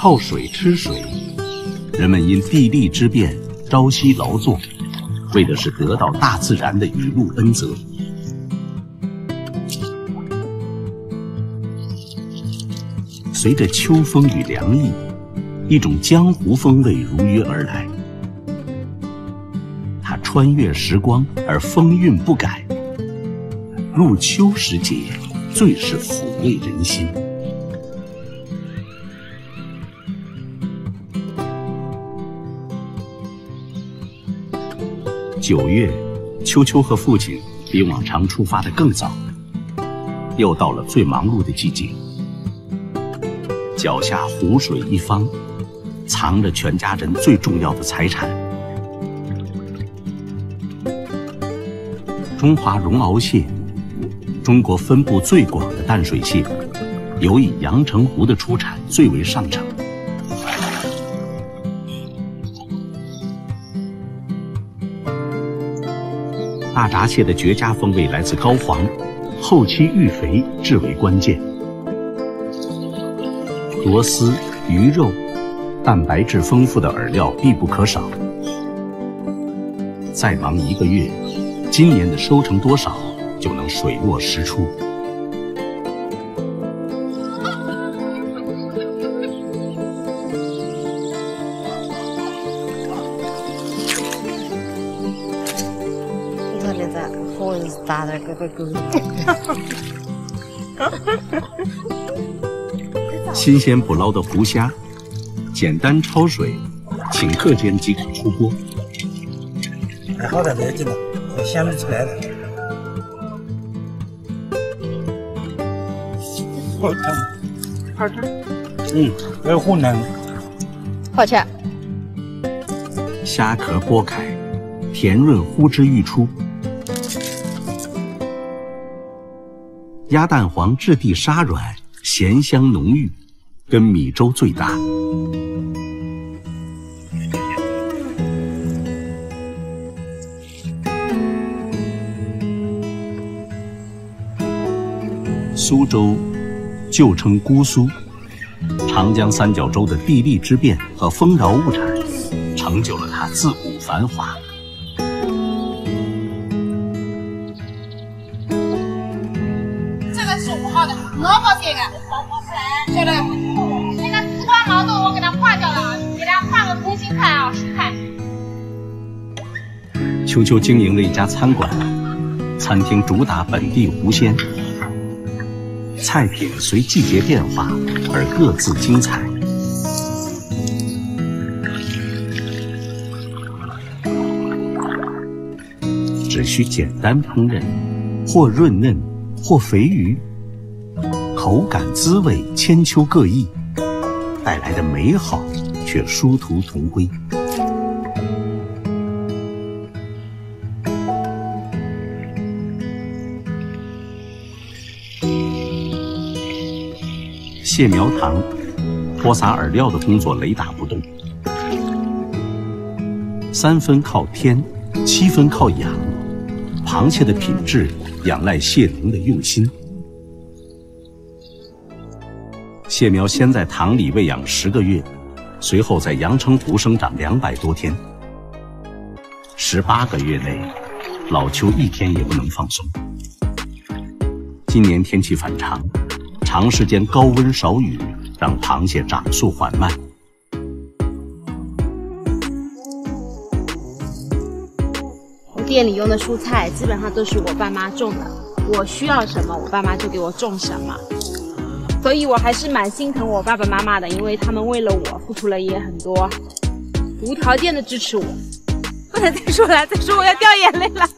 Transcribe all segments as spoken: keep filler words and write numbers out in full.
靠水吃水，人们因地利之便朝夕劳作，为的是得到大自然的雨露恩泽。随着秋风与凉意，一种江湖风味如约而来。它穿越时光而风韵不改，入秋时节，最是抚慰人心。九月，秋秋和父亲比往常出发的更早，又到了最忙碌的季节。脚下湖水一方，藏着全家人最重要的财产。中华绒螯蟹，中国分布最广的淡水蟹，尤以阳澄湖的出产最为上乘。大闸蟹的绝佳风味来自膏黄，后期育肥至为关键。螺丝、鱼肉、蛋白质丰富的饵料必不可少。再忙一个月，今年的收成多少就能水落石出。 这里的火是大的，咯咯咯。 新鲜捕捞的湖虾，简单焯水，顷刻间即可出锅。 还好在这几呢，显不出来的。好吃， 好吃。 嗯，还有湖南。 好吃。 虾壳剥开，甜润呼之欲出。鸭蛋黄质地沙软，咸香浓郁，跟米粥最搭。苏州旧称姑苏，长江三角洲的地利之便和丰饶物产，成就了它自古繁华。 这个是五号的，萝卜这个，晓得？那个丝瓜毛豆我给它化掉了，给它换个空心菜啊，蔬菜。 秋秋经营了一家餐馆，餐厅主打本地湖鲜。菜品随季节变化而各自精彩。只需简单烹饪，或润嫩，或肥鱼，口感滋味千秋各异，带来的美好却殊途同归。蟹苗塘播撒饵料的工作雷打不动，三分靠天，七分靠养。螃蟹的品质仰赖蟹农的用心。蟹苗先在塘里喂养十个月，随后在阳澄湖生长两百多天。十八个月内，老邱一天也不能放松。今年天气反常。长时间高温少雨，让螃蟹长速缓慢。 我店里用的蔬菜基本上都是我爸妈种的，我需要什么，我爸妈就给我种什么，所以我还是蛮心疼我爸爸妈妈的，因为他们为了我付出了也很多，无条件的支持我。不能再说了，再说我要掉眼泪了。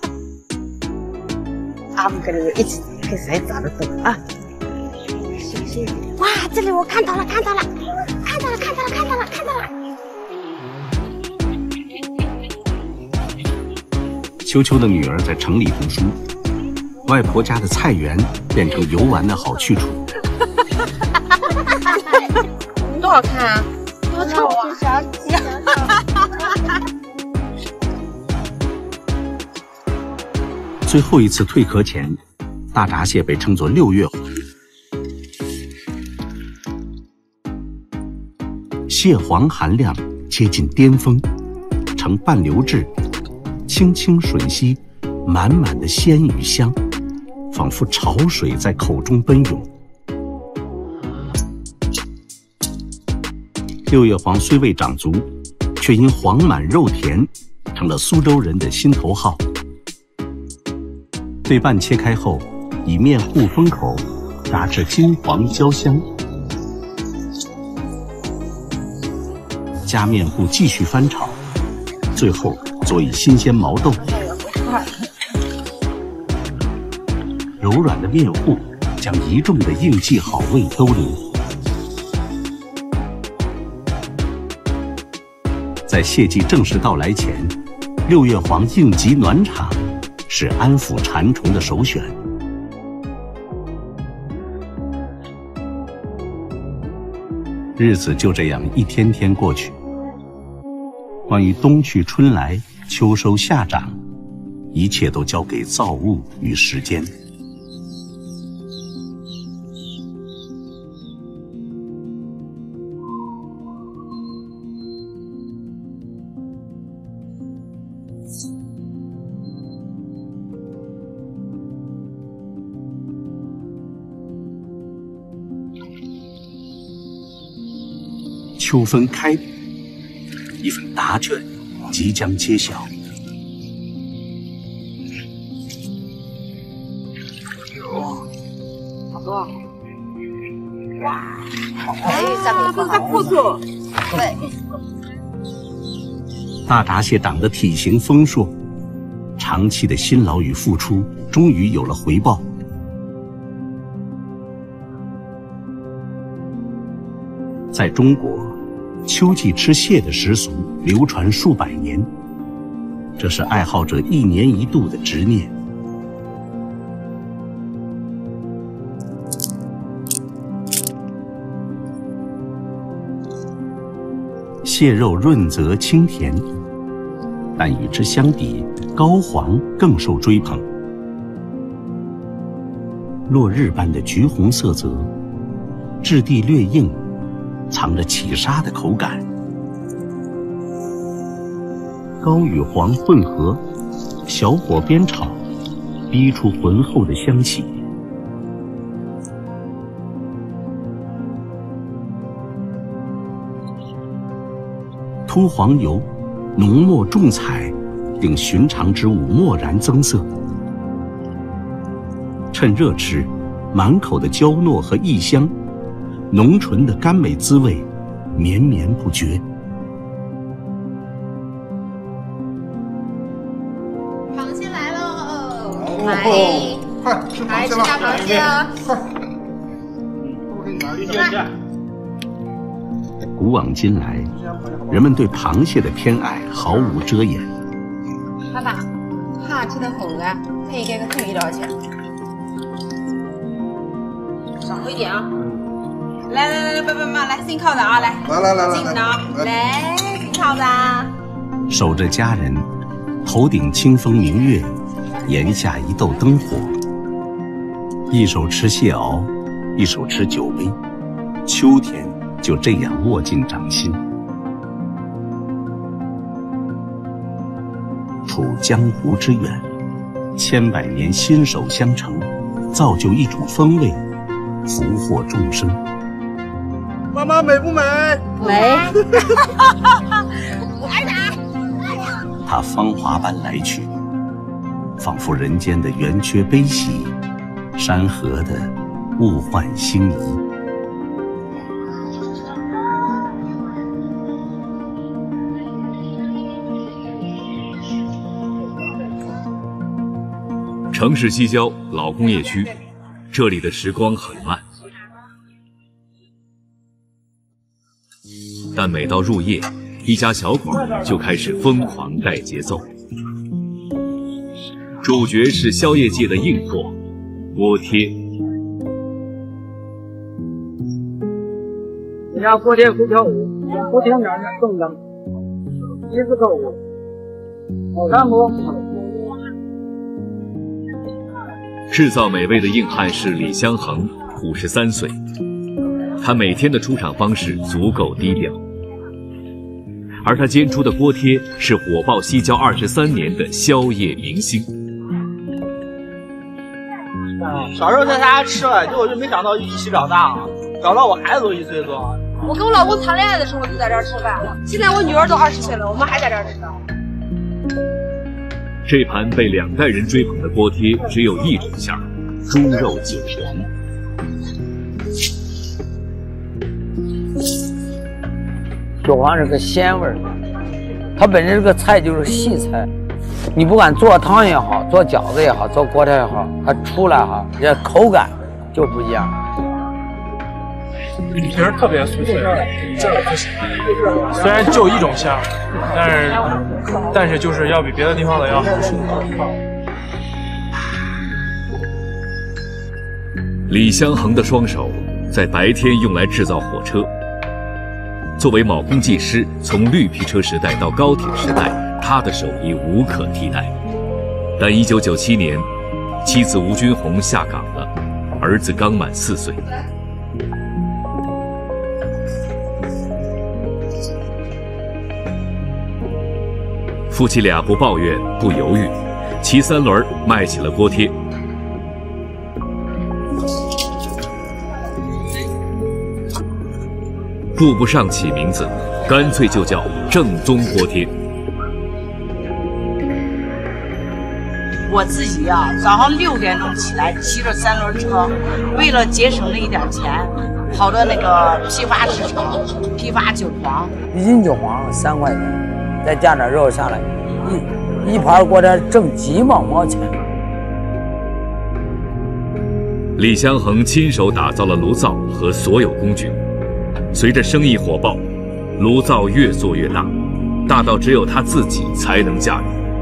俺们跟着一起开始找得多啊。 哇，这里我看到了，看到了，看到了，看到了，看到了，看到了。 秋秋的女儿在城里读书，外婆家的菜园变成游玩的好去处。 多好看啊！多丑啊！小鸡。 最后一次蜕壳前，大闸蟹被称作六月虎。 蟹黄含量接近巅峰，呈半流质，清清吮吸，满满的鲜与香，仿佛潮水在口中奔涌。六叶黄虽未长足，却因黄满肉甜，成了苏州人的心头好。对半切开后，以面糊封口，炸至金黄焦香。加面糊继续翻炒，最后佐以新鲜毛豆。柔软的面糊将一众的应季好味都留。在蟹季正式到来前，六月黄应急暖场是安抚馋虫的首选。日子就这样一天天过去。关于冬去春来、秋收夏长，一切都交给造物与时间。秋分开笔，一份答卷即将揭晓。 好多！哇！哎，这个是裤子。对。 大闸蟹长得体型丰硕，长期的辛劳与付出终于有了回报。在中国，秋季吃蟹的习俗流传数百年，这是爱好者一年一度的执念。蟹肉润泽清甜，但与之相比，膏黄更受追捧。落日般的橘红色泽，质地略硬，藏着起沙的口感。膏与黄混合，小火煸炒，逼出浑厚的香气。凸黄油，浓墨重彩，令寻常之物蓦然增色。趁热吃，满口的焦糯和异香，浓醇的甘美滋味，绵绵不绝。 螃蟹来喽！ 来，快吃螃蟹了！ 大螃蟹啊！ 快！我给你拿一件件。 古往今来，人们对螃蟹的偏爱毫无遮掩。 爸爸，螃蟹的红啊，可以给个统一多少钱？少一点啊！来来来，爸爸妈妈来新烤的啊，来， 来来来来， 进呢，来新烤的。 守着家人，头顶清风明月，檐下一斗灯火，一手吃蟹螯，一手吃酒杯，秋天就这样握进掌心。处江湖之远，千百年心手相承，造就一种风味，福祸众生。 妈妈美不美？ 美。 挨打！ 它芳华般来去，仿佛人间的圆缺悲喜，山河的物换星移。 城市西郊老工业区，这里的时光很慢，但每到入夜，一家小馆就开始疯狂带节奏。主角是宵夜界的硬货锅贴。 人家锅贴会跳舞，锅贴面呢更冷，一字购物，好看不？ 制造美味的硬汉是李香恒，五十三岁。他每天的出场方式足够低调， 而他煎出的锅贴是火爆西郊二十三年的宵夜明星。 小时候在他家吃了，结果就没想到一起长大了，长到我孩子都一岁多。 我跟我老公谈恋爱的时候就在这儿吃饭，现在我女儿都二十岁了，我们还在这儿吃饭。 这盘被两代人追捧的锅贴只有一种馅儿，猪肉韭黄。 韭黄是个鲜味儿，它本身这个菜就是细菜，你不管做汤也好，做饺子也好，做锅贴也好，它出来哈，这口感就不一样。 皮儿特别酥脆，这个不行。虽然就一种馅儿，但是但是就是要比别的地方的要好吃。 李香恒的双手在白天用来制造火车。作为铆工技师，从绿皮车时代到高铁时代，他的手艺无可替代。但一九九七年，妻子吴君红下岗了，儿子刚满四岁。夫妻俩不抱怨，不犹豫，骑三轮卖起了锅贴。顾不上起名字，干脆就叫正宗锅贴。 我自己啊，早上六点钟起来，骑着三轮车，为了节省那一点钱，跑到那个批发市场批发韭黄。 一斤韭黄三块钱，再加点肉下来，一一盘锅贴挣几毛毛钱。 李香恒亲手打造了炉灶和所有工具。随着生意火爆，炉灶越做越大，大到只有他自己才能驾驭。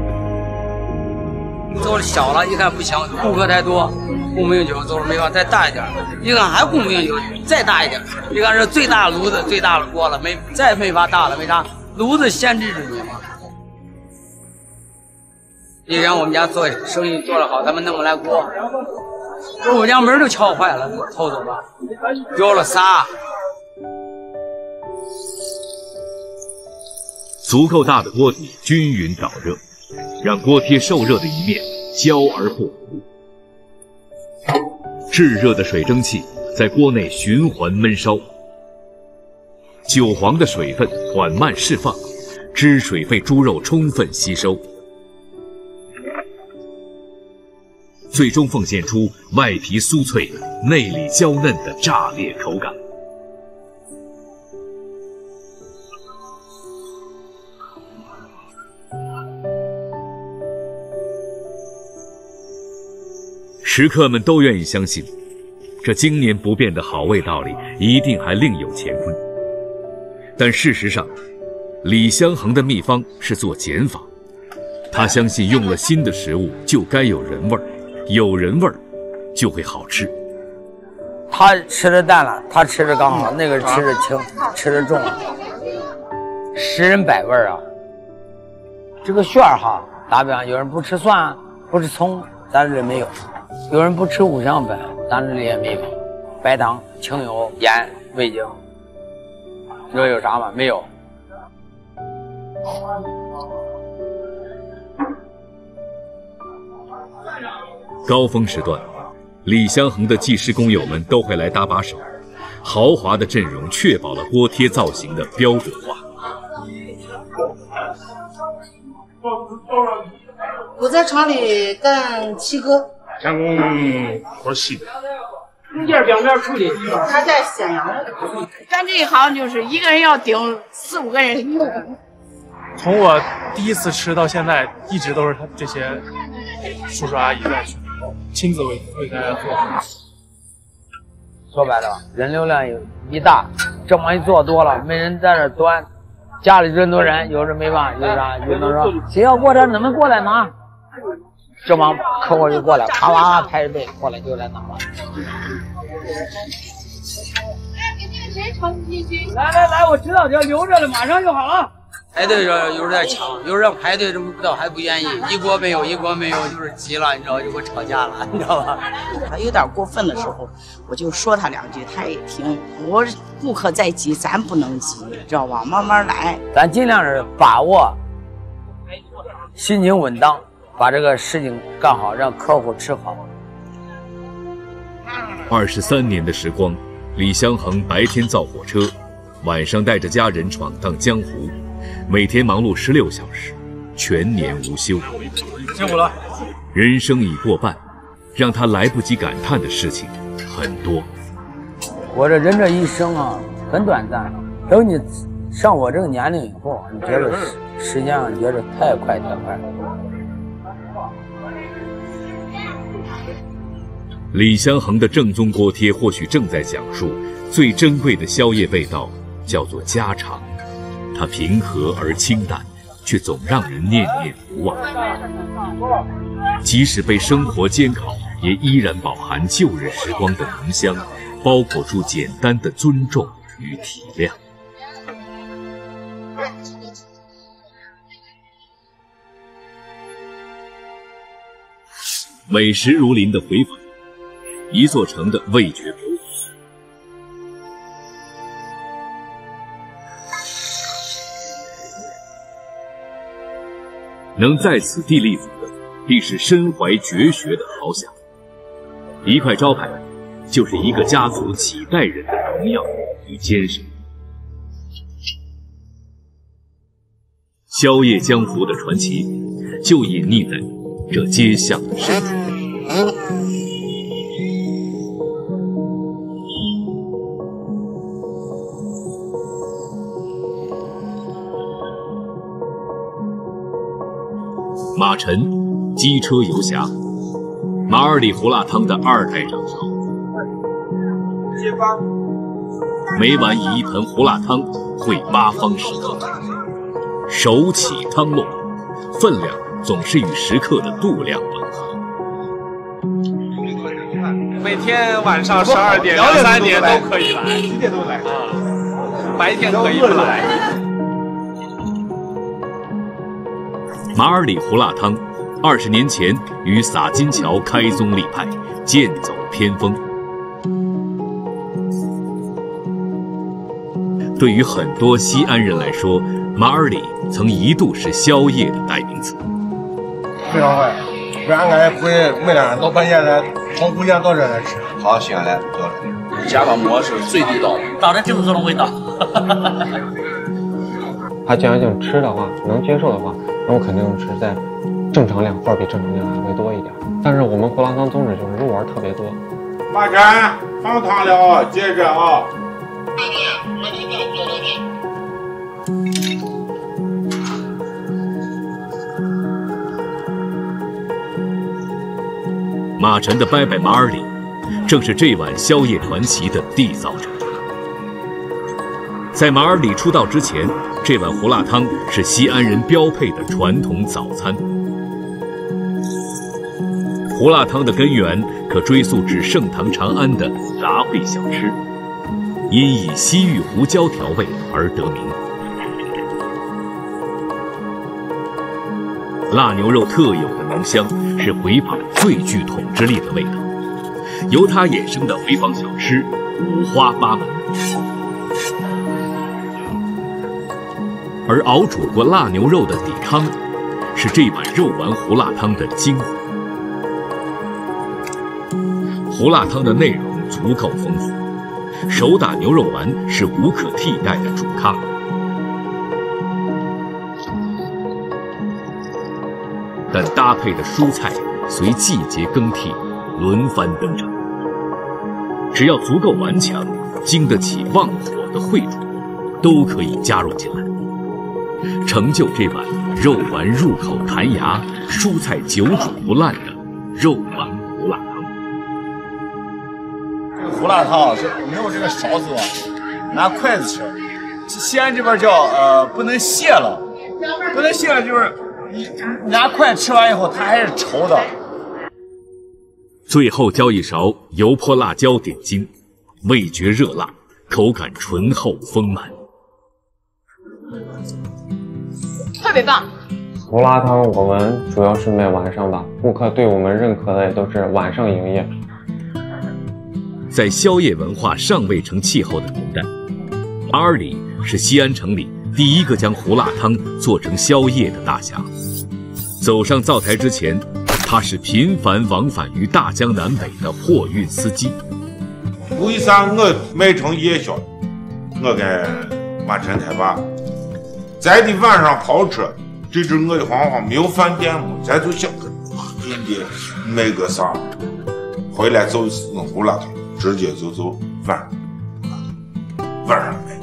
做的小了，一看不行，顾客太多，供不应求，做的没法再大一点。一看还供不应求，再大一点。一看是最大的炉子，最大的锅了，没再没法大了，为啥？炉子限制着你嘛。一天我们家做生意做得好，他们弄不来锅，我们家门都敲坏了，偷走了，丢了仨。 足够大的锅底均匀导热，让锅贴受热的一面焦而不糊。炙热的水蒸气在锅内循环焖烧，韭黄的水分缓慢释放，汁水被猪肉充分吸收，最终奉献出外皮酥脆、内里娇嫩的炸裂口感。食客们都愿意相信，这经年不变的好味道里一定还另有乾坤。但事实上，李香恒的秘方是做减法。他相信用了新的食物就该有人味儿，有人味儿就会好吃。 他吃的淡了，他吃的刚好，那个吃的轻，吃的重了，十人百味啊。这个馅儿哈，打比方，有人不吃蒜，不吃葱，咱这里没有。有人不吃五香粉，咱这里也没有。白糖、清油、盐、味精，你说有啥吗？没有。 高峰时段，李香恒的技师工友们都会来搭把手，豪华的阵容确保了锅贴造型的标准化。 我在厂里干七哥。 监工活细， 中间表面处理。 他在咸阳，干这一行就是一个人要顶四五个人。 从我第一次吃到现在，一直都是他这些叔叔阿姨在去亲自为为大家做。 说白了，人流量有一大，这么一做多了，没人在这端，家里这么多人，有人没办法，有啥有人说谁要过来，你们过来拿。这帮客户就过来，啪啪拍着背过来就来拿了。 来来来，我知道，就留着了，马上就好了。 排队着有点抢，有人排队这么不到还不愿意，一锅没有，一锅没有，就是急了，你知道就给我吵架了，你知道吧？ 他有点过分的时候，我就说他两句，他也听。我顾客再急，咱不能急，知道吧？慢慢来， 咱尽量是把握，心情稳当，把这个事情干好，让客户吃好。 二十三年的时光，李香恒白天造火车，晚上带着家人闯荡江湖，每天忙碌十六小时，全年无休。 辛苦了。 人生已过半，让他来不及感叹的事情很多。 我这人这一生啊，很短暂。等你上我这个年龄以后，你觉得时时间啊，你觉得太快太快了。 李香恒的正宗锅贴或许正在讲述最珍贵的宵夜味道，叫做家常。它平和而清淡，却总让人念念不忘。即使被生活煎烤，也依然饱含旧日时光的浓香，包裹住简单的尊重与体谅。美食如林的回返，一座城的味觉博物馆。能在此地立足的，必是身怀绝学的豪侠。一块招牌，就是一个家族几代人的荣耀与坚守。宵夜江湖的传奇，就隐匿在这街巷的深处。马晨，机车游侠，马尔里胡辣汤的二代掌勺。每晚以一盆胡辣汤会八方食客，手起汤落，分量总是与食客的度量吻合。 每天晚上十二点、两三点都可以来，几点都来啊，白天可以不来。 马尔里胡辣汤，二十年前于洒金桥开宗立派，剑走偏锋。对于很多西安人来说，马尔里曾一度是宵夜的代名词。 非常快，不然俺回没了，到半夜来，从回家到这来吃。 好，西安来到这里，家的馍是最地道的， 到这就是这种味道。 他既然想吃的话，能接受的话，那我肯定是在正常量或者比正常量还会多一点。但是我们胡辣汤宗旨就是肉丸特别多。 马展放汤了，接着啊。 马晨的伯伯马尔里，正是这碗宵夜传奇的缔造者。在马尔里出道之前，这碗胡辣汤是西安人标配的传统早餐。胡辣汤的根源可追溯至盛唐长安的杂烩小吃，因以西域胡椒调味而得名。腊牛肉特有的浓香是回坊最具统治力的味道，由它衍生的回坊小吃五花八门。而熬煮过腊牛肉的底汤，是这碗肉丸胡辣汤的精华。胡辣汤的内容足够丰富，手打牛肉丸是无可替代的主咖。但搭配的蔬菜随季节更替，轮番登场。只要足够顽强，经得起旺火的烩煮，都可以加入进来。成就这碗肉丸入口弹牙、蔬菜久煮不烂的肉丸胡辣汤。 这个胡辣汤是没有这个勺子，拿筷子吃。西安这边叫呃不能卸了，不能卸了就是你拿筷子吃完以后它还是稠的。 最后浇一勺油泼辣椒点睛，味觉热辣，口感醇厚丰满。 别棒。 胡辣汤我们主要是卖晚上吧，顾客对我们认可的也都是晚上营业。 在宵夜文化尚未成气候的年代，马尔里是西安城里第一个将胡辣汤做成宵夜的大侠。走上灶台之前，他是频繁往返于大江南北的货运司机。 为啥我卖成夜宵？我跟马陈太爸在的晚上跑车，这阵我的黄黄没有饭店嘛，咱就想着给你卖个啥，回来就胡辣汤，直接就走晚上晚上卖。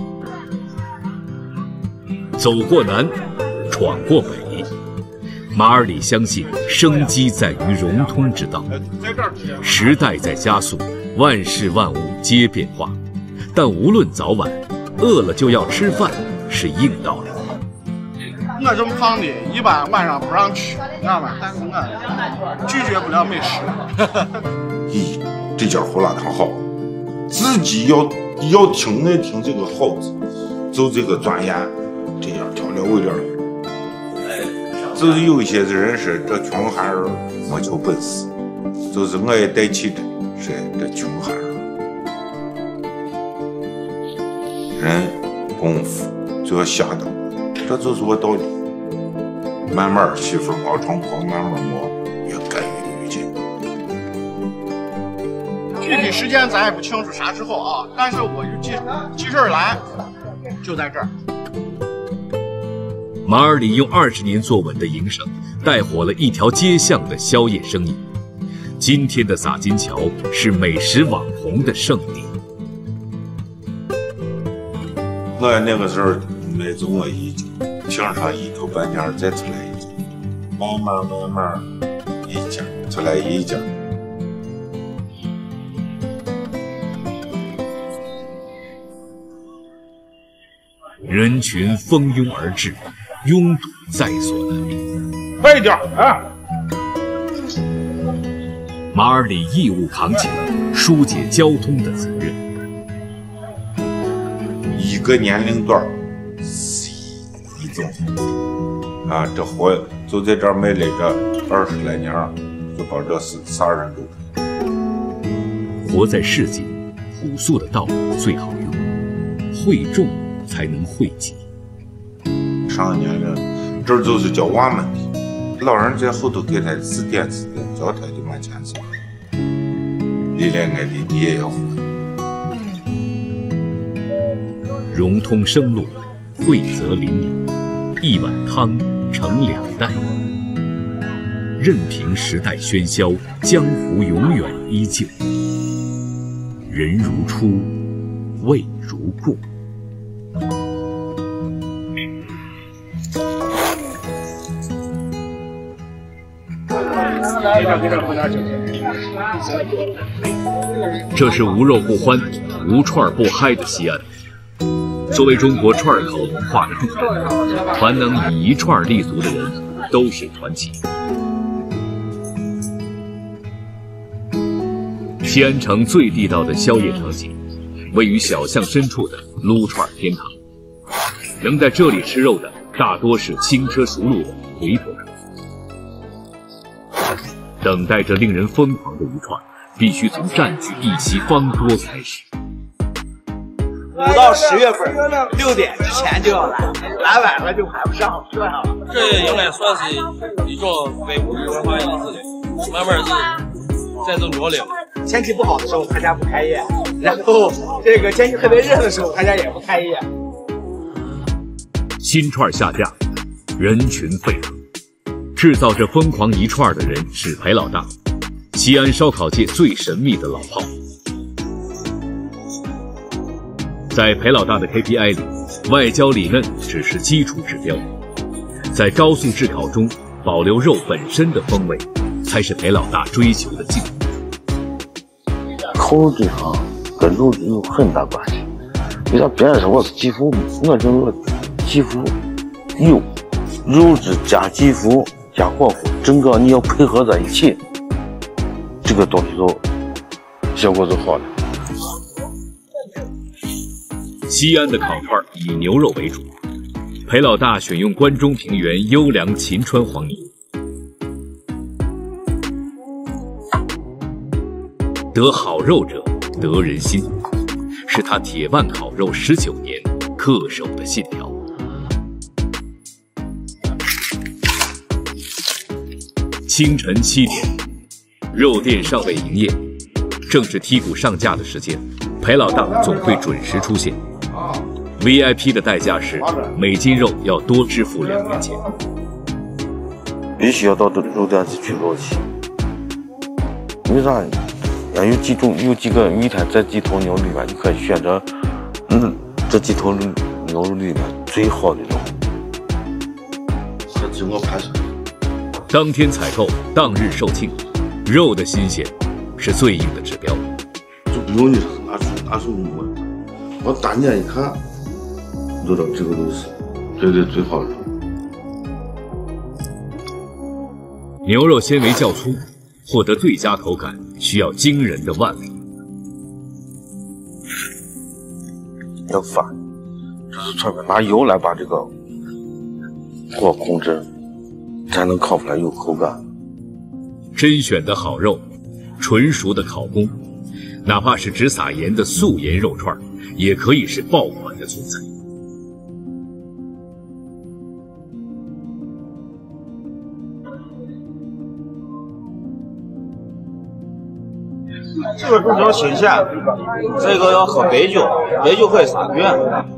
走过南，闯过北，马尔里相信生机在于融通之道。时代在加速，万事万物皆变化，但无论早晚，饿了就要吃饭是硬道理。 我这么胖的，一般晚上不让吃，你知道吗？但是我拒绝不了美食。 咦，这家胡辣汤好，自己要要听爱听这个好字，就这个钻研，这样调料味点。就是有一些人说这穷汉人没求本事，就是我也带气质，说这穷汉人，人功夫就要下到，这就是我道理。慢慢媳妇熬成泡，慢慢磨，越干越有劲。 具体时间咱也不清楚啥时候啊，但是我就记记事儿来，就在这儿。 马尔里用二十年坐稳的营生，带火了一条街巷的宵夜生意。今天的洒金桥是美食网红的圣地。 我那个时候没走我一斤，平常一头半年再出来一斤，慢慢慢慢一家出来一家。 人群蜂拥而至，拥堵在所难免。 快点啊！ 马尔里义务扛起了疏解交通的责任。 一个年龄段，一种啊，这活就在这儿卖了这二十来年，就把这事啥人都可以。 活在市井，朴素的道路最好用，会众才能惠及。 上了年龄，这就是叫娃们的，老人在后头给他指点指点，叫他就往前走。历练爱的你也要会。 融通生路，惠泽邻里，一碗汤盛两袋。任凭时代喧嚣，江湖永远依旧。人如初，味如故。这是无肉不欢、无串不嗨的西安。作为中国串口文化的重镇，凡能以一串立足的人都是传奇。西安城最地道的宵夜场景，位于小巷深处的撸串天堂。能在这里吃肉的，大多是轻车熟路的回头客。等待着令人疯狂的一串，必须从占据一席方桌开始。 五到十月份，六点之前就要来，来晚了就排不上了。 这应该算是一种非物质文化遗址，慢慢是在走弱了。 天气不好的时候，他家不开业；然后这个天气特别热的时候，他家也不开业。 新串下架，人群沸腾。制造这疯狂一串的人是裴老大，西安烧烤界最神秘的老炮。在裴老大的 K P I 里，外焦里嫩只是基础指标，在高速炙烤中保留肉本身的风味，才是裴老大追求的境界。 烤肉这行跟肉质有很大关系。为啥？别人说我是肌肤，我这个肌肤有肉质加肌肤加火候，整个你要配合在一起，这个东西就效果就好了。 西安的烤串以牛肉为主， 裴老大选用关中平原优良秦川黄泥，得好肉者得人心，是他铁腕烤肉十九年恪守的信条。清晨七点，肉店尚未营业，正是剔骨上架的时间，裴老大总会准时出现。V I P 的代价是每斤肉要多支付两元钱， 必须要到肉店去取肉去。为啥？要有几种，有几个，一天这几头牛里面，你可以选择，嗯，这几头牛肉里面最好的肉。这整个盘出来。 当天采购，当日售罄，肉的新鲜是最硬的指标。 就牛你拿出拿出摸，我单眼一看，知道这个都是绝对最好的肉。 牛肉纤维较粗，获得最佳口感需要惊人的腕力。 要翻，这是专门拿油来把这个火控制，才能烤出来有口感。 甄选的好肉，纯熟的烤工，哪怕是只撒盐的素盐肉串，也可以是爆款的存在。 这个猪脚新鲜，这个要喝白酒，白酒可以杀菌。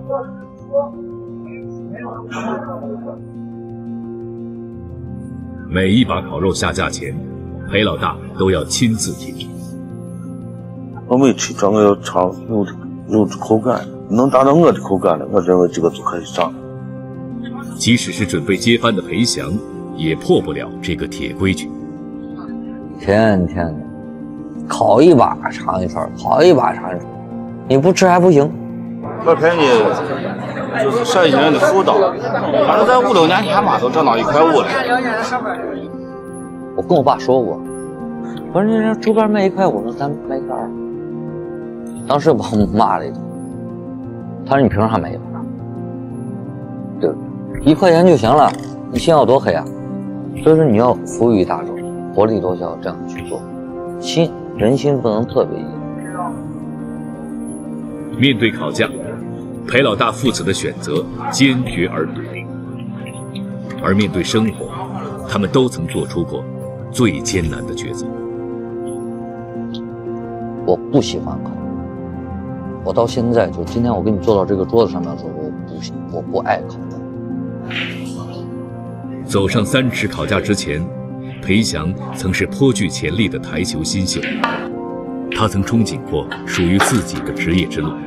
每一把烤肉下架前，裴老大都要亲自品尝。 我没吃，这个要尝肉的肉的口感，能达到我的口感的，我认为这个就可以上。 即使是准备接班的裴翔，也破不了这个铁规矩。 天天的。烤一把尝一串，烤一把尝一串，你不吃还不行。 这便宜就是陕西人的妇道，反正在五六年前吧，都挣到一块五了。 我跟我爸说过，我说你这猪肝卖一块五，咱卖一块二。当时把我骂了一顿，他说你凭啥卖一块二？对，一块钱就行了，你心要多黑啊！所以说你要服务于大众，薄利多销，这样去做，心。人心不能特别硬。 面对烤架，裴老大父子的选择坚决而笃定。而面对生活，他们都曾做出过最艰难的抉择。 我不喜欢烤，我到现在就今天我给你坐到这个桌子上面的时候，我不我不爱烤。 走上三尺烤架之前，裴翔曾是颇具潜力的台球新秀，他曾憧憬过属于自己的职业之路，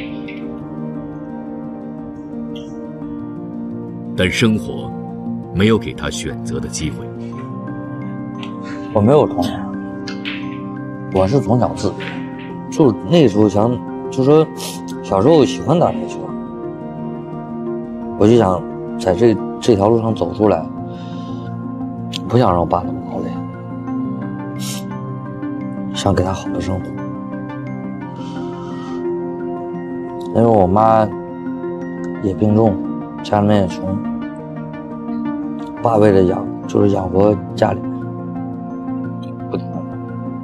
但生活没有给他选择的机会。 我没有童年，我是从小自，就是那时候想，就说小时候喜欢打台球，我就想在这这条路上走出来，不想让我爸那么劳累，想给他好的生活。因为我妈也病重，家里面也穷，爸为了养就是养活家里面，不得办法。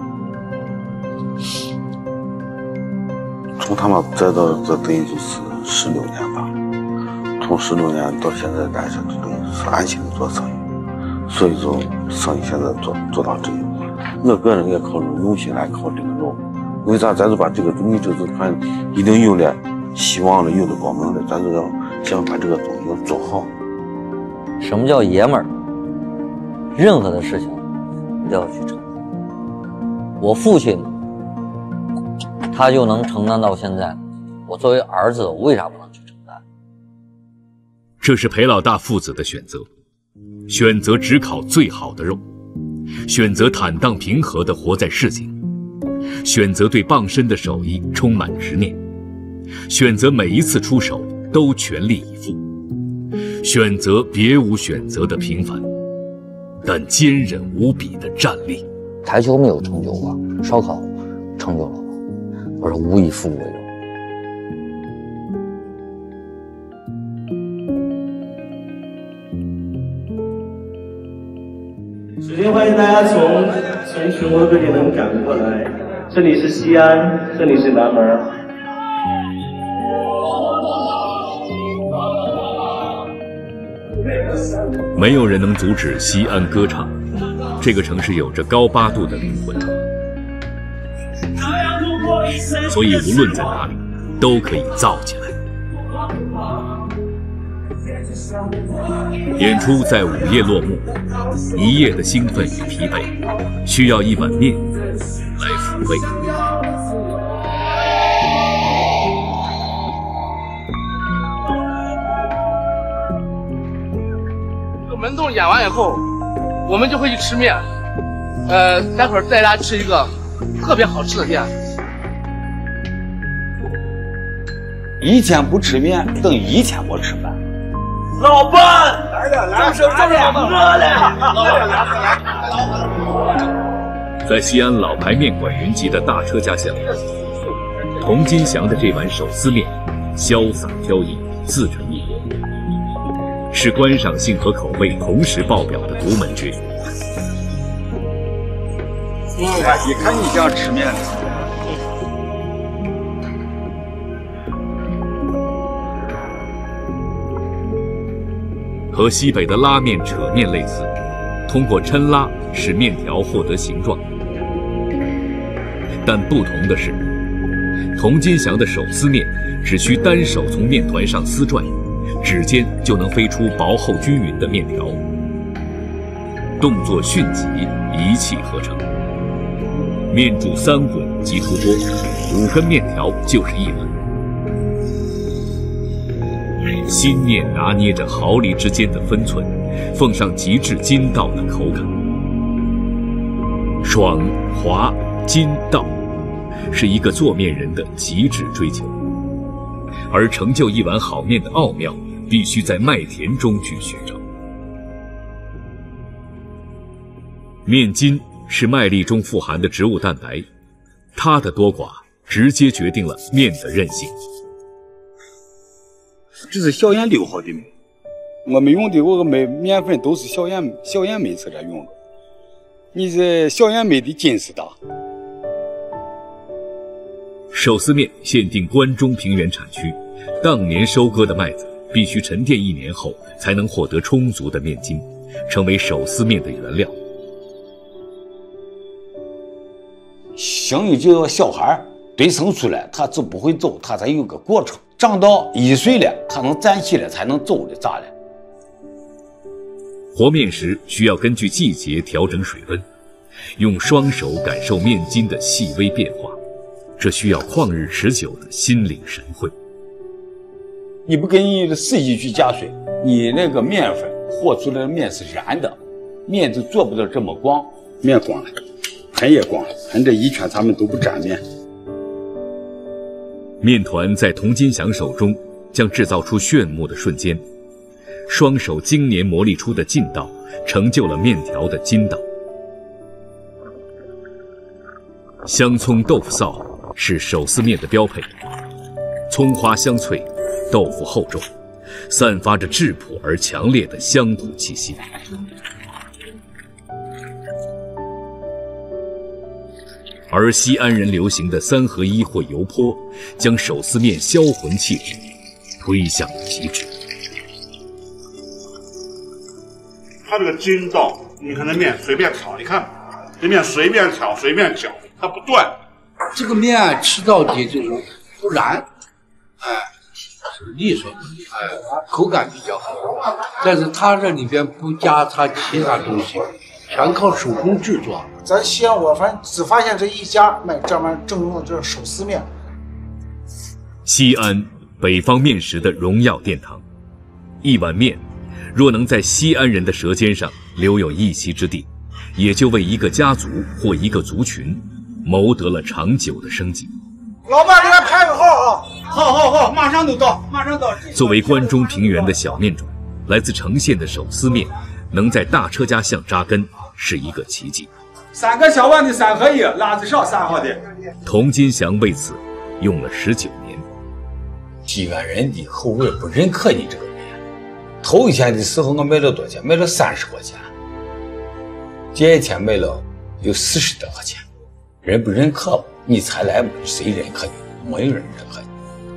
从他们再到这等于就是十六年吧，从十六年到现在来说，就等于是安心的做生意。所以说，生意现在做做到这一步，我个人也考虑用心来烤这个肉。为啥？咱就把这个东西就是看一定有了希望了，有了光明了，咱就要想把这个东西要做好。 什么叫爷们儿？任何的事情你都要去承担。我父亲他就能承担到现在，我作为儿子，我为啥不能去承担？ 这是裴老大父子的选择，选择只烤最好的肉，选择坦荡平和地活在市井，选择对傍身的手艺充满执念，选择每一次出手都全力以赴，选择别无选择的平凡，但坚韧无比的战力。 台球没有成就过，烧烤成就了我。我说无以复为荣。 首先欢迎大家从从全国各地能赶过来，这里是西安，这里是南门。 没有人能阻止西安歌唱，这个城市有着高八度的灵魂，所以无论在哪里，都可以燥起来。演出在午夜落幕，一夜的兴奋与疲惫，需要一碗面来抚慰。 这个门洞演完以后，我们就会去吃面。呃，待会儿带大家吃一个特别好吃的面。 一天不吃面，等于一天没吃饭。 老伴，来了来了，这这这饿了，饿了。在西安老牌面馆云集的大车家巷，童金祥的这碗手撕面，潇洒飘逸，自成一国，是观赏性和口味同时爆表的独门绝。 一看你想吃面了。 和西北的拉面、扯面类似，通过抻拉使面条获得形状。但不同的是，童金祥的手撕面只需单手从面团上撕拽，指尖就能飞出薄厚均匀的面条，动作迅疾，一气呵成。面煮三滚即出锅，五根面条就是一碗。心念拿捏着毫厘之间的分寸，奉上极致筋道的口感。爽滑筋道，是一个做面人的极致追求。而成就一碗好面的奥妙，必须在麦田中去寻找。面筋是麦粒中富含的植物蛋白，它的多寡直接决定了面的韧性。 这是小燕六号的面，我们用的我个麦面粉都是小燕小燕麦在这用的。你这小燕麦的筋是大。 手撕面限定关中平原产区，当年收割的麦子必须沉淀一年后才能获得充足的面筋，成为手撕面的原料。 相于这个小孩对生出来，他就不会走，他才有个过程。长到一岁了，他能站起来，才能走的咋了？ 和面时需要根据季节调整水温，用双手感受面筋的细微变化，这需要旷日持久的心领神会。 你不跟你的四季去加水，你那个面粉和出来的面是燃的，面就做不到这么光，面光了，盆也光了，盆这一圈咱们都不沾面。 面团在童金祥手中将制造出炫目的瞬间，双手经年磨砺出的劲道，成就了面条的筋道。香葱豆腐臊是手撕面的标配，葱花香脆，豆腐厚重，散发着质朴而强烈的乡土气息。而西安人流行的三合一或油泼，将手撕面销魂气质推向了极致。 它这个筋道，你看那面随便挑，你看这面随便挑随便搅，它不断。 这个面吃到底就是不燃，哎，是利索，哎，口感比较好，但是它这里边不加它其他东西，全靠手工制作。 咱西安我反正只发现这一家卖这玩意正宗的这手撕面。 西安，北方面食的荣耀殿堂，一碗面若能在西安人的舌尖上留有一席之地，也就为一个家族或一个族群谋得了长久的生计。 老板，给他排个号啊！好好好，马上就到，马上到。 作为关中平原的小面种，来自成县的手撕面能在大车家巷扎根，是一个奇迹。 三个小碗的三合一，辣子少三号的。 童金祥为此用了十九年。 西安人的口味不认可你这个面。头一天的时候，我卖了多少钱？卖了三十块钱。 这一天卖了有四十多块钱，人不认可你才来，谁认可你？没有人认可你。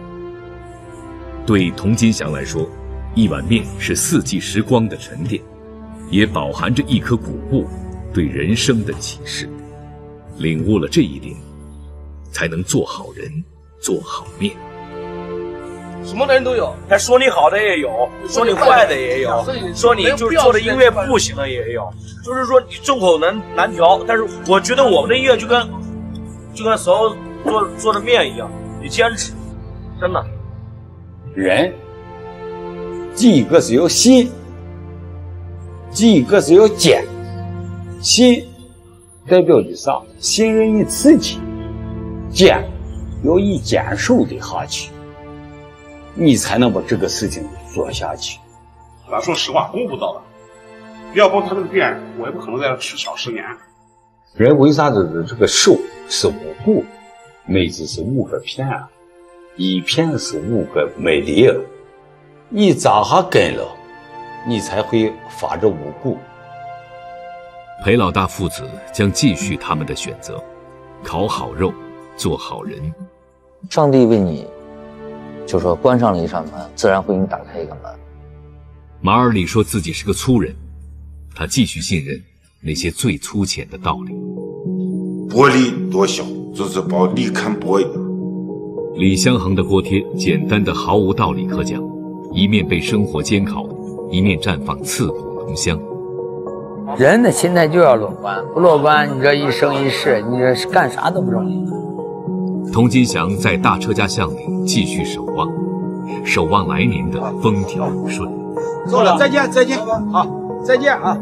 对童金祥来说，一碗面是四季时光的沉淀，也饱含着一颗谷物对人生的启示。领悟了这一点，才能做好人，做好面。 什么人都有，还说你好的也有，说你坏的也有，说你就是做的音乐不行的也有，就是说你众口难难调。但是我觉得我们的音乐就跟就跟所有做做的面一样，你坚持，真的。 人，第一个是要信，第一个是要坚。信代表的啥？信任你自己，坚要以坚守的下去。你才能把这个事情做下去。 咱说实话，功夫到了，要不他这个店，我也不可能在这吃小十年。 人为啥子这个手是五谷，妹子是五个片，一片是五个美丽。你扎下根了，你才会发这五谷。 裴老大父子将继续他们的选择，烤好肉，做好人。 上帝为你就说关上了一扇门，自然会给你打开一个门。 马尔里说自己是个粗人，他继续信任那些最粗浅的道理。 薄利多销，就是把利看薄一点。 李香恒的锅贴简单的毫无道理可讲，一面被生活煎烤，一面绽放刺骨浓香。 人的心态就要乐观，不乐观，你这一生一世，你这干啥都不容易。 童金祥在大车家巷里继续守望，守望来年的风调雨顺。 走了，再见，再见，好，再见啊！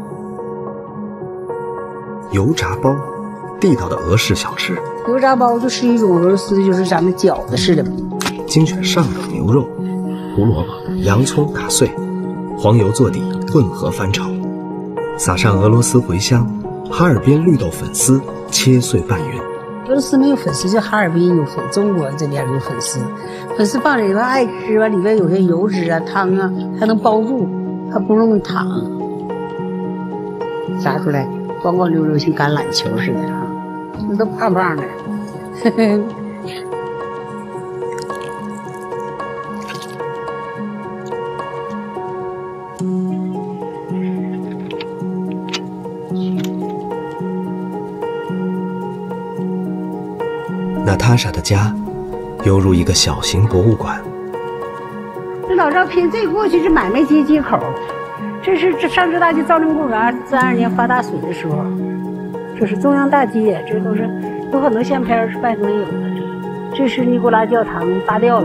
油炸包，地道的俄式小吃。 油炸包就是一种俄罗斯，就是咱们饺子似的。 精选上等牛肉、胡萝卜、洋葱打碎，黄油做底，混合翻炒，撒上俄罗斯茴香、哈尔滨绿豆粉丝，切碎拌匀。 俄罗斯没有粉丝，就哈尔滨有粉，中国这边有粉丝。粉丝放里边爱吃吧，里边有些油脂啊、汤啊，它能包住，它不容易淌。炸出来光光溜溜，像橄榄球似的啊，那都胖胖的。呵呵。 娜塔莎的家犹如一个小型博物馆。 这老照片，这过去是买卖街街口，这是这上浙大街造林公园自二年发大水的时候，这是中央大街，这都是有很多相片是外头没有的。这是尼古拉教堂搭掉了。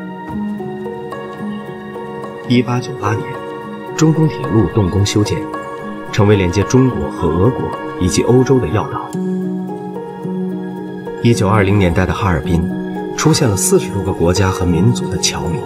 一八九八年，中东铁路动工修建，成为连接中国和俄国以及欧洲的要道。一九二零年代的哈尔滨，出现了四十多个国家和民族的侨民。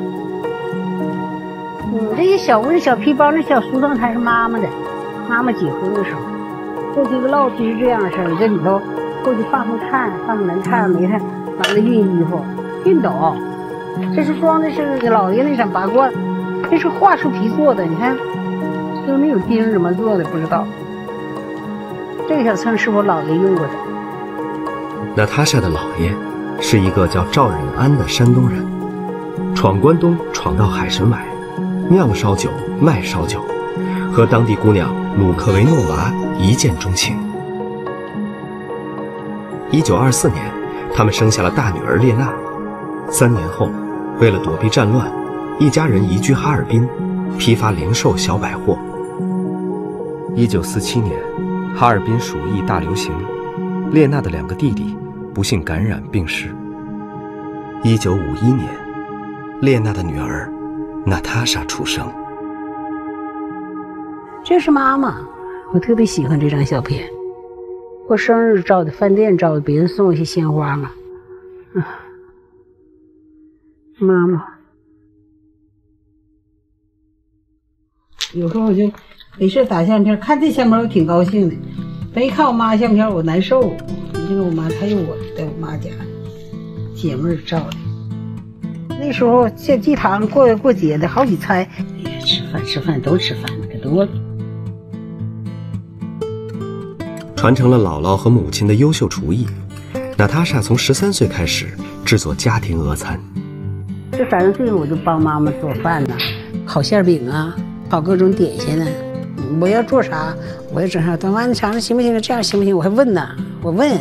嗯，这些小屋的小皮包、那小书凳，还是妈妈的。妈妈结婚的时候，过去个烙屉是这样式儿，这里头过去放上炭，放上煤炭、煤炭，完了熨衣服、熨斗。这是装的是老爷那扇八卦，这是桦树皮做的，你看，就是那种钉怎么做的不知道。这个小秤是我姥爷用过的。 娜塔莎的姥爷是一个叫赵忍安的山东人，闯关东闯到海参崴，酿烧酒卖烧酒，和当地姑娘鲁克维诺娃一见钟情。一九二四年，他们生下了大女儿列娜。三年后，为了躲避战乱，一家人移居哈尔滨，批发零售小百货。一九四七年，哈尔滨鼠疫大流行，列娜的两个弟弟不幸感染病逝。一九五一年，列娜的女儿娜塔莎出生。 这是妈妈，我特别喜欢这张相片。过生日照的，饭店照的，别人送一些鲜花嘛。啊，妈妈，有时候我就没事打相片，看这相片我挺高兴的。但一看我妈相片我难受，因为我妈还有我在我妈家姐妹照的。那时候这祭堂过过节的好几餐，吃饭吃饭都吃饭可多了。 传承了姥姥和母亲的优秀厨艺。娜塔莎从十三岁开始制作家庭俄餐。 这三十岁我就帮妈妈做饭呢，烤馅饼啊，烤各种点心呢。我要做啥，我要整啥。等妈你尝尝行不行？这样行不行？我还问呢，我问。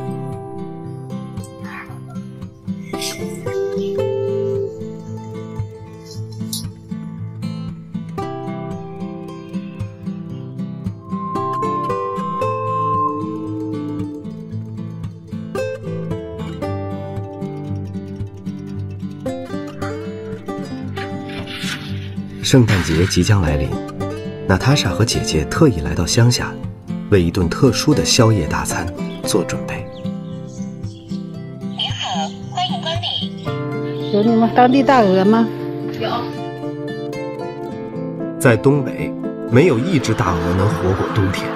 圣诞节即将来临，娜塔莎和姐姐特意来到乡下，为一顿特殊的宵夜大餐做准备。 您好，欢迎光临。有你们当地大鹅吗？有。 在东北，没有一只大鹅能活过冬天。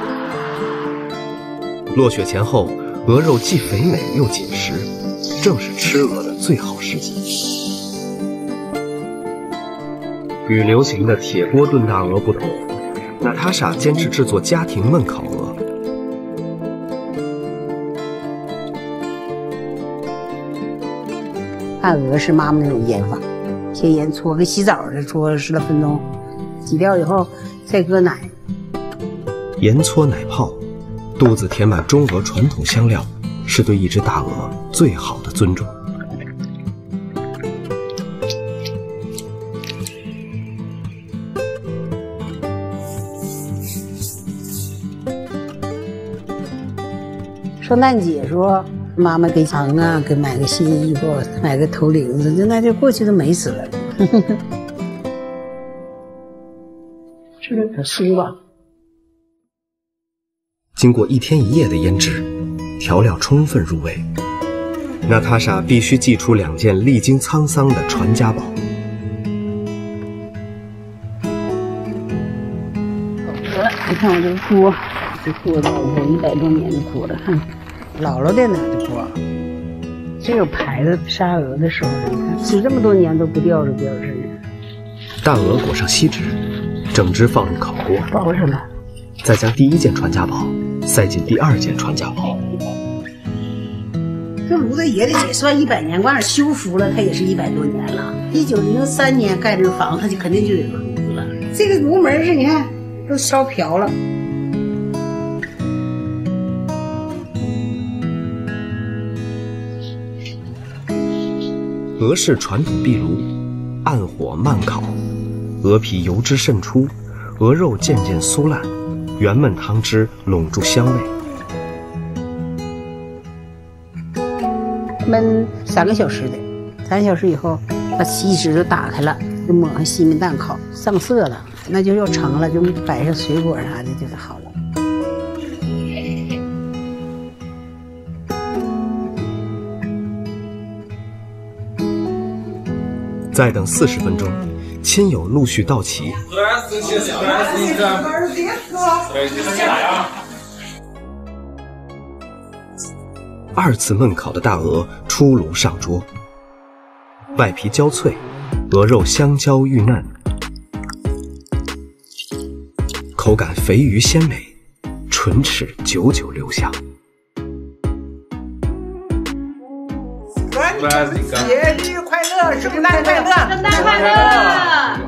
落雪前后，鹅肉既肥美又紧实，正是吃鹅的最好时机。与流行的铁锅炖大鹅不同，娜塔莎坚持制作家庭焖烤鹅。 按鹅是妈妈那种腌法，先盐搓，跟洗澡似的，搓十来分钟，挤掉以后再搁奶， 盐搓奶泡，肚子填满中俄传统香料，是对一只大鹅最好的尊重。 圣诞节时候，妈妈给糖啊，给买个新衣服，买个头领子，就那就过去都美死了。吃点点酥吧。 经过一天一夜的腌制，调料充分入味，娜塔莎必须祭出两件历经沧桑的传家宝。 好了，你看我这个锅，这锅到有一百多年的锅了，看。姥姥的呢，这锅，这有牌子杀鹅的时候，你看吃这么多年都不掉这标志。 大鹅裹上锡纸，整只放入烤锅， 包上了， 再将第一件传家宝塞进第二件传家宝。 这炉子也得也算一百年，光是修复了，它也是一百多年了。一九零三年盖这个房子，它就肯定就有个炉子了。这个炉门是你看都烧瓢了。 俄式传统壁炉，暗火慢烤，鹅皮油脂渗出，鹅肉渐渐酥烂，原焖汤汁笼住香味。 焖三个小时的，三小时以后把锡纸就打开了，就抹上西米蛋烤，上色了，那就要成了，就摆上水果啥的，就是好了。 再等四十分钟，亲友陆续到齐。二次焖烤的大鹅出炉上桌，外皮焦脆，鹅肉香焦玉嫩，口感肥腴鲜美，唇齿久久留香。 节日快乐，圣诞快乐， 圣诞快乐！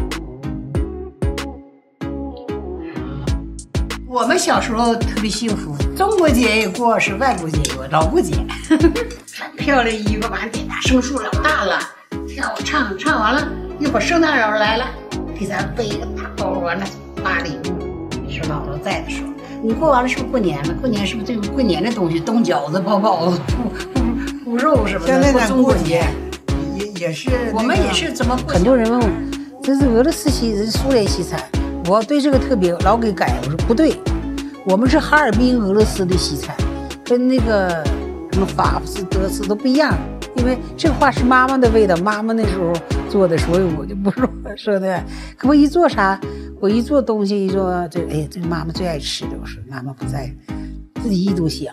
我们小时候特别幸福，中国节也过，是外国节也过，老过节。穿漂亮衣服，完点大声数老大了，跳舞唱唱完了，一会儿圣诞老人来了，给咱背个大包，完了发礼物。你说姥姥在的时候，你过完了是不是过年了？过年是不是这个过年的东西，冻饺子、包包子、铺铺肉什么的？ 现在咱中国节也也是、那个， 我们也是怎么？很多人问我，这是俄罗斯西，这是苏联西餐。我对这个特别老给改，我说不对，我们是哈尔滨俄罗斯的西餐，跟那个什么法式、德式都不一样。因为这话是妈妈的味道，妈妈那时候做的，所以我就不说说的。可我一做啥，我一做东西一做，这哎，这妈妈最爱吃的，我说妈妈不在，自己一都香。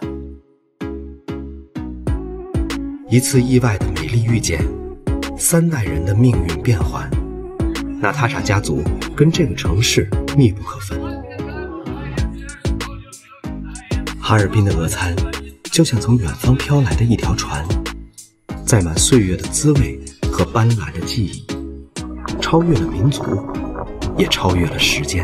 一次意外的美丽遇见，三代人的命运变幻。娜塔莎家族跟这个城市密不可分。 哈尔滨的俄餐，就像从远方飘来的一条船，载满岁月的滋味和斑斓的记忆，超越了民族，也超越了时间。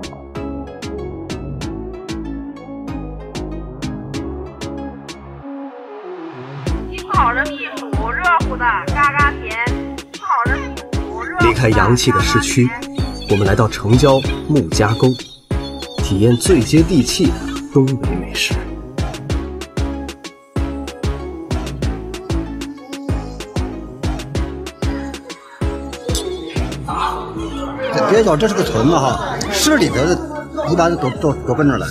烤的米薯，热乎的，嘎嘎甜。烤的米薯，热乎的。 离开洋气的市区，我们来到城郊木家沟，体验最接地气的东北美食。 别瞧这是个屯子哈，市里头的一般都都都奔这儿来。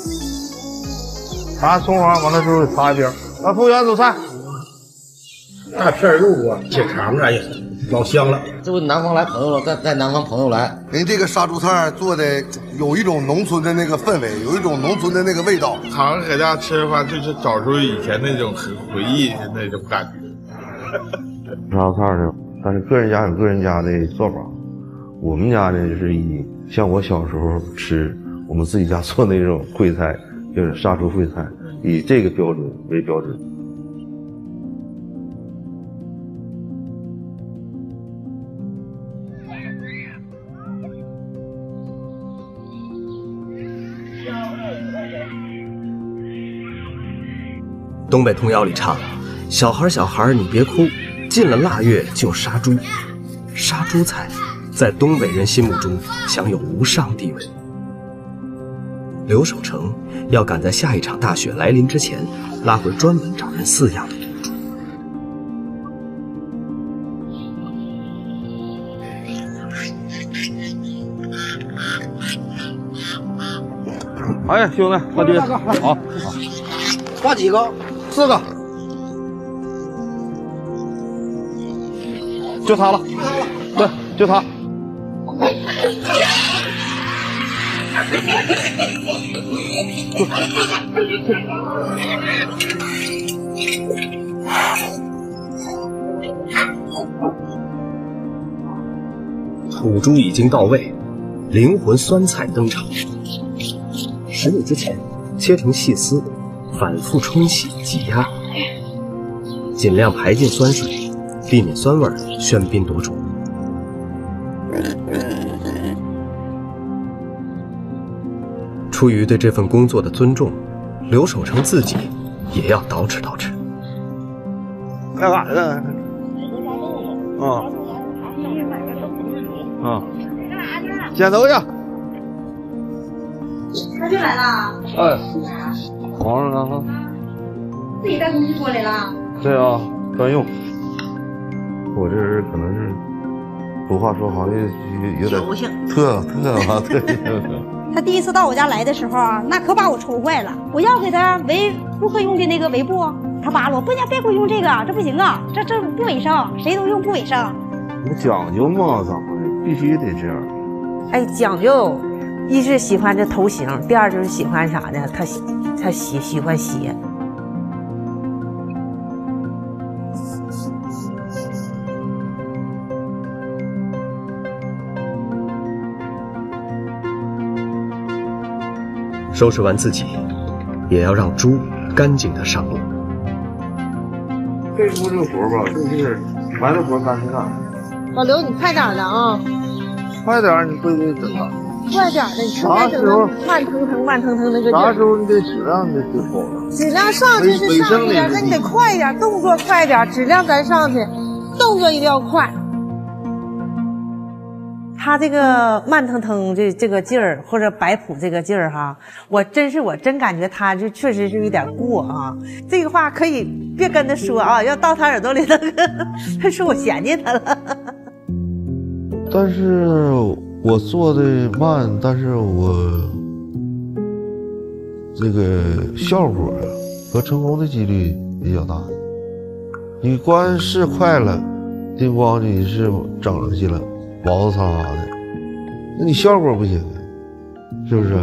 把葱花往那时候撒一边，把服务员走菜。 大片肉啊，切肠啊，也老香了。 这不南方来朋友了，带带南方朋友来。 人这个杀猪菜做的有一种农村的那个氛围，有一种农村的那个味道。 常搁家吃饭就是找出以前那种很回忆的那种感觉。 杀猪菜的，但是个人家有个人家的做法。我们家呢是以像我小时候吃我们自己家做那种烩菜，就是杀猪烩菜，以这个标准为标准。 东北童谣里唱：“小孩小孩你别哭，进了腊月就杀猪。”杀猪菜在东北人心目中享有无上地位。刘守成要赶在下一场大雪来临之前，拉回专门找人饲养的土猪。 哎，兄弟，快点，好， 抓几个？四个， 就他了，对，就他。 土猪已经到位，灵魂酸菜登场。食米之前，切成细丝，反复冲洗挤压，尽量排尽酸水，避免酸味喧宾夺主。出于对这份工作的尊重，刘守成自己也要捯饬捯饬。 干啥去了？啊啊！剪头去。 他就来了。 哎，皇上呢？ 自己带东西过来了。 对啊，专用。我这人可能是，俗话说好像有点特特啊特特。 他第一次到我家来的时候啊，那可把我愁坏了。我要给他围顾客用的那个围布，他扒拉我，不行，别给我用这个，这不行啊，这这不卫生，谁都用不卫生。 那讲究嘛，怎么的，必须得这样。 哎，讲究，一是喜欢这头型，第二就是喜欢啥呢？他他喜喜欢鞋。 收拾完自己，也要让猪干净的上路。 这猪这个活吧，就是埋汰活干着干。 老刘，你快点的啊！ 快点，你不得整啊！ 快点的，你快整的慢腾腾、慢腾腾那个劲儿。 啥时候你得质量得得好了。 质量上去是上去点，那你得快一点，动作快点，质量咱上去，动作一定要快。他这个慢腾腾这这个劲儿，或者摆谱这个劲儿哈，我真是我真感觉他就确实是有点过啊。这个话可以别跟他说啊，要到他耳朵里头，他说我嫌弃他了。 但是我做的慢，但是我这个效果和成功的几率比较大。你光是快了，叮咣你是整上去了。毛子擦擦的，那你效果不行，是不是？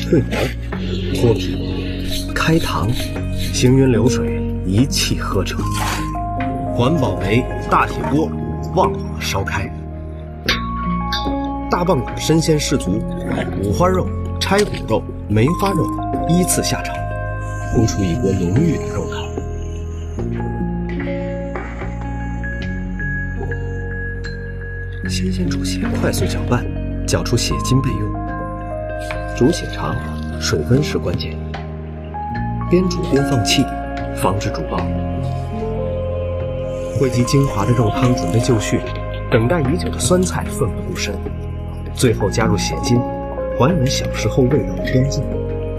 对门、脱皮、开膛，行云流水，一气呵成。环保煤大铁锅，旺火烧开。大棒骨身鲜士足，五花肉、拆骨肉、梅花肉依次下炒，烘出一锅浓郁的肉汤。新鲜猪血快速搅拌，搅出血筋备用。煮血长，水温是关键，边煮边放气，防止煮爆。汇集精华的肉汤准备就绪，等待已久的酸菜奋不顾身，最后加入血筋，还原小时候味道的端正。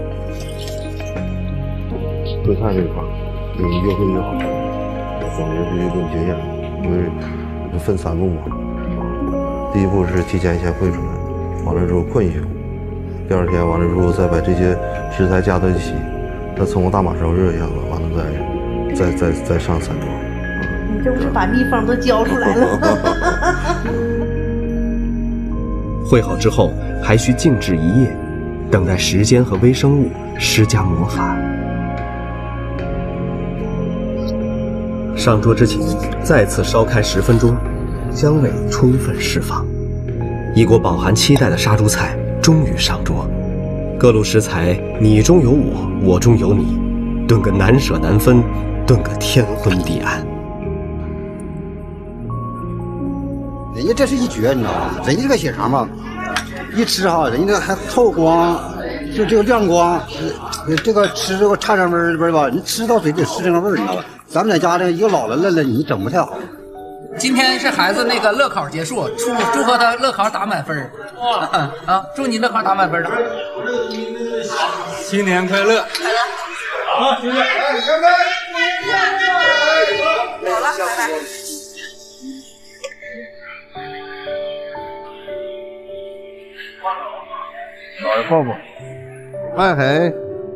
烩菜这一块，嗯，越烩越好。总结是一顿经验，因为分三步嘛。第一步是提前先烩出来，完了之后困一宿，第二天完了之后再把这些食材加到一起，再从个大马烧热一样子，完了再再再再上三桌。 你这不是把秘方都教出来了？ 烩好之后，还需静置一夜，等待时间和微生物施加魔法。上桌之前，再次烧开十分钟，香味充分释放。一锅饱含期待的杀猪菜终于上桌，各路食材你中有我，我中有你，炖个难舍难分，炖个天昏地暗。 人家这是一绝，你知道吧？人家这个血肠吧，一吃哈，人家这还透光，就这个亮光，这个吃这个差点味儿味儿吧，你吃到嘴里是这个味儿，你知道吧？咱们在家这一个老了了了，你整不太好。 今天是孩子那个乐考结束，祝祝贺他乐考打满分儿啊！祝你乐考打满分儿。 新年快乐！好，新年快乐！ 好了，拜拜。 老爷抱抱，哎嘿，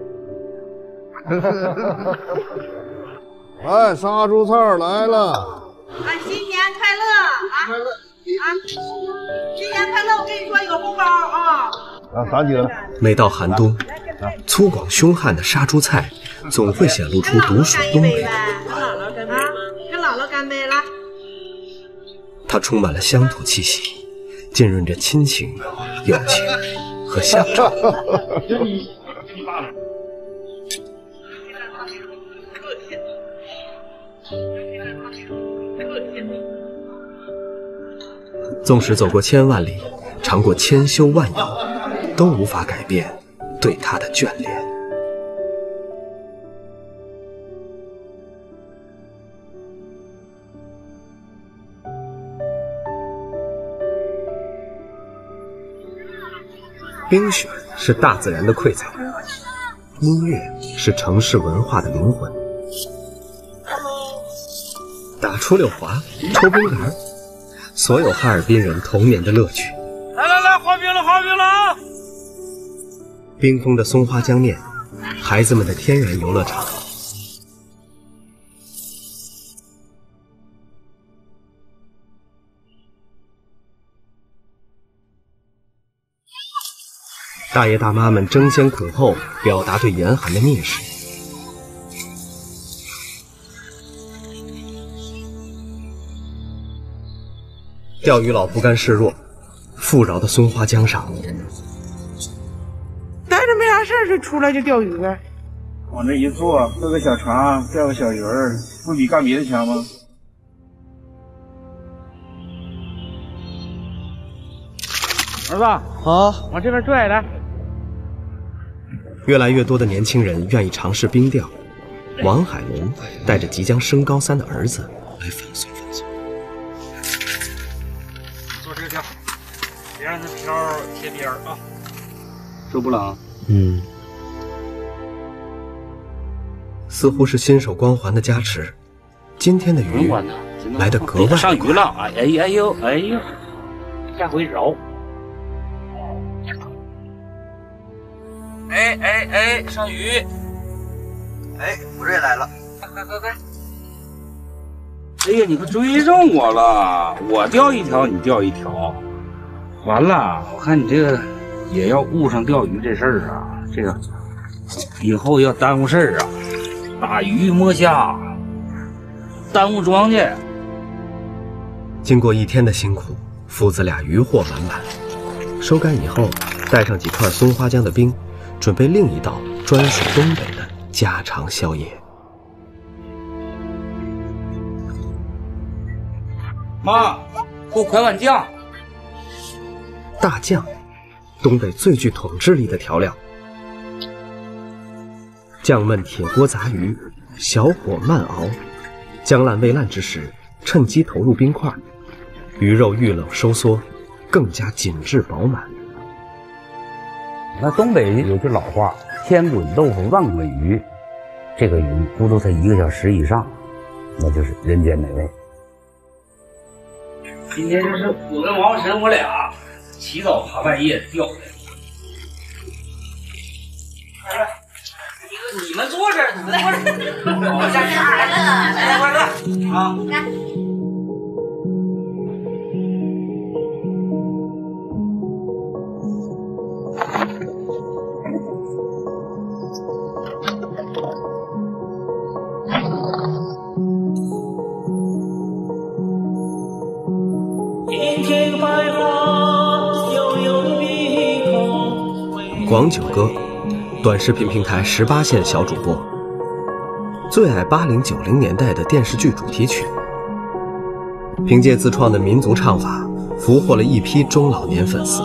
哎，杀猪菜来了。 哎，新年快乐啊！啊，新年快乐！我跟你说，有红包啊！ 啊，啥鸡了？ 每到寒冬，粗犷凶悍的杀猪菜总会显露出独属东北。 跟姥姥干杯！跟姥姥干杯！来。 它充满了乡土气息，浸润着亲情、友情和乡愁。纵使走过千万里，尝过千修万有，都无法改变对他的眷恋。冰雪是大自然的馈赠，音乐是城市文化的灵魂。打出溜滑，抽冰杆，所有哈尔滨人童年的乐趣。 来来来，滑冰了，滑冰了啊！ 冰封的松花江面，孩子们的天然游乐场。大爷大妈们争先恐后表达对严寒的蔑视。钓鱼佬不甘示弱，富饶的松花江上， 待着没啥事儿就出来就钓鱼呗。往这一坐，搁个小床，钓个小鱼儿，不比干别的强吗？儿子， 啊， 往这边拽来。 越来越多的年轻人愿意尝试冰钓。王海龙带着即将升高三的儿子来放松放松。 做这个钓，别让它漂贴边儿啊。 受不冷？ 嗯。似乎是新手光环的加持，今天的鱼来得格外上鱼了！哎哎哎呦哎呦，下回饶。哎哎哎，上鱼！ 哎，我这也来了。 快快快！哎呀，你可追上我了！我钓一条，你钓一条。完了，我看你这个也要误上钓鱼这事儿啊，这个以后要耽误事儿啊，打鱼摸虾，耽误庄稼。 经过一天的辛苦，父子俩渔获满满。收竿以后，带上几串松花江的冰，准备另一道专属东北的家常宵夜。 妈，给我快碗酱。 大酱，东北最具统治力的调料。酱焖铁锅杂鱼，小火慢熬，姜烂未烂之时，趁机投入冰块，鱼肉遇冷收缩，更加紧致饱满。 那东北有句老话，千滚豆腐万滚鱼，这个鱼咕嘟它一个小时以上，那就是人间美味。今天这是我跟王神我俩起早爬半夜钓的。来来，你们坐这儿，你们坐这儿，我下去来了，来来快乐啊！来。 广九哥，短视频平台十八线小主播，最爱八零九零年代的电视剧主题曲，凭借自创的民族唱法，俘获了一批中老年粉丝。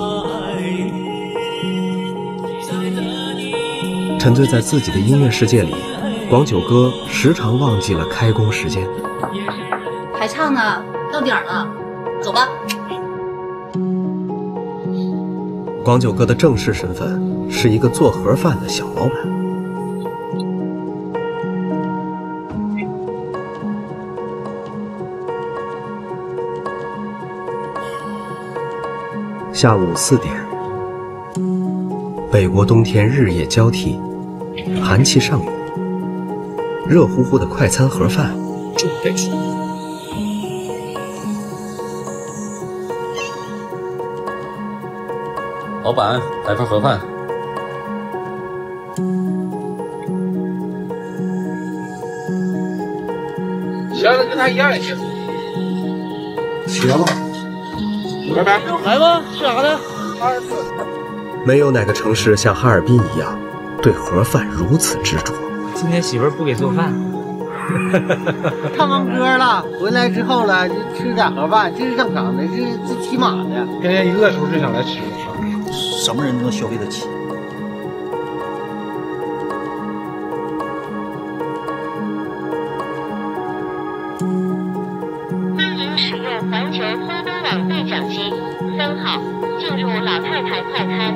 沉醉在自己的音乐世界里，广九哥时常忘记了开工时间。 还唱呢，到点了，走吧。 广九哥的正式身份是一个做盒饭的小老板。下午四点，北国冬天日夜交替，寒气上涌，热乎乎的快餐盒饭准备出炉。 老板，来份盒饭。 咸的跟他一样也行。 茄子， 拜拜。来吧，吃啥的？ 没有哪个城市像哈尔滨一样，对盒饭如此执着。 今天媳妇儿不给做饭。 唱完歌了，回来之后了，就吃点盒饭，这是正常的，这这起码的。 天天一饿时候就想来吃。 什么人都能消费得起。 欢迎使用环球呼东网对讲机，三号进入老太太快餐。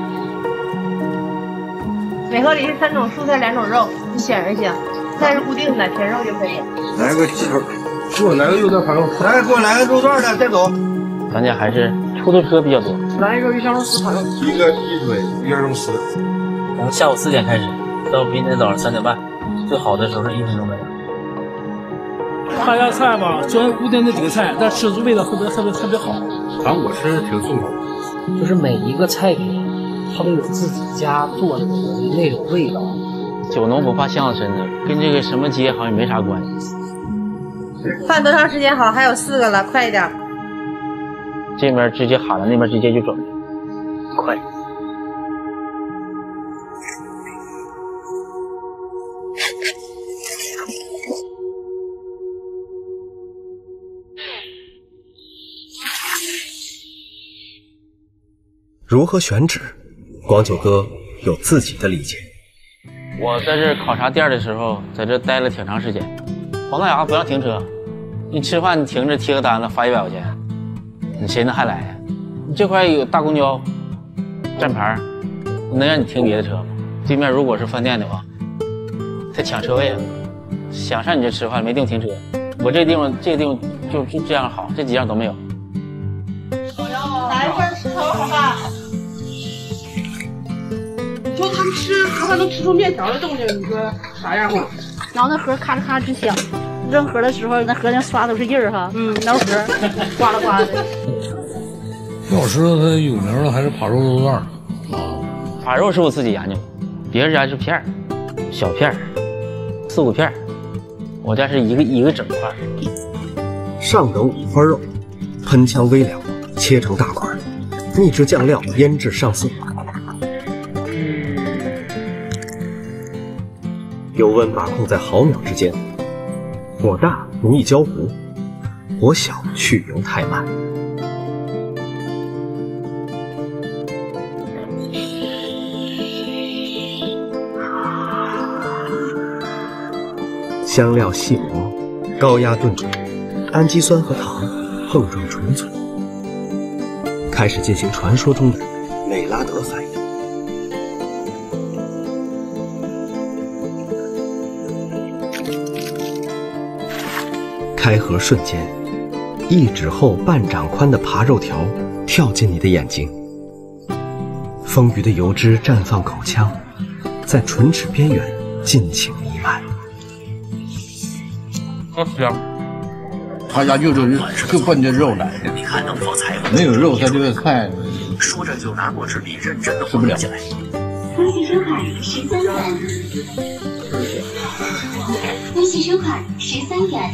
每盒里是三种蔬菜，两种肉，你选着行。菜是固定的，全肉就可以。 来个鸡腿，给我来个肉段盘肉。来，给我来个肉段的，带走。 咱家还是出租车比较多。 来一个鱼香肉丝盘肉，一个鸡腿，鱼香肉丝。 从下午四点开始，到明天早上三点半，最好的时候是一分钟没有。 他家菜吧，虽然固定的几个菜，但吃出味道特别特别特别好。反正我吃挺顺口， 就是每一个菜品，它都有自己家做的那种味道。 酒浓不怕巷子深的，跟这个什么街好像没啥关系。 饭多长时间好？还有四个了，快一点。 这边直接喊了，那边直接就准备，快。 如何选址，广九哥有自己的理解。 我在这考察店的时候，在这待了挺长时间。黄大牙不让停车，你吃饭你停着贴个单子罚一百块钱，你谁能还来呀？你这块有大公交站牌，能让你停别的车吗？对面如果是饭店的话，他抢车位啊，想上你这吃饭没地方停车。我这地方这个地方就就这样好，这几样都没有。 来一份石头好吧？ 你说他们吃盒饭能吃出面条的动静，你说啥样吧？ 然后那盒咔哧咔哧直响，扔盒的时候那盒上刷都是印儿哈，嗯，挠盒刮啦刮啦的。 要知道它有名的还是扒肉肉段啊， 扒肉是我自己研究的，别人家是片儿，小片儿，四五片儿，我家是一个一个整块。 上等五花肉，喷枪微凉，切成大块，秘制酱料腌制上色。油温把控在毫秒之间，火大容易焦糊，火小去油太慢。香料细磨，高压炖煮，氨基酸和糖碰撞纯粹，开始进行传说中的美拉德反应。开合瞬间，一指厚半掌宽的扒肉条跳进你的眼睛，丰腴的油脂绽放口腔，在唇齿边缘尽情弥漫。 好香！他家就就是就奔这肉来的，没有肉，他这个菜说着就拿过纸笔认真的吃不了。 分期收款十三元，分期收款十三元。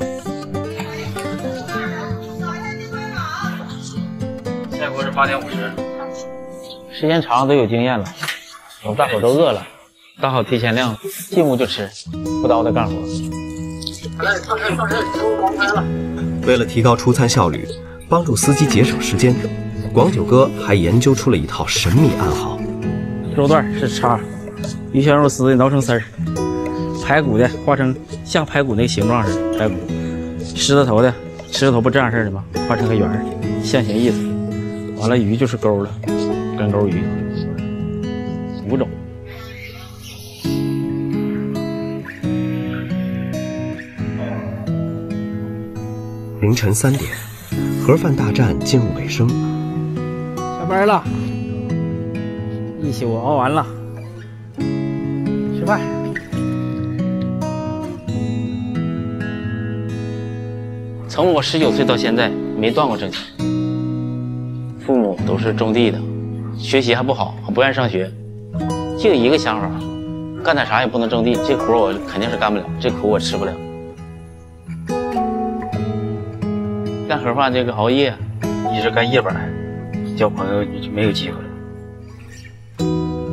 现在是八点五十，时间长都有经验了，我们大伙都饿了，打好提前量，进屋就吃，不叨叨干活。 来，上车上车，收黄牌了。 为了提高出餐效率，帮助司机节省时间，广九哥还研究出了一套神秘暗号。 肉段是叉，鱼香肉丝的挠成丝儿，排骨的画成像排骨那个形状似的排骨，狮子头的狮子头不这样式的吗？画成个圆儿，象形意思。完了鱼就是钩了，干钩鱼，五种。 凌晨三点，盒饭大战进入尾声。 下班了，一宿熬完了，吃饭。从我十九岁到现在没断过挣钱，父母都是种地的，学习还不好，还不愿意上学，就有一个想法，干点啥也不能种地，这活我肯定是干不了，这苦我吃不了。干盒饭这个熬夜，一直干夜班，交朋友就没有机会了。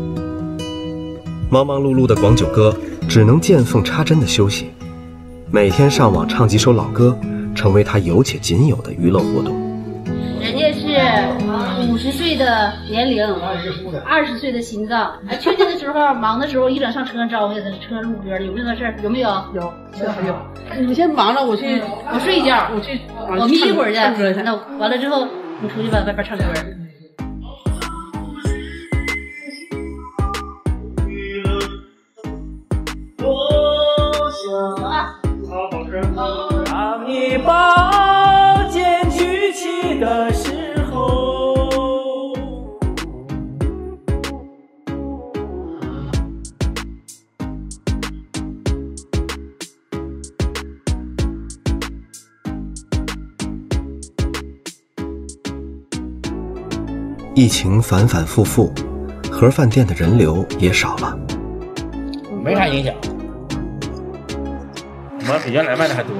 忙忙碌碌的广九哥只能见缝插针的休息，每天上网唱几首老歌，成为他有且仅有的娱乐活动。 人家是五十岁的年龄，二十岁的心脏。哎，缺劲的时候，忙的时候，一整上车上招呼他，车上录歌的，有没有这事儿？有没有？ 有，有有。你先忙着，我去， 我睡一觉， 我去， 我眯一会儿去。那完了之后，你出去吧，外边唱歌。 当你把剑举起的时候， 疫情反反复复，盒饭店的人流也少了。 没啥影响。我们比原来卖的还多。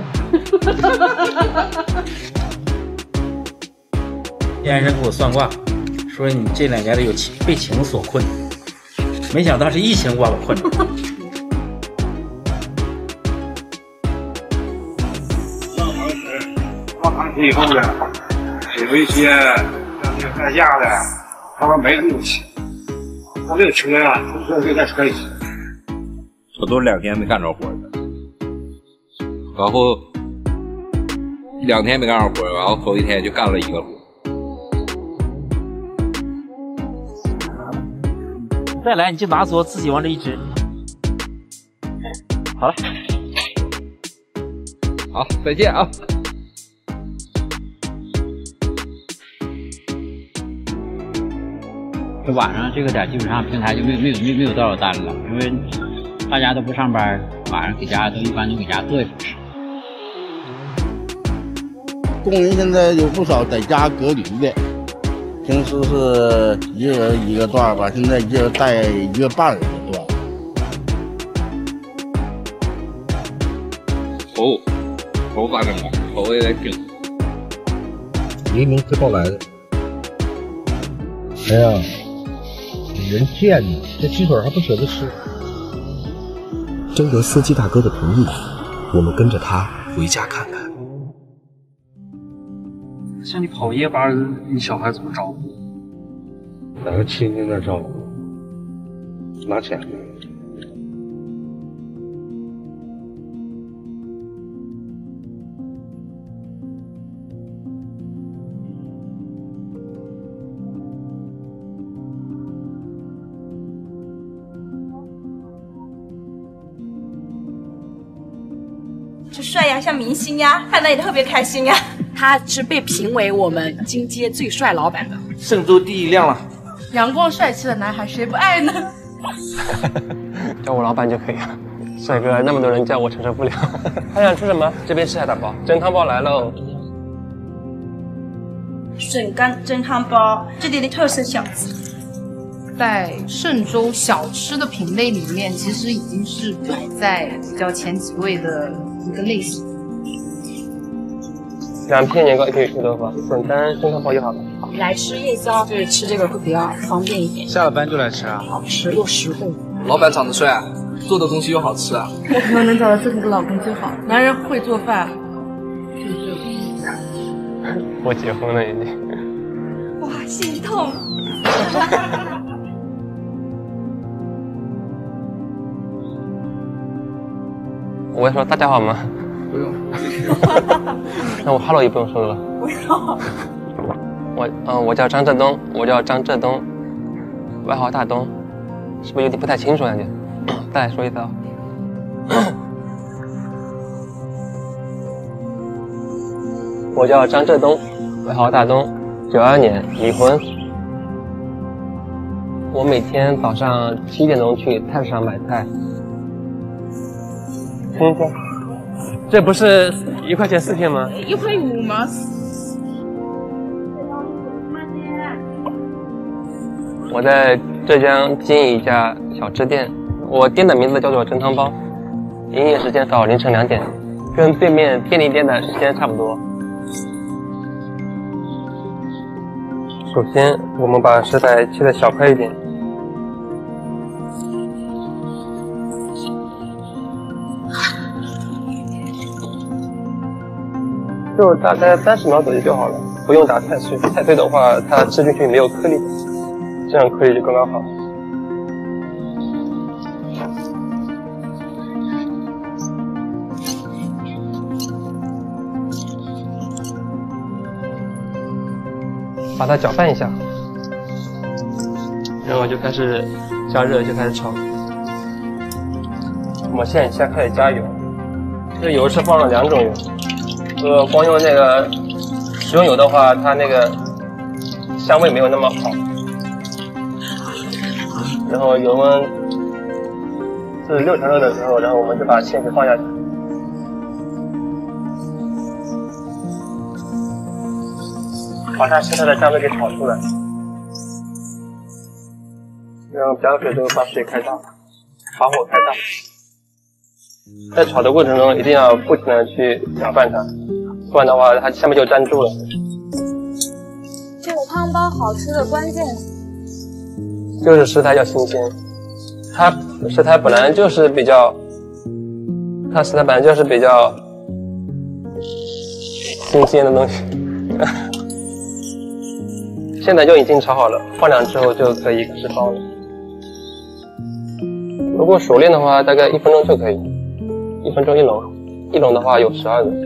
先生给我算卦，说你这两年的有情被情所困，没想到是疫情把我困住。 放长期以后的，有一些像那个干架的，他们没那么气，他这个车呀，就是这个车一起。 我都两天没干着活了。然后两天没干着活，然后头一天就干了一个活。 再来你就拿桌自己往这一支。好了， 好，再见啊！ 这晚上这个点基本上平台就没有没有没有没有多少单了，因为大家都不上班，晚上给家都一般都给家做一份吃。 工人现在有不少在家隔离的， 平时是一人一个段吧，现在一人带一个半人的段。 头，头发干嘛？头也得整。 黎明之后来的。哎呀，人贱呢，这鸡腿还不舍得吃。 征得司机大哥的同意，我们跟着他回家看看。 像你跑夜班，你小孩怎么照顾？ 哪个亲戚那照顾？拿钱。 这帅呀，像明星呀，看得也特别开心呀。 他是被评为我们金街最帅老板的， 郑州第一亮了。 阳光帅气的男孩，谁不爱呢？ 叫我老板就可以了。帅哥，那么多人叫我承受不了。还想吃什么？这边吃海胆包，蒸汤包来喽。 笋干蒸汤包，这里的特色小吃。 在嵊州小吃的品类里面，其实已经是排在比较前几位的一个类型。 两片年糕，一片臭豆腐，笋干蒸汤包就好了。 来吃夜宵，就是吃这个会比较方便一点。 下了班就来吃啊？ 好吃又实惠。 老板长得帅，做的东西又好吃啊。 我可能能找到这么个老公就好，男人会做饭。 我结婚了已经。 哇，心痛。 我会说大家好吗？ 不用。 那我 hello 也不用说了。 不用。 我嗯、呃，我叫张振东，我叫张振东，外号大东，是不是有点不太清楚感觉？再来说一次啊。我叫张振东，外号大东，九二年离婚。我每天早上七点钟去菜市场买菜。听听，这不是一块钱四片吗？ 一块五吗？ 我在浙江经营一家小吃店，我店的名字叫做蒸汤包，营业时间到凌晨两点，跟对面便利店的时间差不多。首先，我们把食材切得小块一点。就大概三十秒左右就好了，不用打太碎，太碎的话它吃进去没有颗粒，这样颗粒就刚刚好。把它搅拌一下，然后就开始加热，就开始炒。我们现在先开始加油，这油是放了两种油。呃，光用那个食用油的话，它那个香味没有那么好。然后油温是六成热的时候，然后我们就把芡实放下去，把它现在的香味给炒出来。然后加水之后把水开大，把火开大。在炒的过程中一定要不停的去搅拌它，不然的话它下面就粘住了。 这个汤包好吃的关键就是食材要新鲜，它食材本来就是比较，它食材本来就是比较新鲜的东西。现在就已经炒好了，放凉之后就可以开始包了。如果熟练的话，大概一分钟就可以。一分钟一笼，一笼的话有十二个。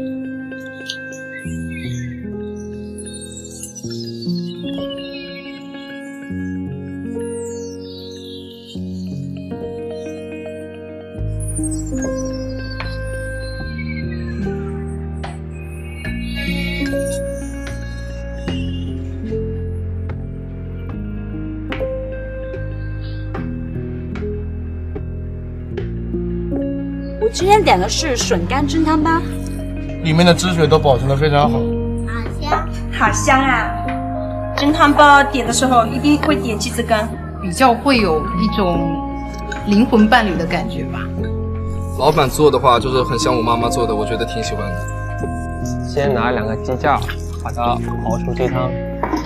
我今天点的是笋干蒸汤包， 里面的汁水都保存得非常好， 好香，好香啊！ 蒸汤包点的时候一定会点鸡翅羹， 比较会有一种灵魂伴侣的感觉吧。 老板做的话，就是很像我妈妈做的，我觉得挺喜欢的。 先拿两个鸡架，把它熬出鸡汤。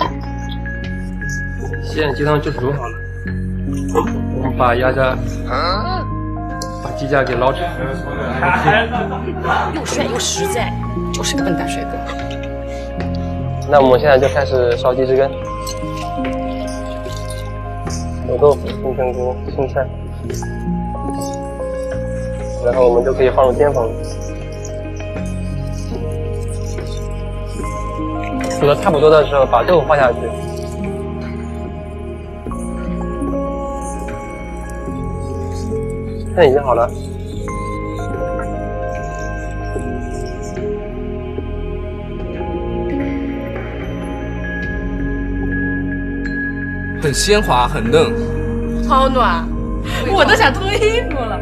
现在鸡汤就煮好了，我们把鸭架，把鸡架给捞出来。 又帅又实在，就是个笨蛋帅哥。 那我们现在就开始烧鸡翅羹，有豆腐、金针菇、青菜，然后我们就可以放入淀粉。煮的差不多的时候，把豆腐放下去。现在已经好了。 很鲜滑，很嫩， 超暖，我都想脱衣服了。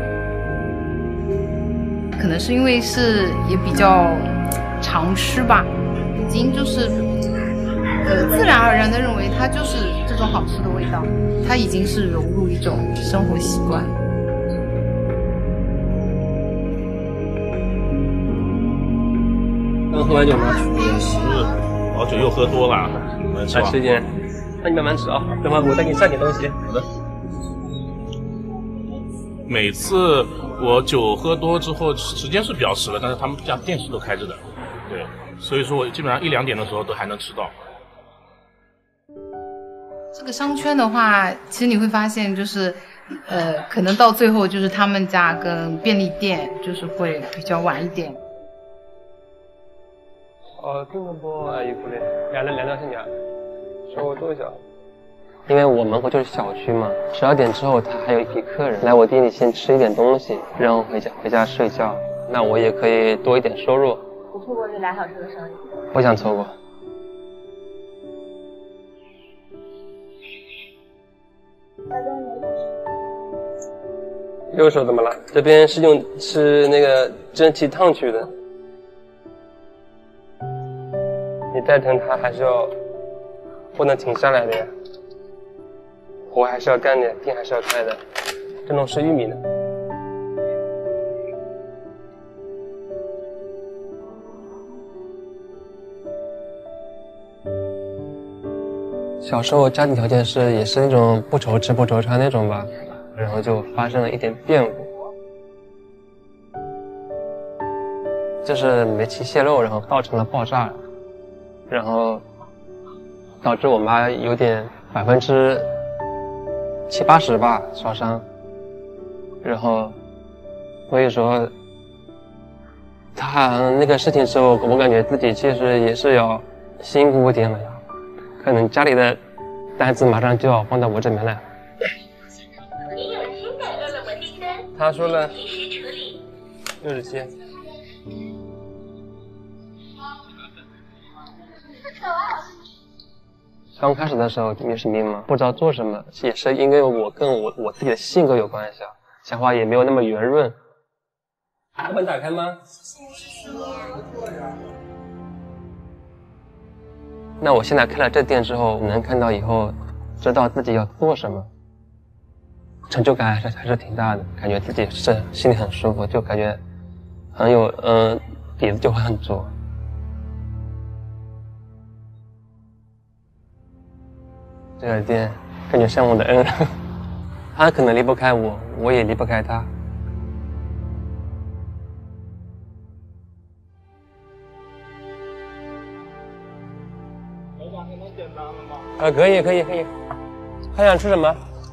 可能是因为是也比较常吃吧，已经就是呃自然而然的认为它就是这种好吃的味道，它已经是融入一种生活习惯。 刚喝完酒吗？ 是，老酒又喝多了，来吃一点。那你慢慢吃啊，等会我再给你上点东西。好的。 每次我酒喝多之后，时间是比较迟了，但是他们家电视都开着的，对，所以说我基本上一两点的时候都还能吃到。 这个商圈的话，其实你会发现，就是呃，可能到最后就是他们家跟便利店就是会比较晚一点。 어, 핑크볼 이쁘네. 야는两条线夹，稍微多一下。因为我门口就是小区嘛，十二点之后他还有一批客人来我店里先吃一点东西，然后回家回家睡觉。那我也可以多一点收入。 不错过这俩小时的生意。 不想错过。右手怎么了？这边是用是那个蒸汽烫取的。你再疼它还是要不能停下来的呀，活还是要干的，店还是要开的。这种是玉米的。小时候家庭条件是也是那种不愁吃不愁穿那种吧，然后就发生了一点变故，就是煤气泄漏，然后造成了爆炸。然后导致我妈有点百分之七八十吧烧伤，然后所以说她那个事情之后，我感觉自己其实也是要辛苦一点了呀，可能家里的单子马上就要放到我这边来。他说了六十七。刚开始的时候也是迷茫，不知道做什么，也是因为我跟我我自己的性格有关系啊，讲话也没有那么圆润。把门打开吗？那我现在开了这店之后，能看到以后，知道自己要做什么，成就感还是还是挺大的，感觉自己是心里很舒服，就感觉很有嗯、呃、底子就会很足。这个店感觉像我的恩人，他可能离不开我，我也离不开他。啊，可以可以可以，还想吃什么？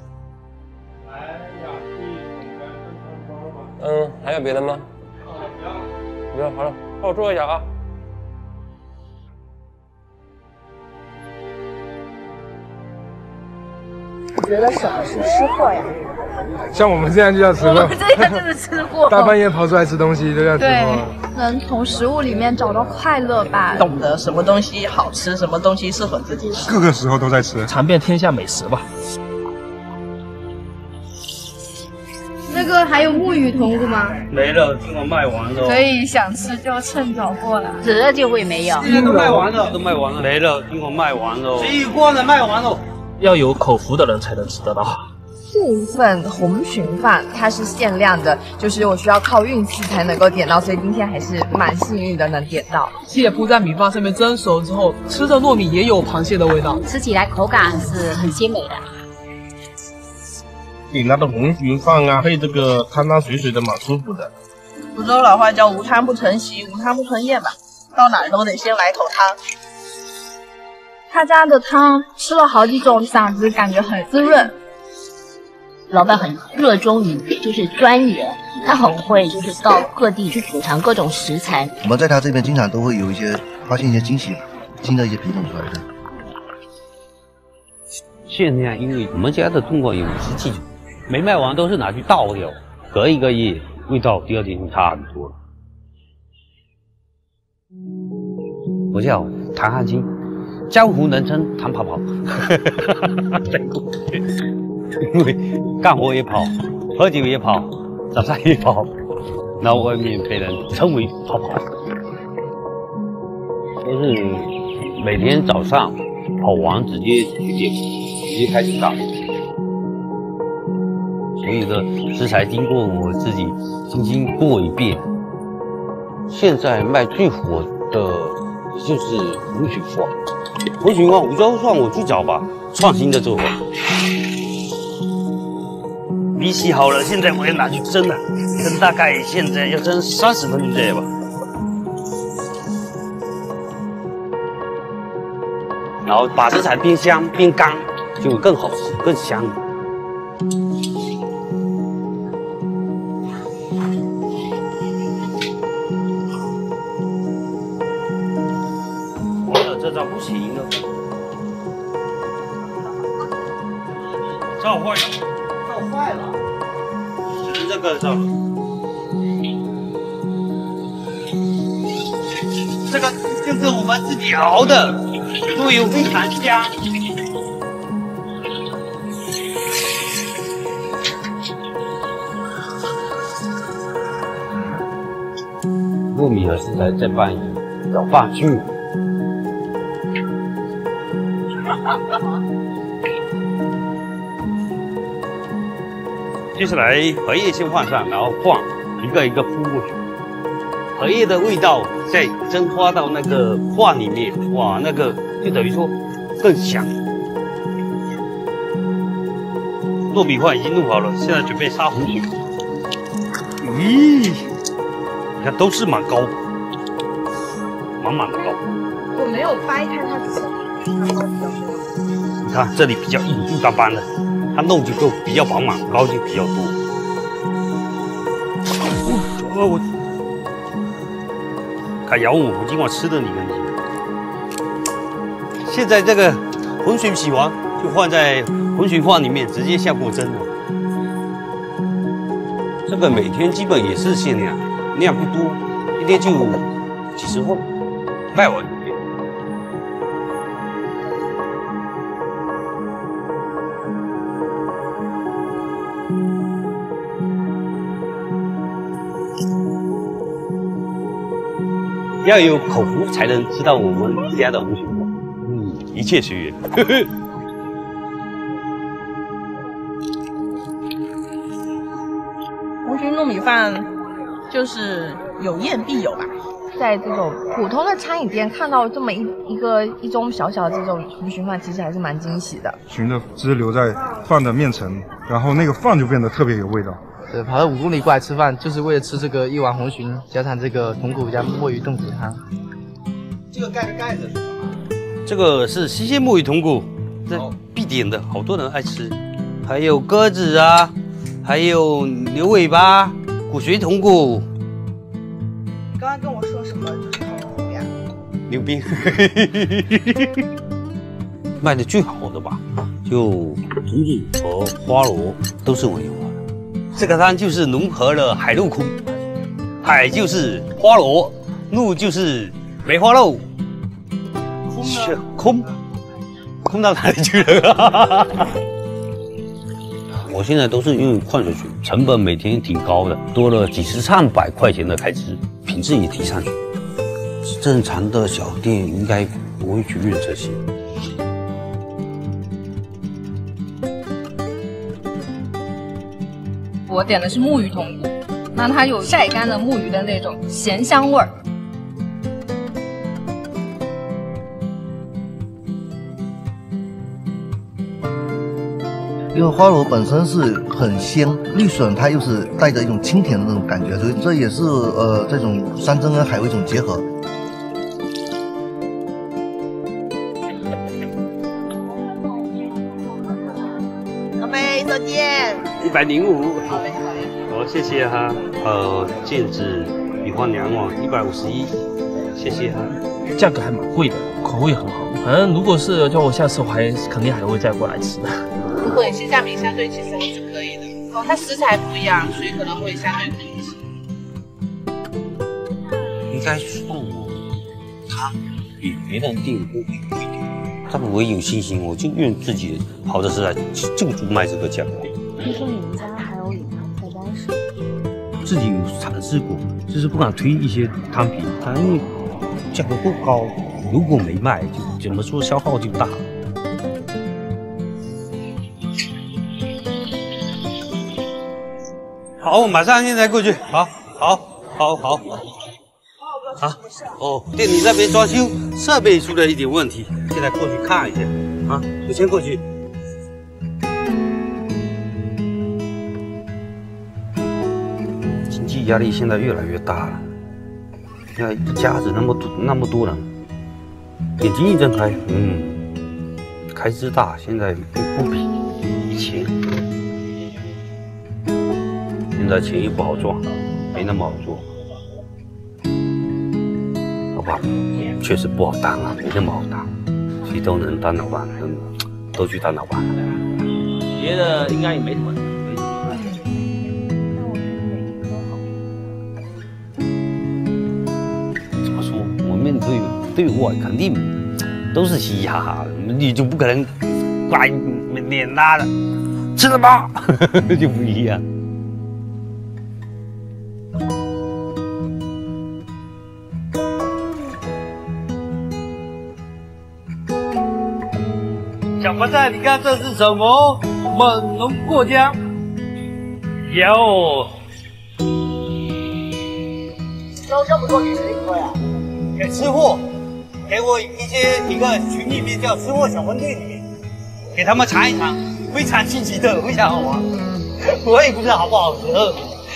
嗯，还有别的吗？不要，好了，帮我坐一下啊。 你觉得什么是吃货呀？ 像我们现在就叫吃货， 我们这样就是吃货。 大半夜跑出来吃东西就叫吃货。 能从食物里面找到快乐吧， 懂得什么东西好吃，什么东西适合自己吃， 各个时候都在吃， 尝遍天下美食吧。 那这个还有木鱼筒骨吗？ 没了，今晚卖完了。 所以想吃就趁早过来。 这就会没有， 今天都卖完了，都卖完了，没了，今晚卖完了。这一锅呢卖完了。 要有口福的人才能吃得到。 这一份红鲟饭它是限量的，就是我需要靠运气才能够点到，所以今天还是蛮幸运的能点到。 蟹铺在米饭上面蒸熟之后，吃着糯米也有螃蟹的味道， 吃起来口感是很鲜美的。 你那的红鲟饭啊，配这个汤汤水水的，蛮舒服的。 福州老话叫无汤不成席，无汤不成宴吧，到哪儿都得先来口汤。 他家的汤吃了好几种，嗓子感觉很滋润。 老板很热衷于就是钻研，他很会就是到各地去品尝各种食材。 我们在他这边经常都会有一些发现一些惊喜，新的一些品种出来的。 限量，因为我们家的中国有五十几种，没卖完都是拿去倒掉，隔一个月味道第二天就差很多了。我叫谭汉卿，江湖人称谭跑跑。因为干活也跑，喝酒也跑，早上也跑，然后外面被人称为跑跑。都是每天早上跑完直接去店，直接开始干。所有的食材经过我自己精心过一遍。现在卖最火的就是红鲟饭，红鲟饭五洲算我最早吧创新的做法。米洗好了，现在我要拿去蒸了，蒸大概现在要蒸三十分钟这样吧。然后把食材煸香煸干，就更好吃更香。完了，这招不行了，照坏了。坏了，只能这个照了。这个就是我们自己熬的，所以非常香。糯米和食材再拌一搅拌均匀。接下来荷叶先放上，然后放一个一个铺过去。荷叶的味道再蒸发到那个饭里面，哇，那个就等于说更香。糯米饭已经弄好了，现在准备杀红鲟。咦，你看都是蛮高，满满的高。 我没有掰开它之前， 你看这里比较硬硬邦邦的。它弄就够比较饱满，高就比较多。哦，我看咬我，我今晚吃的你跟你。现在这个红鲟洗完就放在红鲟饭里面，直接下锅蒸了。这个每天基本也是限量，量不多，一天就几十份，卖完。要有口福才能吃到我们家的红鲟饭，嗯，一切随缘。呵呵。 红鲟糯米饭就是有宴必有吧。 在这种普通的餐饮店看到这么一一个一盅小小的这种红鲟饭，其实还是蛮惊喜的。 鲟的汁留在饭的面层，然后那个饭就变得特别有味道。 对，跑了五公里过来吃饭，就是为了吃这个一碗红鲟，加上这个筒骨加墨鱼炖骨汤。 这个盖的盖子是什么？这个是新鲜墨鱼筒骨，这必点的，好多人爱吃。还有鸽子啊，还有牛尾巴、骨髓筒骨。 刚刚跟我说什么就是筒骨呀？ 牛逼！卖的最好的吧，就筒骨和花螺都是我有。这个汤就是融合了海陆空，海就是花螺，陆就是梅花肉，空呢？空，空到哪里去了？ 我现在都是用矿泉水，成本每天挺高的，多了几十上百块钱的开支，品质也提上去。正常的小店应该不会去用这些。 我点的是木鱼筒骨，那它有晒干的木鱼的那种咸香味儿。 因为花螺本身是很鲜，绿笋它又是带着一种清甜的那种感觉，所以这也是呃这种山珍跟海味一种结合。 干杯，再见。 一百零五。 好嘞，好嘞。 好，谢谢哈。呃，戒指一换两万，一百五十一，谢谢哈。 价格还蛮贵的，口味很好。反正如果是叫我下次，我还肯定还会再过来吃的。 如果你性价比相对其实还是可以的，哦，它食材不一样，所以可能会相对贵一些。 应该说我它比别人店会贵一点，但我有信心，我就用自己好的食材，就就卖这个价格。 听说你们家还有隐藏菜单是？ 自己有尝试过，就是不敢推一些汤品，它因为价格过高，如果没卖，就怎么说消耗就大。好，我马上现在过去。好，好，好，好。啊，哦，店里那边装修设备出了一点问题，现在过去看一下。啊，我先过去。经济压力现在越来越大了，现在一家子那么多那么多人，眼睛一睁开，嗯，开支大，现在不不比以前。现在钱也不好赚，没那么好做，好吧？确实不好当啊，没那么好当。谁都能当老板，都都去当老板。别的应该也没什么。怎么说？我们对对我肯定都是嘻嘻哈哈的，你就不可能挂脸拉的，吃了吗？就不一样。小白菜，你看这是什么？猛龙过江。有。 都这么多给谁喝呀？ 给吃货，给我一些一个群里面叫吃货小分队里面，给他们尝一尝，非常新奇的，非常好玩。我也不知道好不好喝。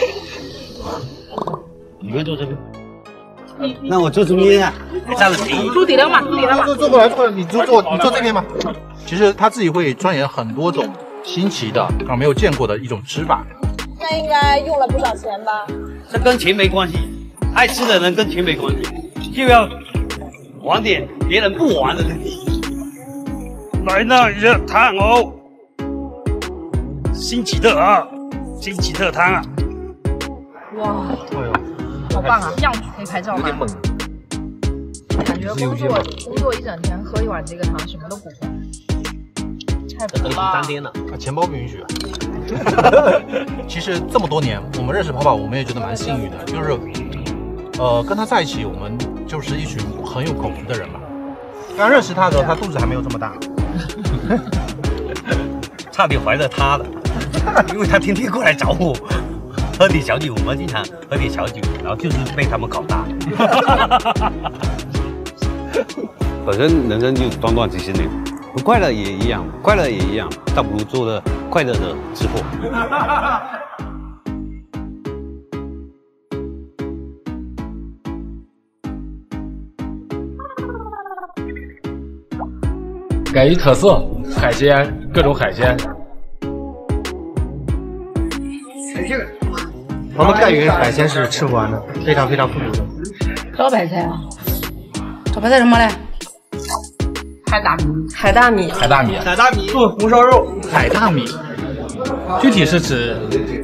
你们坐这边。那我坐这边啊，站着便宜。 猪底了嘛，猪底了嘛。 坐坐过来，坐过来，你就坐，你坐这边嘛。其实他自己会钻研很多种新奇的、啊没有见过的一种吃法。 那应该用了不少钱吧？ 这跟钱没关系，爱吃的人跟钱没关系，就要玩点别人不玩的东西。来那热汤哦，新奇特啊，新奇特汤啊。 哇，好棒啊！这样可以拍照吗？感觉工作工作一整天，喝一碗这个汤什么都不会。太补了。 三天了，钱包不允许。其实这么多年，我们认识跑跑，我们也觉得蛮幸运的，就是，呃，跟他在一起，我们就是一群很有口福的人嘛。刚认识他的时候，他肚子还没有这么大， 差点怀了他的，因为他天天过来找我。喝点小酒，我们经常喝点小酒，然后就是被他们搞大。反正人生就短短几十年，不快乐也一样，快乐也一样，倒不如做了快乐的吃货。 改一特色海鲜，各种海鲜。 我们盖云海鲜是吃不完的，非常非常富足的。 招牌菜啊，招牌菜什么嘞？海大米， 海大米， 海大米， 海大米，做红烧肉， 海大米，具体是指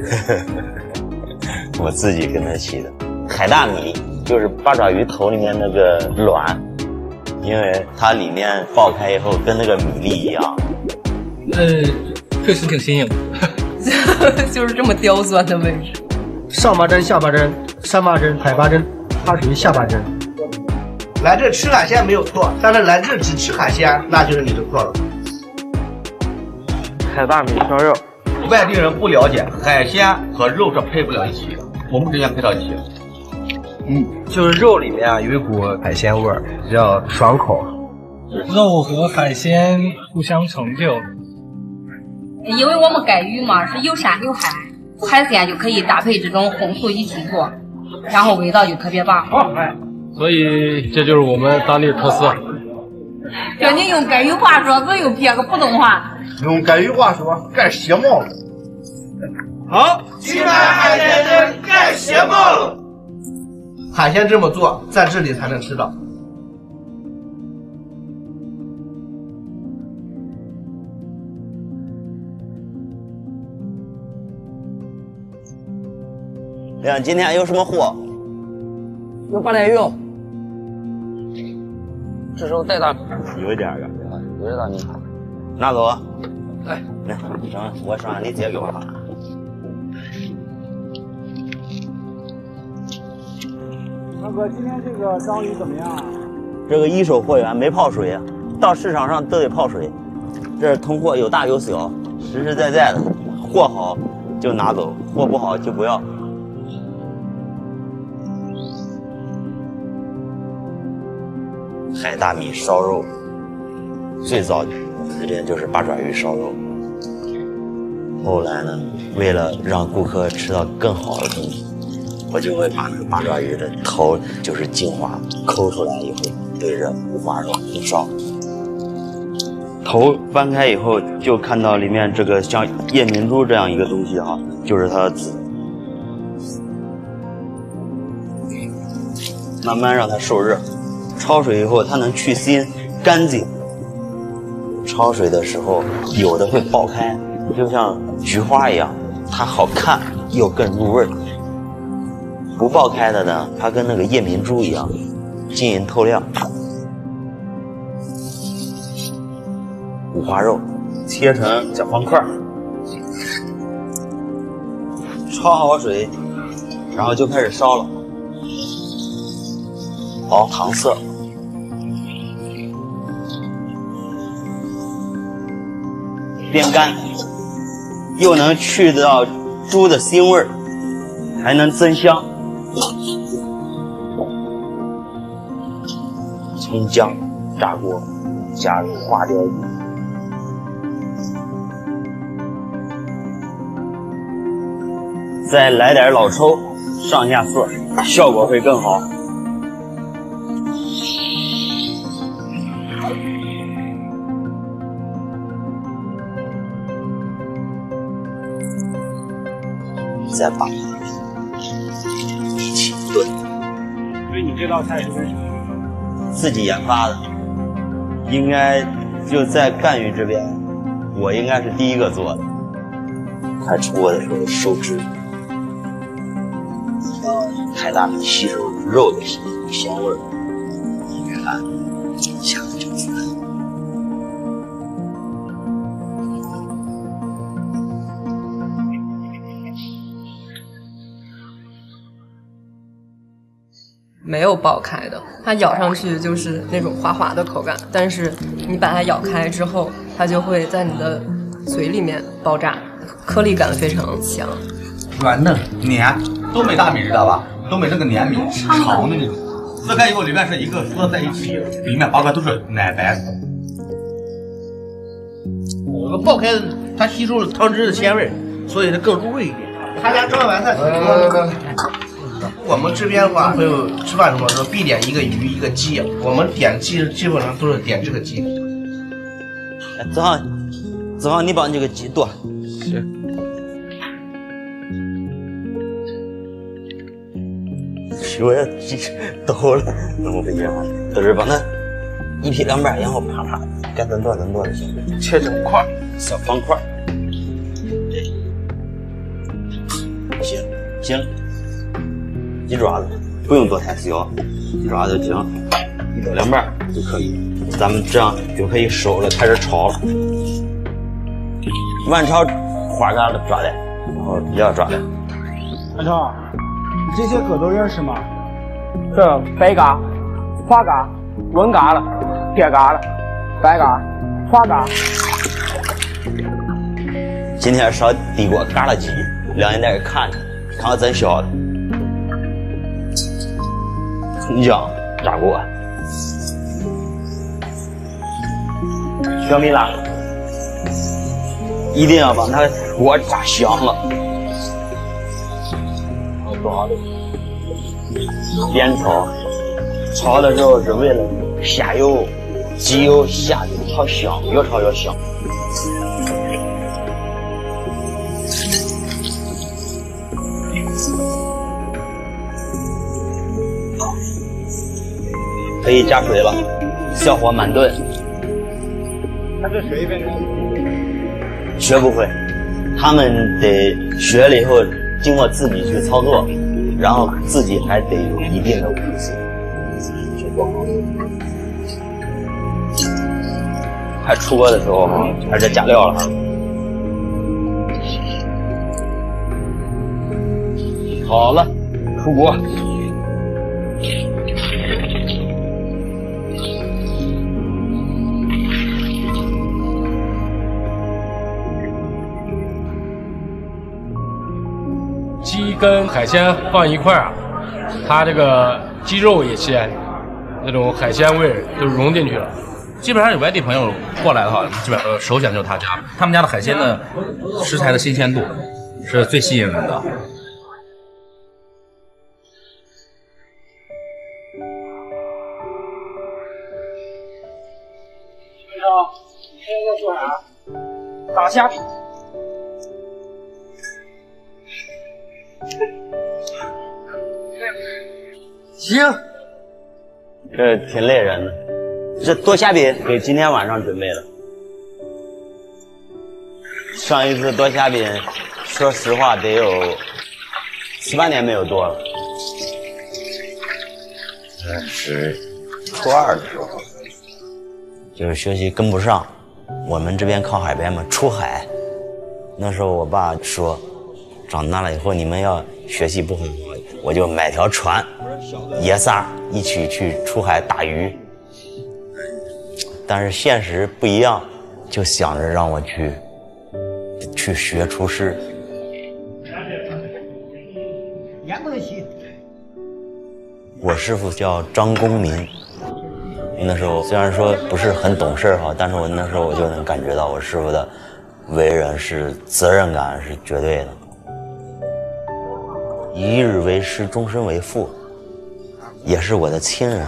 我自己跟他起的。海大米就是八爪鱼头里面那个卵，因为它里面爆开以后跟那个米粒一样。 呃，确实挺新颖的。 就是这么刁钻的位置。 上巴针、下巴针、三八针、海八针，它属于下巴针。 来这吃海鲜没有错，但是来这只吃海鲜，那就是你的错了。 海大米烧肉， 外地人不了解，海鲜和肉是配不了一起的，我们之间配到一起。 嗯，就是肉里面啊有一股海鲜味儿，比较爽口。 肉和海鲜互相成就。 因为我们改鱼嘛是有山有海，海鲜就可以搭配这种荤素一起做，然后味道就特别棒。 所以这就是我们当地的特色。 叫你用改鱼话说，只有撇个普通话。 用改鱼话说，盖鞋帽了。好，去买海鲜针盖鞋帽了。海鲜这么做，在这里才能吃到。 亮，今天有什么货？ 有八点肉，这时候带大米， 有一点感觉， 有点大米， 拿走啊！ 来， 来，上我上你姐给我。 大哥，今天这个章鱼怎么样啊？ 这个一手货源没泡水，到市场上都得泡水。这是通货有大有小，实实在在的，货好就拿走，货不好就不要。海大米烧肉，最早之前就是八爪鱼烧肉。后来呢，为了让顾客吃到更好的东西，我就会把那个八爪鱼的头，就是精华抠出来以后，对着五花肉一烧。头翻开以后，就看到里面这个像夜明珠这样一个东西哈，就是它的籽。慢慢让它受热。焯水以后，它能去腥干净。焯水的时候，有的会爆开，就像菊花一样，它好看又更入味。不爆开的呢，它跟那个夜明珠一样，晶莹透亮。五花肉切成小方块，焯好水，然后就开始烧了。熬糖色。煸干，又能去掉猪的腥味儿，还能增香。葱姜炸锅，加入花雕鱼，再来点老抽，上下色，效果会更好。再把一起炖。 所以你这道菜是自己研发的，应该就在赣榆这边，我应该是第一个做的。快出锅的时候收汁，海大米吸收肉的香味儿，你看，下面就出来了。 没有爆开的，它咬上去就是那种滑滑的口感，但是你把它咬开之后，它就会在你的嘴里面爆炸，颗粒感非常强， 软嫩黏。东北大米知道吧？东北那个黏米长的那种，撕开以后里面是一个缩在一起，里面拔出来都是奶白色。 我们爆开它吸收了汤汁的鲜味，所以它更入味一点。他家装完菜。我们这边的话，朋友吃饭的时候说必点一个鱼一个鸡，我们点鸡基本上都是点这个鸡。 哎，子航，子航，你把这个鸡剁了。 是。 我要鸡抖了，那么不行，都是把它一劈两半，然后啪啪该怎剁怎剁就行，切成块，小方块。行行。鸡爪子不用做太小，鸡爪子就行，一刀两半就可以。咱们这样就可以收了，开始炒了。万超花蛤的抓的，然后料抓的。 安超，你这些蛤都认识吗？ 这白蛤、花蛤、文蛤了、铁蛤了、白蛤、花蛤。 今天烧地锅嘎了鸡，两人在这看着，看我真小的。葱姜炸锅，小米辣，一定要把它锅炸香了。多好的煸炒，炒的时候是为了下油，鸡油下去炒香，越炒越香。可以加水了，小火慢炖。 它这水分学不会，他们得学了以后，经过自己去操作，然后自己还得有一定的武器去做好。还出锅的时候还是加料了哈。好了，出锅。 鸡跟海鲜放一块儿啊，它这个鸡肉也鲜，那种海鲜味就融进去了。 基本上有外地朋友过来的话，基本上首选就是他家，他们家的海鲜的食材的新鲜度是最吸引人的。 安超，你现在在做啥？打虾皮。 行，这挺累人的。这剁虾饼给今天晚上准备的。上一次剁虾饼，说实话得有七八年没有剁了。那是初二的时候，就是学习跟不上，我们这边靠海边嘛，出海。那时候我爸说，长大了以后你们要学习不很好，我就买条船，爷仨一起去出海打鱼。但是现实不一样，就想着让我去去学厨师。我师傅叫张公民，那时候虽然说不是很懂事哈，但是我那时候我就能感觉到我师傅的为人是责任感是绝对的。一日为师，终身为父，也是我的亲人。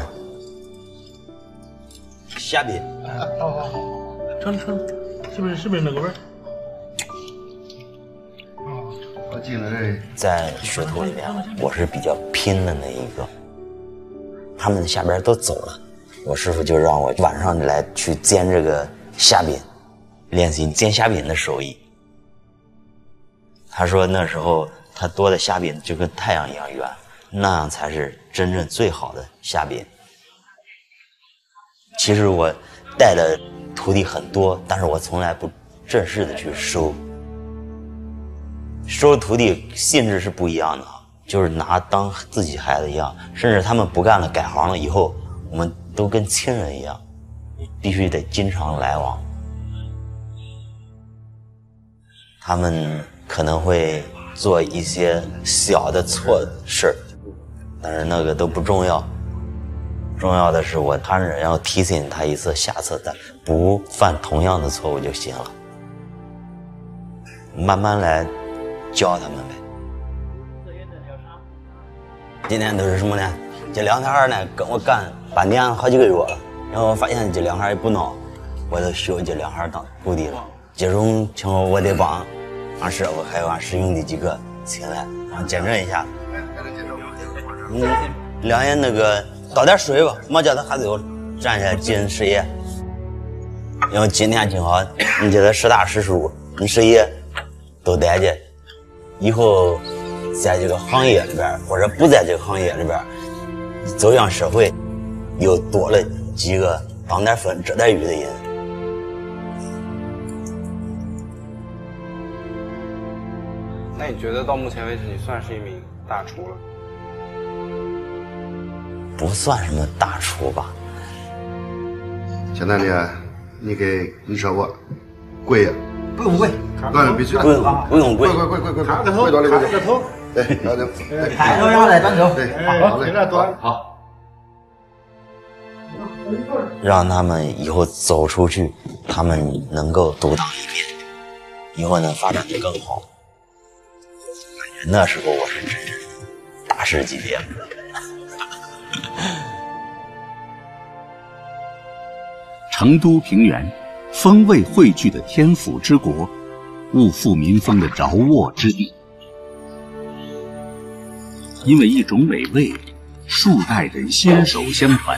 虾饼， 好好好，称称，是不是是不是那个味儿？ 我进了这里， 在学徒里面，我是比较拼的那一个。他们下边都走了，我师傅就让我晚上来去煎这个虾饼，练习煎虾饼的手艺。他说那时候他剁的虾饼就跟太阳一样圆，那样才是真正最好的虾饼。其实我带的徒弟很多，但是我从来不正式的去收。收徒弟性质是不一样的，就是拿当自己孩子一样，甚至他们不干了改行了以后，我们都跟亲人一样，必须得经常来往。他们可能会做一些小的错事，但是那个都不重要。重要的是我他人要提醒他一次，下次他不犯同样的错误就行了。慢慢来教他们呗。今天都是什么呢？这两天儿呢跟我干半年好几个月了，然后我发现这两天也不孬，我就学这两天当徒弟了。这种情况我得帮俺师傅还有俺师兄弟几个请来，然后见证一下。嗯，两人那个倒点水吧，莫叫他喝酒，站起来敬师爷。因为今天正好你这个师大师叔，你师爷都在这，以后在这个行业里边，或者不在这个行业里边，走向社会，又多了几个当点分遮点雨的人。 那你觉得到目前为止，你算是一名大厨了？ 不算什么大厨吧。 小丹弟，你给你说过，跪呀？ 不用跪， 那必须不用不用跪， 跪跪跪跪跪， 抬个头， 跪多了，跪抬个头， 对，好的， 抬头下来端走， 对， 好嘞，端好。 让他们以后走出去，他们能够独当一面，以后能发展得更好。感觉那时候我是真是大师级别。 成都平原，风味汇聚的天府之国，物阜民丰的饶沃之地。因为一种美味，数代人携手相传，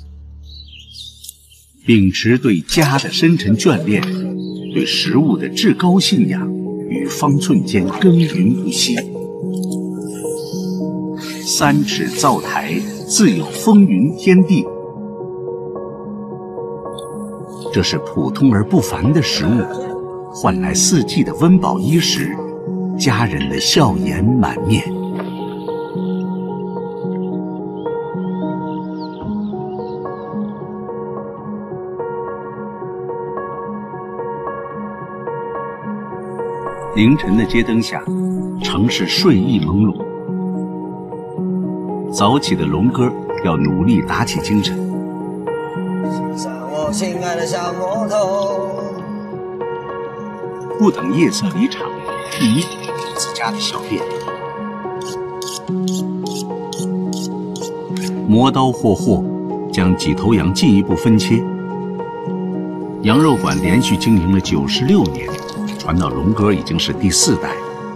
秉持对家的深沉眷恋，对食物的至高信仰，与方寸间耕耘不息。三尺灶台，自有风云天地。这是普通而不凡的食物，换来四季的温饱衣食，家人的笑颜满面。凌晨的街灯下，城市睡意朦胧。早起的龙哥要努力打起精神。 我亲爱的小魔头， 不等夜色离场，第一自家的小店。磨刀霍霍，将几头羊进一步分切。羊肉馆连续经营了九十六年，传到龙哥已经是第四代。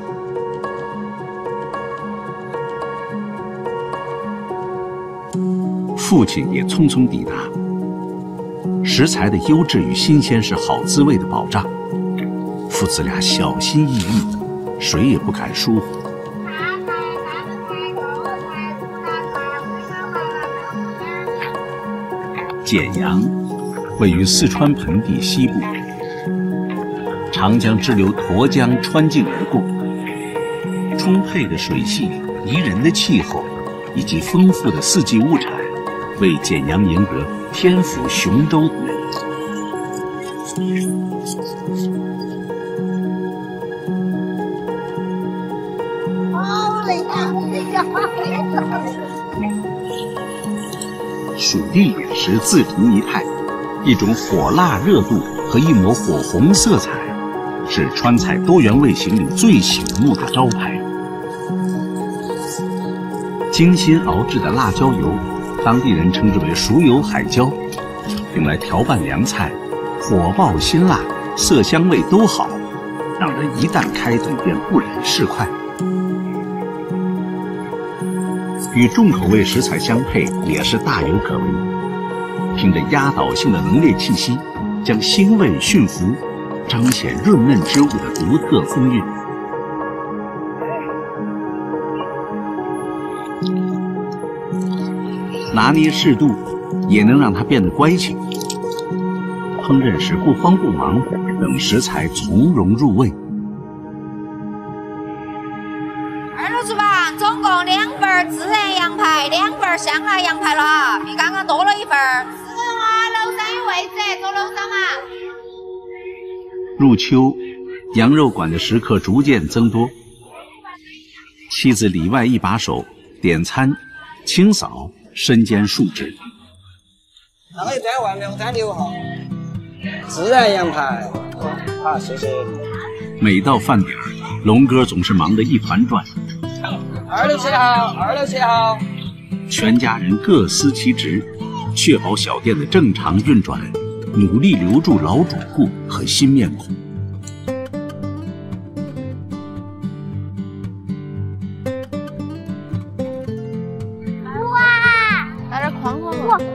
父亲也匆匆抵达。食材的优质与新鲜是好滋味的保障。父子俩小心翼翼，谁也不敢疏忽。简阳位于四川盆地西部，长江支流沱江穿境而过，充沛的水系、宜人的气候以及丰富的四季物产，为简阳赢得天府雄州的美誉。蜀地饮食自成一派，一种火辣热度和一抹火红色彩，是川菜多元味型里最醒目的招牌。精心熬制的辣椒油，当地人称之为蜀油海椒，用来调拌凉菜，火爆辛辣，色香味都好，让人一旦开嘴便不忍释筷。与重口味食材相配也是大有可为，凭着压倒性的浓烈气息，将腥味驯服，彰显润嫩之物的独特风韵。拿捏适度，也能让它变得乖巧。烹饪时不慌不忙，等食材从容入味。 二楼厨房总共两份孜然羊排，两份香辣羊排了哈，比刚刚多了一份。是啊，楼上有位置，坐楼上嘛。 入秋，羊肉馆的食客逐渐增多。妻子里外一把手，点餐、清扫、身兼数职。 那个在外面我单六号，孜然羊排。好，谢谢。 每到饭点儿，龙哥总是忙得一团转。 二六七号，二六七号。 全家人各司其职，确保小店的正常运转，努力留住老主顾和新面孔。 哇，在这哐哐哇！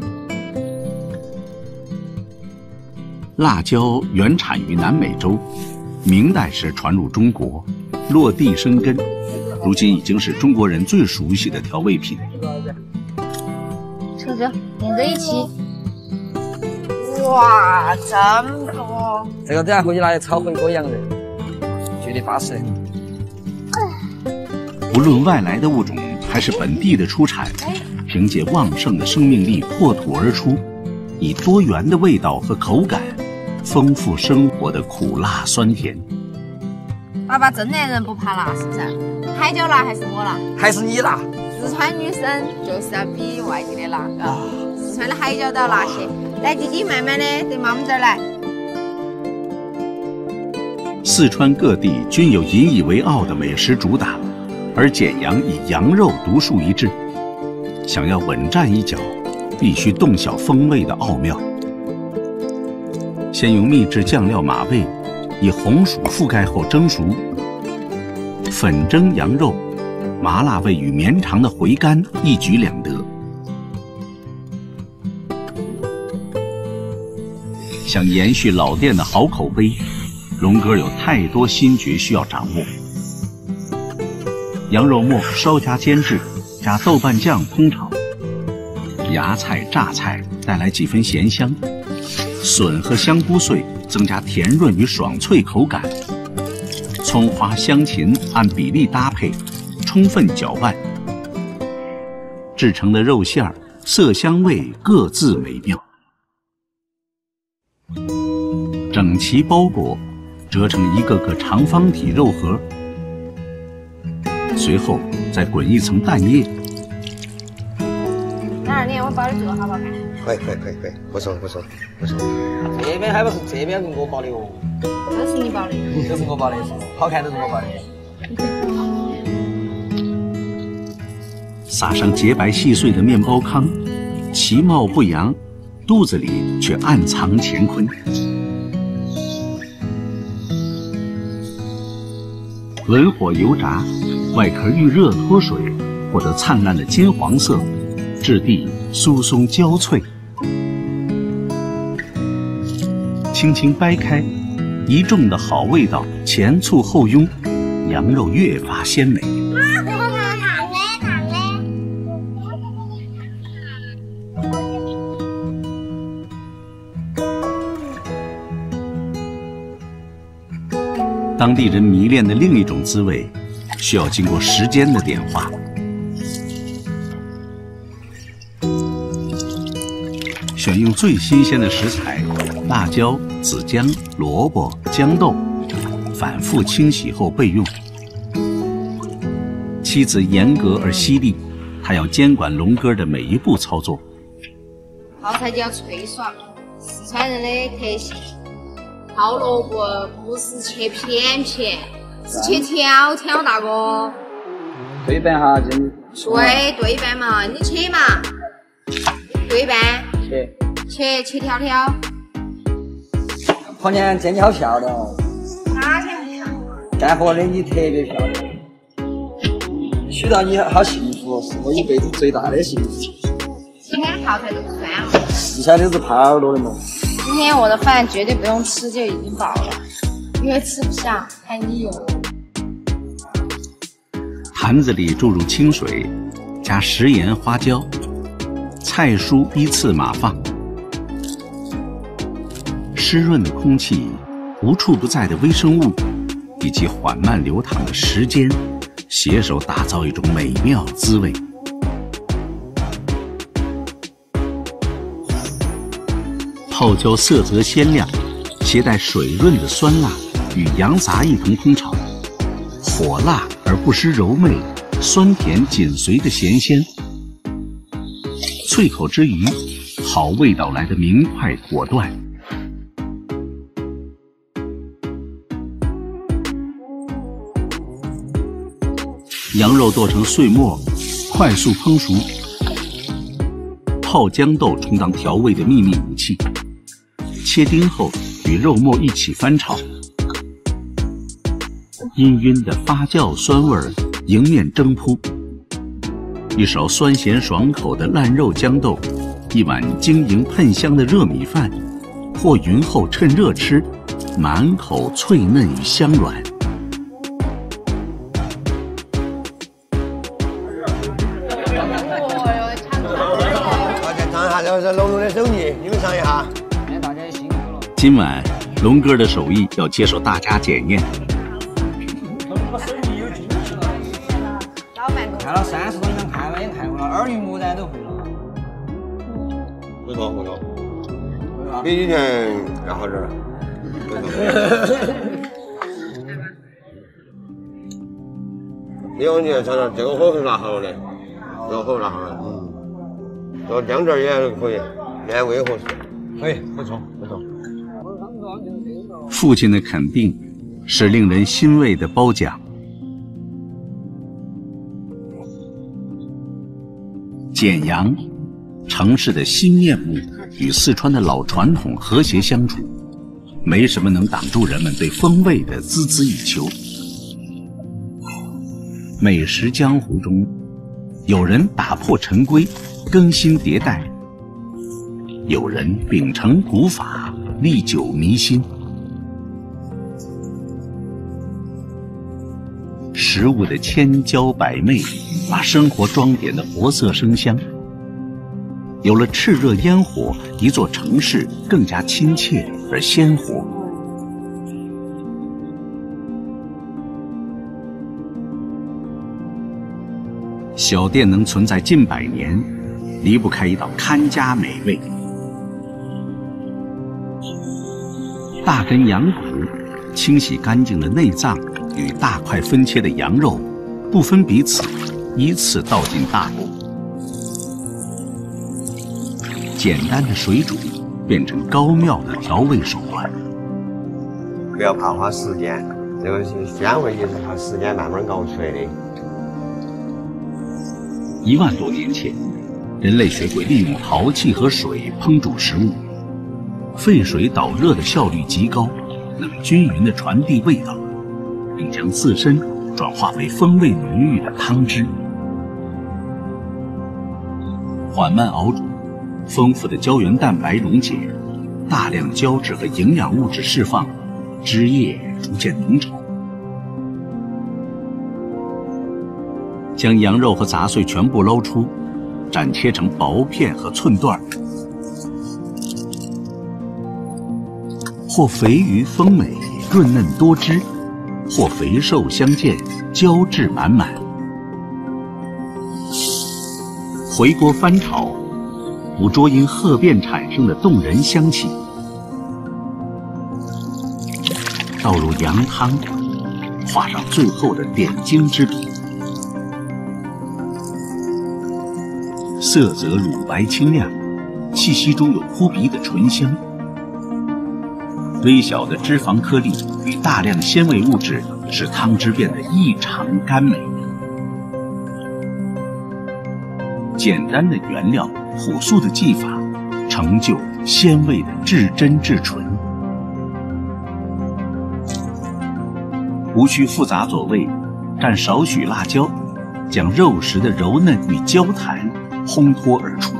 辣椒原产于南美洲，明代时传入中国，落地生根，如今已经是中国人最熟悉的调味品。 这个连在一起， 哇，这么多！这个等下回去拿去炒回锅羊肉，绝对巴适。 不论外来的物种还是本地的出产，凭借旺盛的生命力破土而出，以多元的味道和口感，丰富生活的苦辣酸甜。 爸爸真男人不怕辣，是不是？海椒辣还是我辣？ 还是你辣。 四川女生就是要比外地的辣，啊，四川的海椒都要辣些。来，弟弟慢慢的对妈妈这儿来。 四川各地均有引以为傲的美食主打，而简阳以羊肉独树一帜。想要稳占一角，必须洞晓风味的奥妙。先用秘制酱料马味以红薯覆盖后蒸熟，粉蒸羊肉，麻辣味与绵长的回甘一举两得。想延续老店的好口碑，龙哥有太多心诀需要掌握。羊肉末稍加煎制，加豆瓣酱烹炒，芽菜、榨菜带来几分咸香，笋和香菇碎增加甜润与爽脆口感，葱花、香芹按比例搭配，充分搅拌，制成的肉馅儿色香味各自美妙。整齐包裹，折成一个个长方体肉盒，随后再滚一层蛋液。 哪儿呢？我包的这个好不好看？ 可以可以可以可以，不错不错不错。 这边还不是这边是我包的哦， 这是你包的， 这是我包的，好看都是我包的。 撒上洁白细碎的面包糠，其貌不扬，肚子里却暗藏乾坤。文火油炸，外壳遇热脱水，获得灿烂的金黄色，质地酥松焦脆。轻轻掰开，一众的好味道前簇后拥，羊肉越发鲜美。当地人迷恋的另一种滋味，需要经过时间的点化。选用最新鲜的食材，辣椒、紫姜、萝卜、豇豆，反复清洗后备用。妻子严格而犀利，她要监管龙哥的每一步操作。 泡菜就要脆爽，四川人的特性。泡萝卜不是切片片，是切条条，大哥。 对半哈，就对对半嘛，你切嘛，对半。 切。 切切条条。 婆娘真的好漂亮哦。 哪天漂亮？ 干活的你特别漂亮，娶到你好幸福，是我一辈子最大的幸福。 今天泡菜都不酸了。 四川都是泡耳朵的嘛。 今天我的饭绝对不用吃就已经饱了，因为吃不下太腻了。 坛子里注入清水，加食盐、花椒，菜蔬依次码放。湿润的空气，无处不在的微生物，以及缓慢流淌的时间，携手打造一种美妙滋味。泡椒色泽鲜亮，携带水润的酸辣，与羊杂一同烹炒，火辣而不失柔媚，酸甜紧随着咸鲜。脆口之余，好味道来得明快果断。羊肉剁成碎末，快速烹熟。泡豇豆充当调味的秘密武器，切丁后与肉末一起翻炒。氤氲的发酵酸味儿迎面蒸扑，一勺酸咸爽口的烂肉豇豆，一碗晶莹喷香的热米饭，和匀后趁热吃，满口脆嫩与香软。 这是龙龙的手艺，你们尝一下。 大家也辛苦了。 今晚龙哥的手艺要接受大家检验。 了三十多年看完也看过了，耳濡目染都会了。 会了会了，比以前要好点儿。两年才能这个火候拿好了的，这个火候拿好了，嗯，这姜汁也可以，原味合适。 可以，不错不错。 父亲的肯定是令人欣慰的褒奖。简阳，城市的新面目与四川的老传统和谐相处，没什么能挡住人们对风味的孜孜以求。美食江湖中，有人打破陈规，更新迭代；有人秉承古法，历久弥新。食物的千娇百媚，把生活装点得活色生香。有了炽热烟火，一座城市更加亲切而鲜活。小店能存在近百年，离不开一道看家美味。大根羊骨，清洗干净的内脏与大块分切的羊肉不分彼此，依次倒进大锅。简单的水煮变成高妙的调味手段。 不要怕花时间，这个鲜味也是靠时间慢慢熬出来的。 一万多年前，人类学会利用陶器和水烹煮食物，沸水导热的效率极高，能均匀地传递味道，并将自身转化为风味浓郁的汤汁。缓慢熬煮，丰富的胶原蛋白溶解，大量胶质和营养物质释放，汁液逐渐浓稠。将羊肉和杂碎全部捞出，斩切成薄片和寸段，或肥腴丰美、润嫩多汁，或肥瘦相间、胶质满满。回锅翻炒，捕捉因褐变产生的动人香气，倒入羊汤，画上最后的点睛之笔。色泽乳白清亮，气息中有扑鼻的醇香。微小的脂肪颗粒与大量鲜味物质使汤汁变得异常甘美。简单的原料，朴素的技法，成就鲜味的至真至纯。无需复杂佐味，蘸少许辣椒，将肉食的柔嫩与焦弹烘托而出。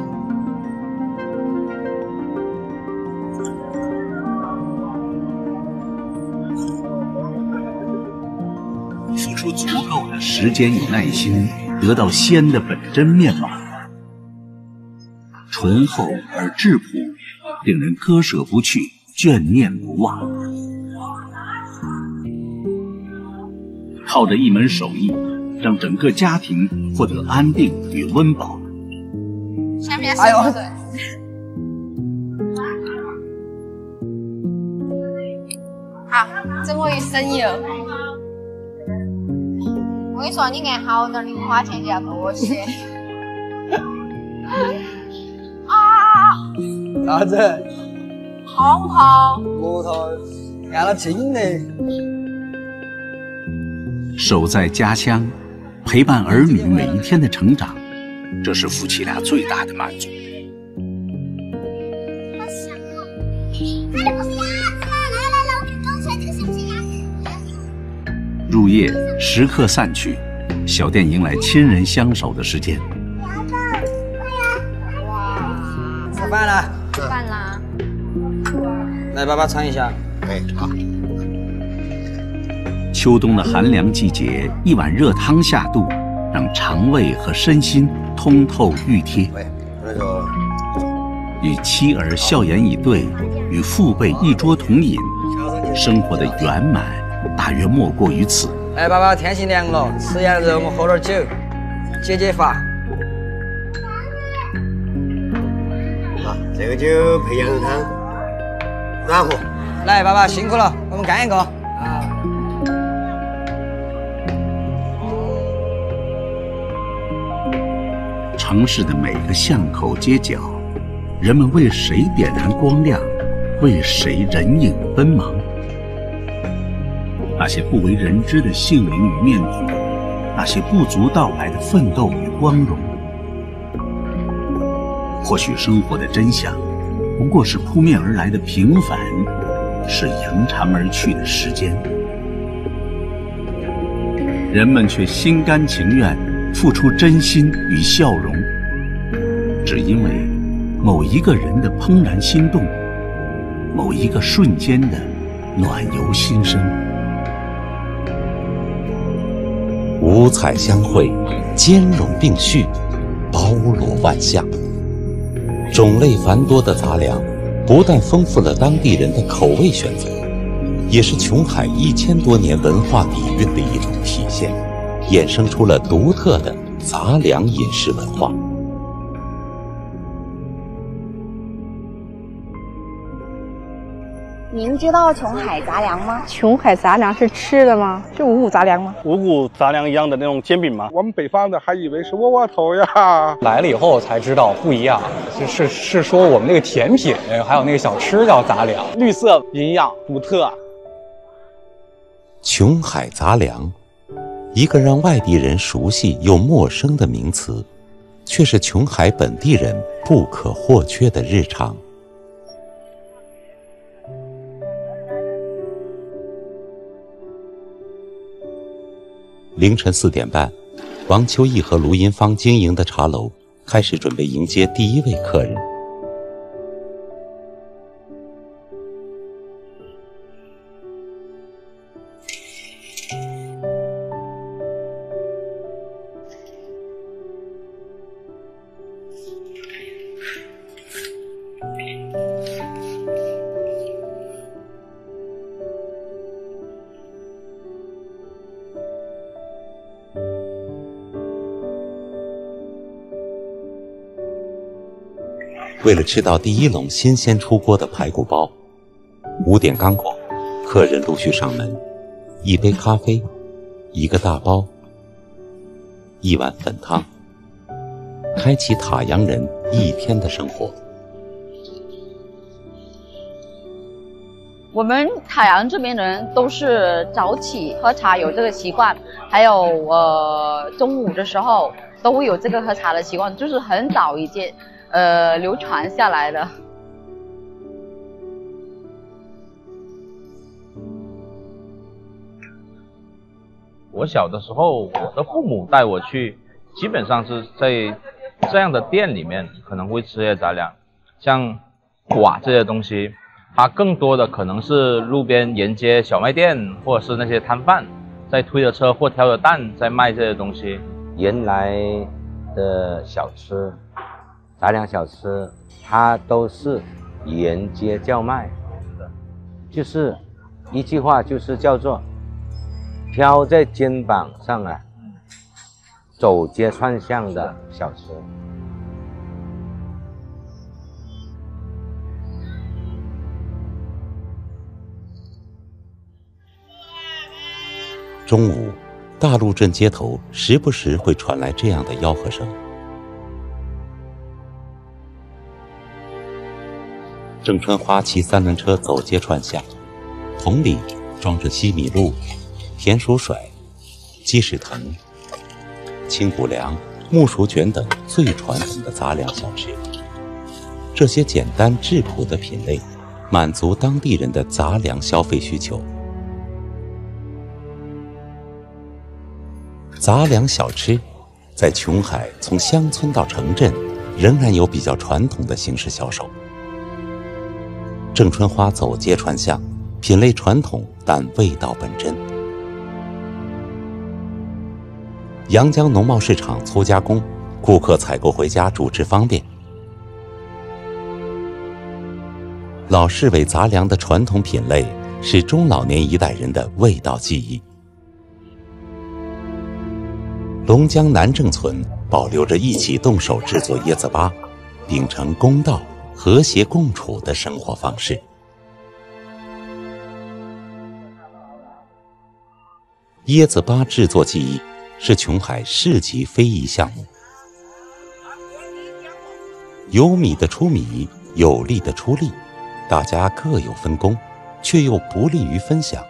付出足够的时间与耐心，得到鲜的本真面貌，醇厚而质朴，令人割舍不去，眷念不忘。靠着一门手艺，让整个家庭获得安定与温饱。 下面哎呦，好，整我一生意了。我跟你说，你按好点，你花钱就要多些。啊！ 啥子？ 好不好？ 木头按了筋的。 守在家乡，陪伴儿女每一天的成长，这是夫妻俩最大的满足。入夜，时刻散去，小店迎来亲人相守的时间。 吃饭了， 吃饭啦！ 来，爸爸尝一下。 哎，好。 秋冬的寒凉季节，一碗热汤下肚，让肠胃和身心通透熨贴。与妻儿笑颜以对，与父辈一桌同饮，生活的圆满大约莫过于此。 来，爸爸，天气凉了，吃羊肉，我们喝点酒。 解解乏。 好，这个就配羊肉汤，暖和。 来，爸爸辛苦了，我们干一个啊！ 城市的每个巷口街角，人们为谁点燃光亮，为谁人影奔忙？那些不为人知的姓名与面孔，那些不足道来的奋斗与光荣。或许生活的真相，不过是扑面而来的平凡，是扬长而去的时间。人们却心甘情愿付出真心与笑容，只因为某一个人的怦然心动，某一个瞬间的暖由心生。 五彩相会，兼容并蓄，包罗万象。种类繁多的杂粮，不但丰富了当地人的口味选择，也是琼海一千多年文化底蕴的一种体现，衍生出了独特的杂粮饮食文化。 您知道琼海杂粮吗？ 琼海杂粮是吃的吗？是五谷杂粮吗？ 五谷杂粮一样的那种煎饼吗？我们北方的还以为是窝窝头呀。 来了以后才知道不一样，就是是说我们那个甜品还有那个小吃叫杂粮，绿色、营养、独特。 琼海杂粮，一个让外地人熟悉又陌生的名词，却是琼海本地人不可或缺的日常。凌晨四点半，王秋义和卢银芳经营的茶楼开始准备迎接第一位客人。为了吃到第一笼新鲜出锅的排骨包，五点刚过，客人陆续上门，一杯咖啡，一个大包，一碗粉汤，开启塔阳人一天的生活。 我们塔阳这边的人都是早起喝茶有这个习惯，还有呃中午的时候都会有这个喝茶的习惯，就是很早以前呃流传下来的。 我小的时候，我的父母带我去，基本上是在这样的店里面可能会吃些杂粮，像瓦这些东西，它更多的可能是路边沿街小卖店或者是那些摊贩在推着车或挑着担在卖这些东西。 原来的小吃，杂粮小吃，它都是沿街叫卖，就是一句话，就是叫做挑在肩膀上啊，走街串巷的小吃。 中午，大路镇街头时不时会传来这样的吆喝声。郑春花骑三轮车走街串巷，桶里装着西米露、甜薯甩、鸡屎藤、清补凉、木薯卷等最传统的杂粮小吃。这些简单质朴的品类，满足当地人的杂粮消费需求。杂粮小吃在琼海从乡村到城镇仍然有比较传统的形式销售。郑春花走街串巷，品类传统但味道本真。阳江农贸市场粗加工，顾客采购回家煮制方便。老市委杂粮的传统品类是中老年一代人的味道记忆。 龙江南郑村保留着一起动手制作椰子粑，秉承公道、和谐共处的生活方式。椰子粑制作技艺是琼海市级非遗项目。有米的出米，有力的出力，大家各有分工，却又不利于分享。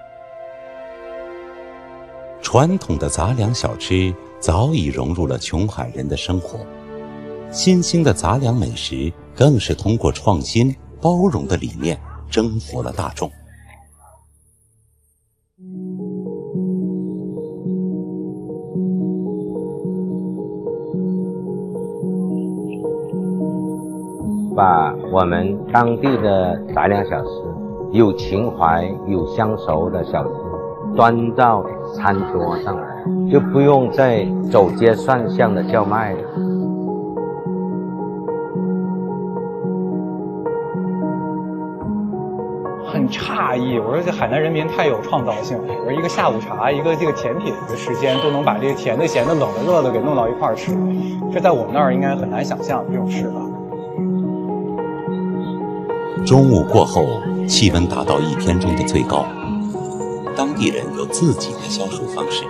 传统的杂粮小吃早已融入了琼海人的生活，新兴的杂粮美食更是通过创新、包容的理念征服了大众。 把我们当地的杂粮小吃，有情怀、有相熟的小吃，端到餐桌上来，就不用再走街串巷的叫卖了。 很诧异，我说这海南人民太有创造性了。我说一个下午茶，一个这个甜品的时间，都能把这个甜的、咸的、冷的、热的给弄到一块儿吃，这在我们那儿应该很难想象这种吃法。 中午过后，气温达到一天中的最高，当地人有自己的消暑方式。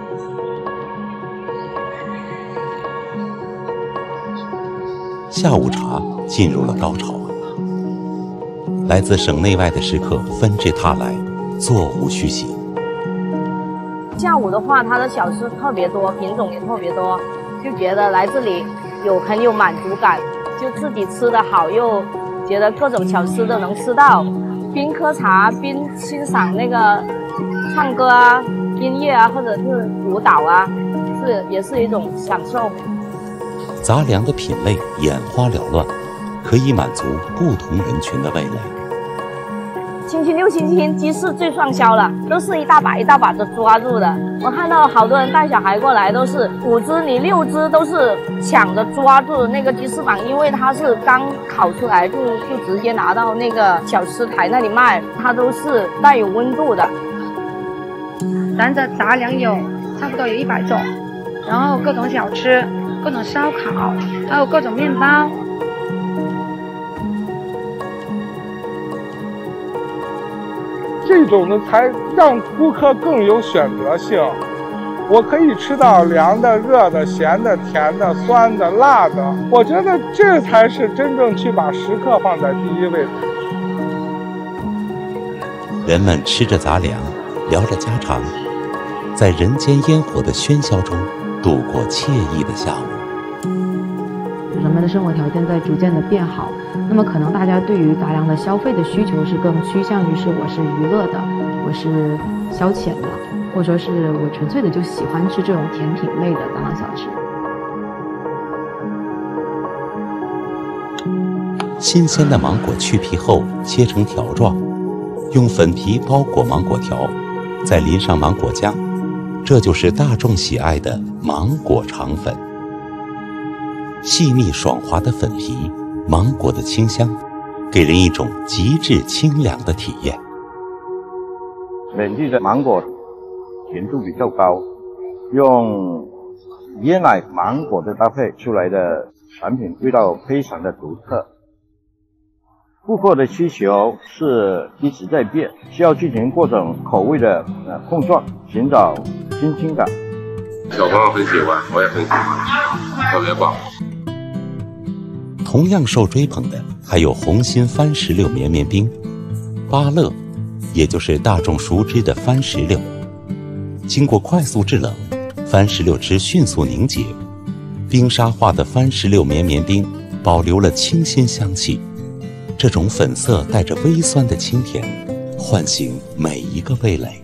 下午茶进入了高潮，来自省内外的食客纷至沓来，座无虚席。 下午的话，它的小吃特别多，品种也特别多，就觉得来这里有很有满足感，就自己吃得好，又觉得各种小吃都能吃到，边喝茶边欣赏那个唱歌啊、音乐啊，或者是舞蹈啊，是也是一种享受。 杂粮的品类眼花缭乱，可以满足不同人群的味蕾。 星期六、星期天鸡市最畅销了，都是一大把一大把的抓住的。我看到好多人带小孩过来，都是五只你六只都是抢着抓住那个鸡翅膀，因为它是刚烤出来就就直接拿到那个小吃台那里卖，它都是带有温度的。 咱的杂粮有差不多有一百种，然后各种小吃、各种烧烤，还有各种面包。 这种的才让顾客更有选择性。我可以吃到凉的、热的、咸的、甜的、酸的、辣的。我觉得这才是真正去把食客放在第一位的。 人们吃着杂粮，聊着家常，在人间烟火的喧嚣中度过惬意的下午。 人们的生活条件在逐渐的变好，那么可能大家对于杂粮的消费的需求是更趋向于是我是娱乐的，我是消遣的，或者说是我纯粹的就喜欢吃这种甜品类的杂粮小吃。 新鲜的芒果去皮后切成条状，用粉皮包裹芒果条，再淋上芒果酱，这就是大众喜爱的芒果肠粉。细密爽滑的粉皮，芒果的清香，给人一种极致清凉的体验。 本地的芒果甜度比较高，用椰奶芒果的搭配出来的产品味道非常的独特。顾客的需求是一直在变，需要进行各种口味的呃碰撞，寻找新鲜感。 小朋友很喜欢，我也很喜欢，特别棒。 同样受追捧的还有红心番石榴绵绵冰、芭乐，也就是大众熟知的番石榴。经过快速制冷，番石榴汁迅速凝结，冰沙化的番石榴绵绵冰保留了清新香气。这种粉色带着微酸的清甜，唤醒每一个味蕾。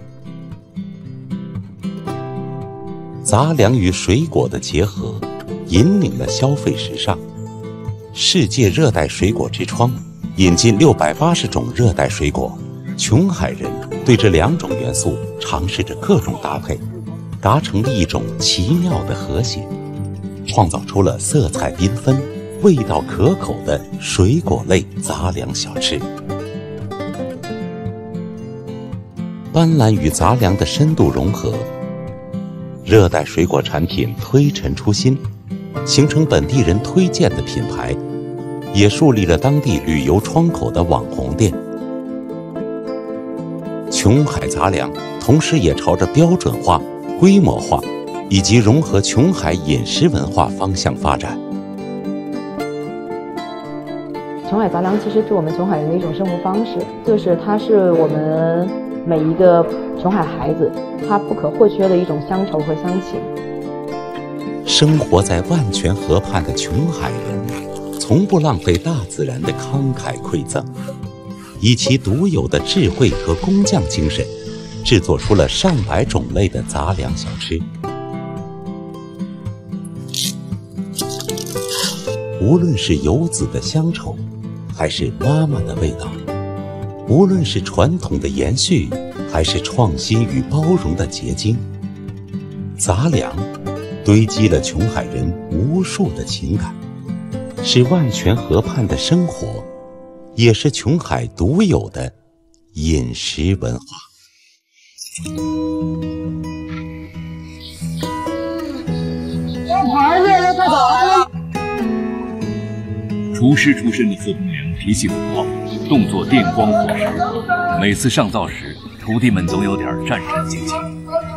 杂粮与水果的结合，引领了消费时尚。世界热带水果之窗引进六百八十种热带水果，琼海人对这两种元素尝试着各种搭配，达成了一种奇妙的和谐，创造出了色彩缤纷、味道可口的水果类杂粮小吃。斑斓与杂粮的深度融合， 热带水果产品推陈出新，形成本地人推荐的品牌，也树立了当地旅游窗口的网红店。琼海杂粮同时也朝着标准化、规模化以及融合琼海饮食文化方向发展。 琼海杂粮其实是我们琼海人的一种生活方式，就是它是我们每一个琼海孩子他不可或缺的一种乡愁和乡情。 生活在万泉河畔的琼海人，从不浪费大自然的慷慨馈赠，以其独有的智慧和工匠精神，制作出了上百种类的杂粮小吃。无论是游子的乡愁，还是妈妈的味道，无论是传统的延续，还是创新与包容的结晶，杂粮堆积了琼海人无数的情感，是万泉河畔的生活，也是琼海独有的饮食文化。 厨师出身的傅东良脾气火爆，动作电光火石，每次上灶时，徒弟们总有点战战兢兢。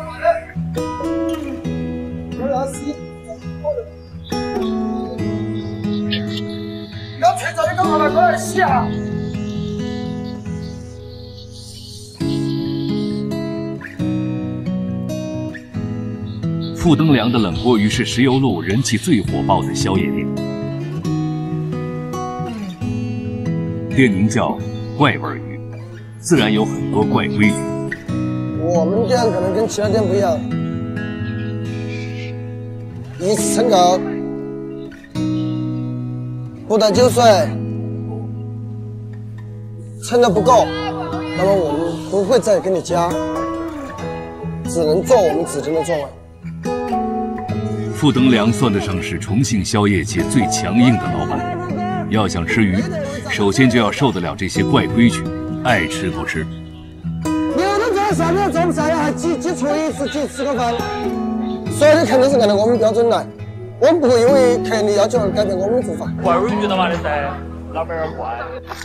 傅登良的冷锅鱼是石油路人气最火爆的宵夜店，店名叫怪味鱼，自然有很多怪规矩。 我们店可能跟其他店不一样，一次称高，不到九岁，称的不够，那么我们不会再给你加，只能做我们指定的座位。 傅登良算得上是重庆宵夜界最强硬的老板，要想吃鱼，首先就要受得了这些怪规矩，爱吃不吃。 有的在下面做不下来，还几几厨一次几吃个饭，所以你肯定是按照我们标准来，我们不会因为客人的要求而改变我们的做法。 怪儿遇到嘛的噻，老板儿怪。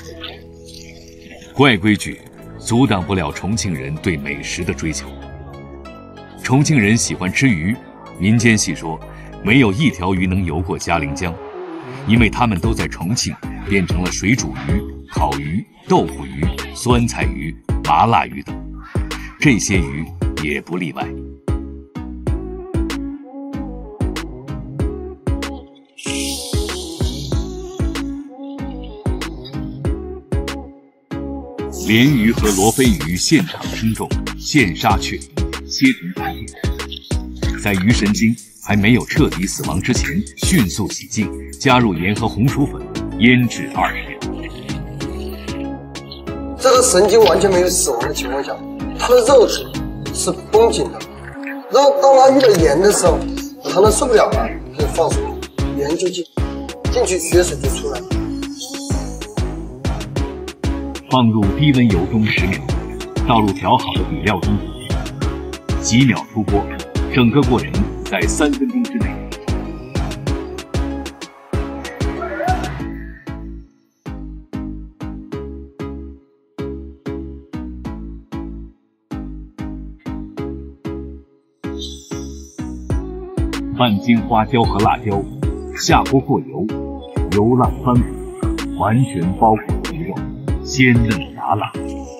怪规矩阻挡不了重庆人对美食的追求。重庆人喜欢吃鱼，民间戏说，没有一条鱼能游过嘉陵江，因为它们都在重庆变成了水煮鱼、烤鱼、豆腐鱼、酸菜鱼、麻辣鱼等，这些鱼也不例外。鲢鱼和罗非鱼现场生重，现杀确定，切成半叶。在鱼神经还没有彻底死亡之前，迅速洗净，加入盐和红薯粉，腌制二十天。 这个神经完全没有死亡的情况下，它的肉质是绷紧的。然后当它遇到盐的时候，它们受不了了，就放水，盐就进进去，血水就出来。 放入低温油中十秒，倒入调好的底料中，几秒出锅，整个过程在三分钟之内。半斤花椒和辣椒，下锅过油，油浪翻滚，完全包裹肥肉，鲜嫩麻辣。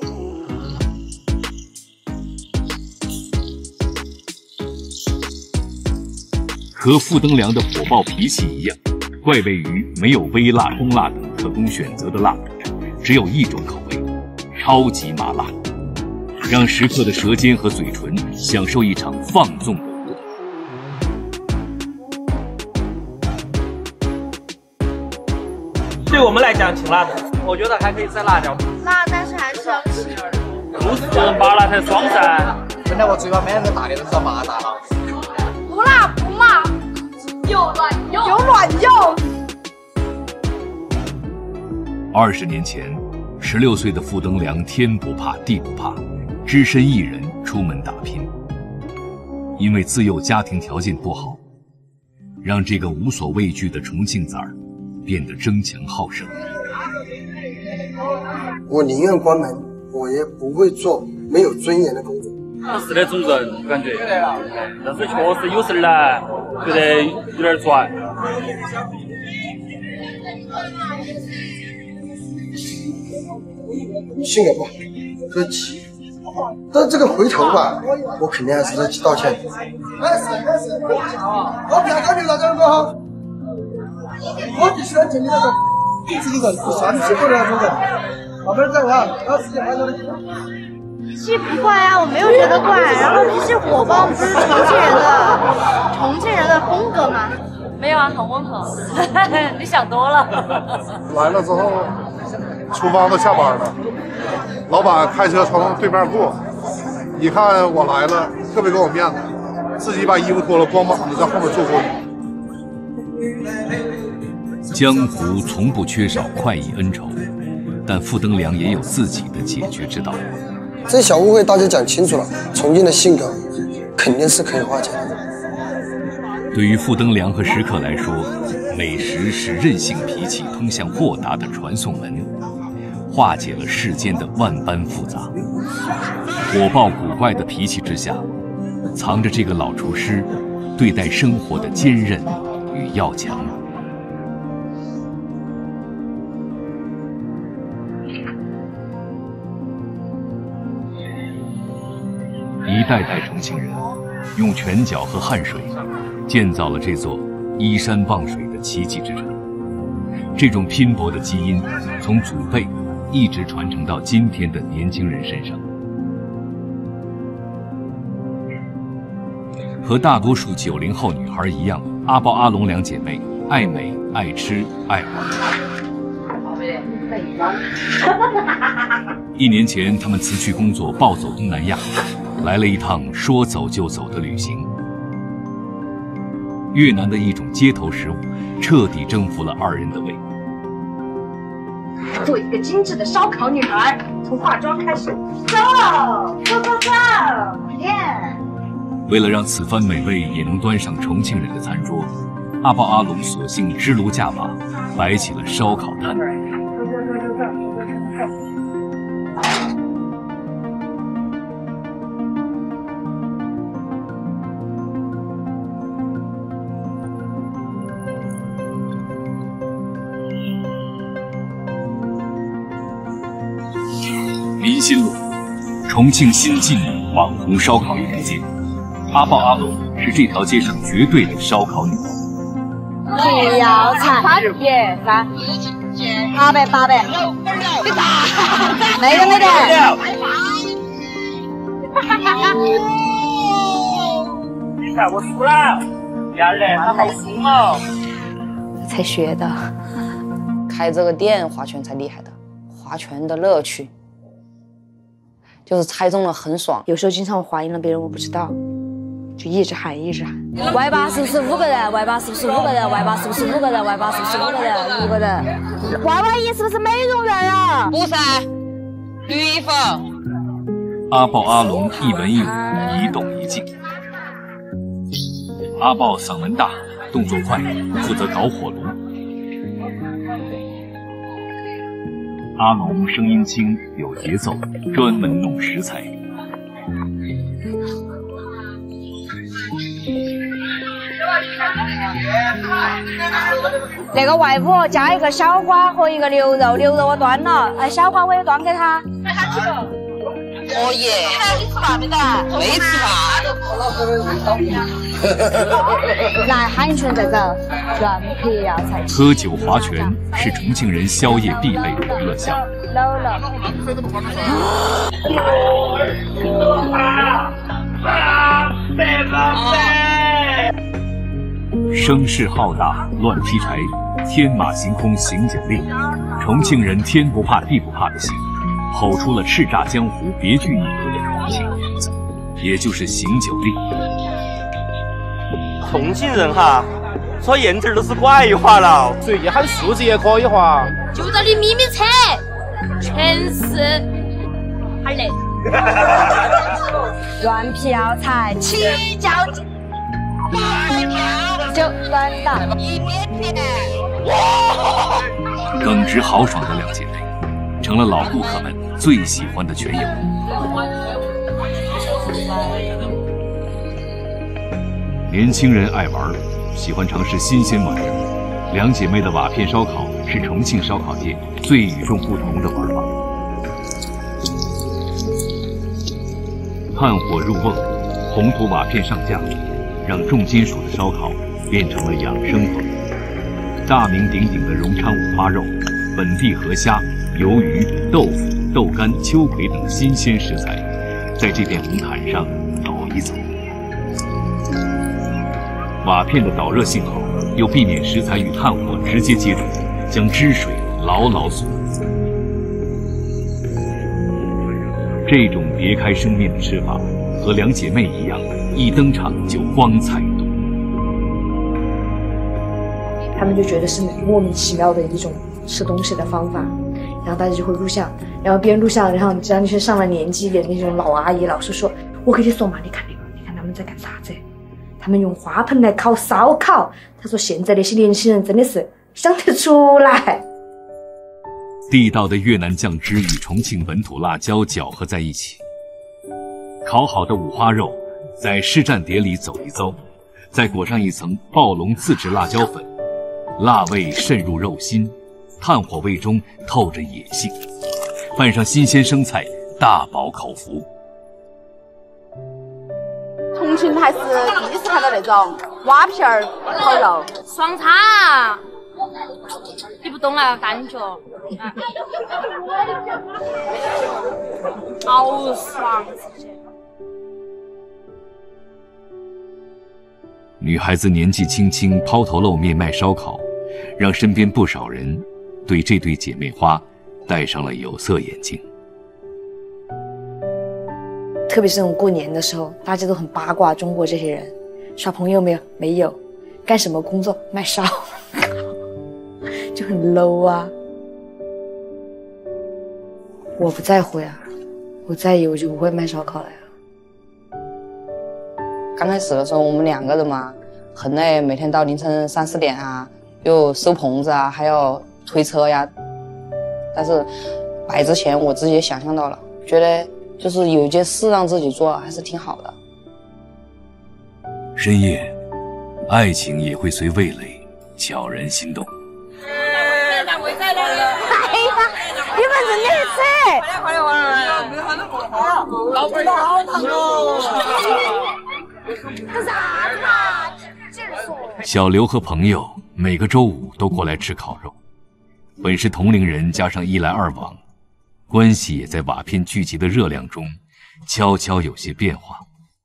和傅登良的火爆脾气一样，怪味鱼没有微辣、中辣等可供选择的辣，只有一种口味，超级麻辣，让食客的舌尖和嘴唇享受一场放纵的舞蹈。 对我们来讲挺辣的，我觉得还可以再辣点。 辣，但是还是要吃。 不是麻辣才爽噻。 本来我嘴巴没那么大的都知道麻大了。 不辣不骂，有卵用，有卵用。 二十年前，十六岁的傅登良天不怕地不怕，只身一人出门打拼。 因为自幼家庭条件不好，让这个无所畏惧的重庆崽儿变得争强好胜。 我宁愿关门，我也不会做没有尊严的工作。 不是那种人，感觉，但是确实有时候呢，觉得有点拽。 性格不好，喝急，但这个回头吧，我肯定还是去道歉的。我不要跟你那个哥，我必须要尽力那个，自己个算是不能做的，慢慢再玩，然后自己还有的。 脾气不怪啊，我没有觉得怪，然后脾气火爆不是重庆人的重庆人的风格吗？ 没有啊，很温和。你想多了。 来了之后，厨房都下班了，老板开车从对面过，一看我来了，特别给我面子，自己把衣服脱了，光膀子在后面做锅。 江湖从不缺少快意恩仇，但傅登良也有自己的解决之道。 这小误会大家讲清楚了，重庆的性格肯定是可以化解的。 对于傅登良和食客来说，美食是韧性脾气通向豁达的传送门，化解了世间的万般复杂。火爆古怪的脾气之下，藏着这个老厨师对待生活的坚韧与要强。一代代重庆人用拳脚和汗水建造了这座依山傍水的奇迹之城。这种拼搏的基因从祖辈一直传承到今天的年轻人身上。和大多数九零后女孩一样，阿豹阿龙两姐妹爱美、爱吃、爱玩。一年前，她们辞去工作，暴走东南亚，来了一趟说走就走的旅行。越南的一种街头食物，彻底征服了二人的胃。 做一个精致的烧烤女孩，从化妆开始，走走走走，耶！ 为了让此番美味也能端上重庆人的餐桌，阿豹阿龙索性支炉架马，摆起了烧烤摊。林新路，重庆新晋网红烧烤一条街，阿豹阿龙是这条街上绝对的烧烤女王。 皮药菜，耶三，八百八百，没得没得。 比赛我输了，家人好开心哦。 才学的，开这个店划拳才厉害的，划拳的乐趣。就是猜中了很爽，有时候经常我怀疑了别人，我不知道，就一直喊一直喊。Y 八是不是五个人 ？Y 八是不是五个人 ？Y 八是不是五个人 ？Y 八是不是五个人？五个人。Y Y 一是不是美容院啊？不是，绿衣服。 阿豹阿龙一文一武，一动一静。阿豹嗓门大，动作快，负责搞火炉。阿龙声音轻，有节奏，专门弄食材。 那个外婆加一个小瓜和一个牛肉，牛肉我端了，哎，小瓜我也端给他。 哦耶，你吃饭没得？没吃饭。 来，喊拳在这，原皮药材。 喝酒划拳是重庆人宵夜必备的娱乐项目。 老了。 声势浩大，乱劈柴，天马行空行酒令，重庆人天不怕地不怕的性，吼出了叱咤江湖别具一格的重庆名字，也就是行酒令。 重庆人哈，说言字都是怪话了， 所以喊数字也可以话。 就这里咪咪车，全是好累。 软皮药材七角精，就短打一面面。 耿直豪爽的两姐妹，成了老顾客们最喜欢的全友。年轻人爱玩，喜欢尝试新鲜玩意。两姐妹的瓦片烧烤是重庆烧烤界最与众不同的玩法。炭火入瓮，红土瓦片上架，让重金属的烧烤变成了养生款。大名鼎鼎的荣昌五花肉、本地河虾、鱿鱼、豆腐、豆干、秋葵等新鲜食材，在这片红毯上走一走。瓦片的导热性好，又避免食材与炭火直接接触，将汁水牢牢锁住。这种别开生面的吃法，和两姐妹一样，一登场就光彩夺目。 他们就觉得是莫名其妙的一种吃东西的方法，然后大家就会录像，然后边录像，然后只要那些上了年纪的那种老阿姨、老叔说：“我跟你说嘛，你看那个，你看他们在干啥子？他们用花盆来烤烧烤。”他说：“现在那些年轻人真的是想得出来。” 地道的越南酱汁与重庆本土辣椒搅和在一起，烤好的五花肉在湿蘸碟里走一遭，再裹上一层暴龙自制辣椒粉，辣味渗入肉心，炭火味中透着野性，拌上新鲜生菜，大饱口福。 重庆还是第一次看到那种瓦片儿烤肉， 爽餐，你不懂那个感觉，好爽！ 女孩子年纪轻轻抛头露面卖烧烤，让身边不少人对这对姐妹花戴上了有色眼镜。 特别是那种过年的时候，大家都很八卦中国这些人，耍朋友没有？没有。干什么工作？卖烧，就很 low 啊。我不在乎呀，我在意我就不会卖烧烤了呀。 刚开始的时候，我们两个人嘛，很累，每天到凌晨三四点啊，又收棚子啊，还要推车呀。但是摆之前，我自己也想象到了，觉得就是有一件事让自己做，还是挺好的。 深夜，爱情也会随味蕾悄然心动。 哎呀，你们真的是！快点快点玩！没喊那么好，老板儿好烫哦！干啥子嘛？ 小刘和朋友每个周五都过来吃烤肉，本是同龄人，加上一来二往，关系也在瓦片聚集的热量中悄悄有些变化。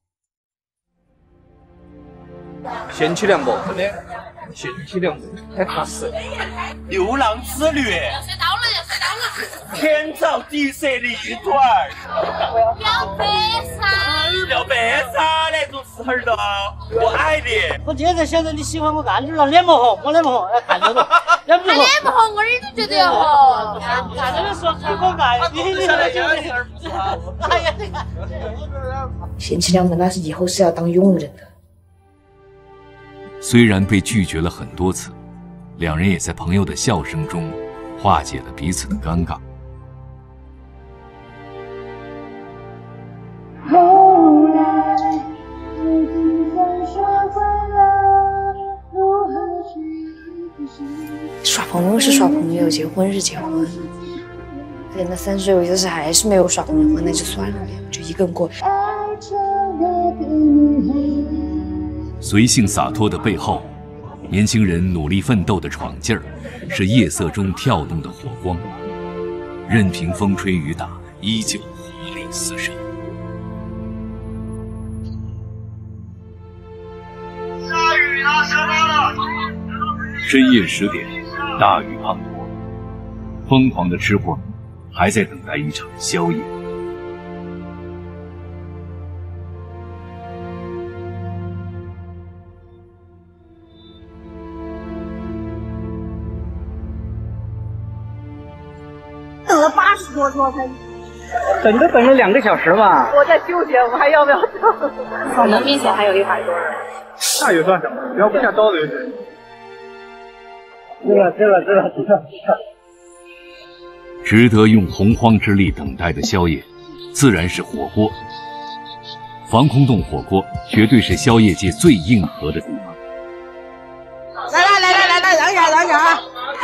贤妻良母，真的，贤妻良母，太踏实。 牛郎织女， 要摔倒了，要摔倒了。 天造地设的一对儿。 表白噻， 表白噻，那种事儿的，我爱你。 我现在晓得你喜欢我干点了，脸不红，我脸不红，看着了，脸不红。 脸不红，我耳朵觉得要红。 看着你说出口爱，你你晓得有点不好。哎呀，你看， 贤妻良母那是以后是要当佣人的。 虽然被拒绝了很多次，两人也在朋友的笑声中化解了彼此的尴尬。 后来自己才学会了如何去耍朋友是耍朋友，结婚是结婚。人到三十岁，我就是还是没有耍朋友，那就算了呗，我就一个人过。 随性洒脱的背后，年轻人努力奋斗的闯劲儿，是夜色中跳动的火光，任凭风吹雨打，依旧活力四射。 下雨了，下班了。 深夜十点，大雨滂沱，疯狂的吃货们还在等待一场宵夜。 等了八十多桌才等都等了两个小时嘛。 我在纠结，我们还要不要等？ 我们面前还有一百多人。 那也算什么？只要不下刀子就行。知了，知了，知了，知了。 值得用洪荒之力等待的宵夜，自然是火锅。防空洞火锅绝对是宵夜界最硬核的地方。 来来来来来来，让一下让一下啊！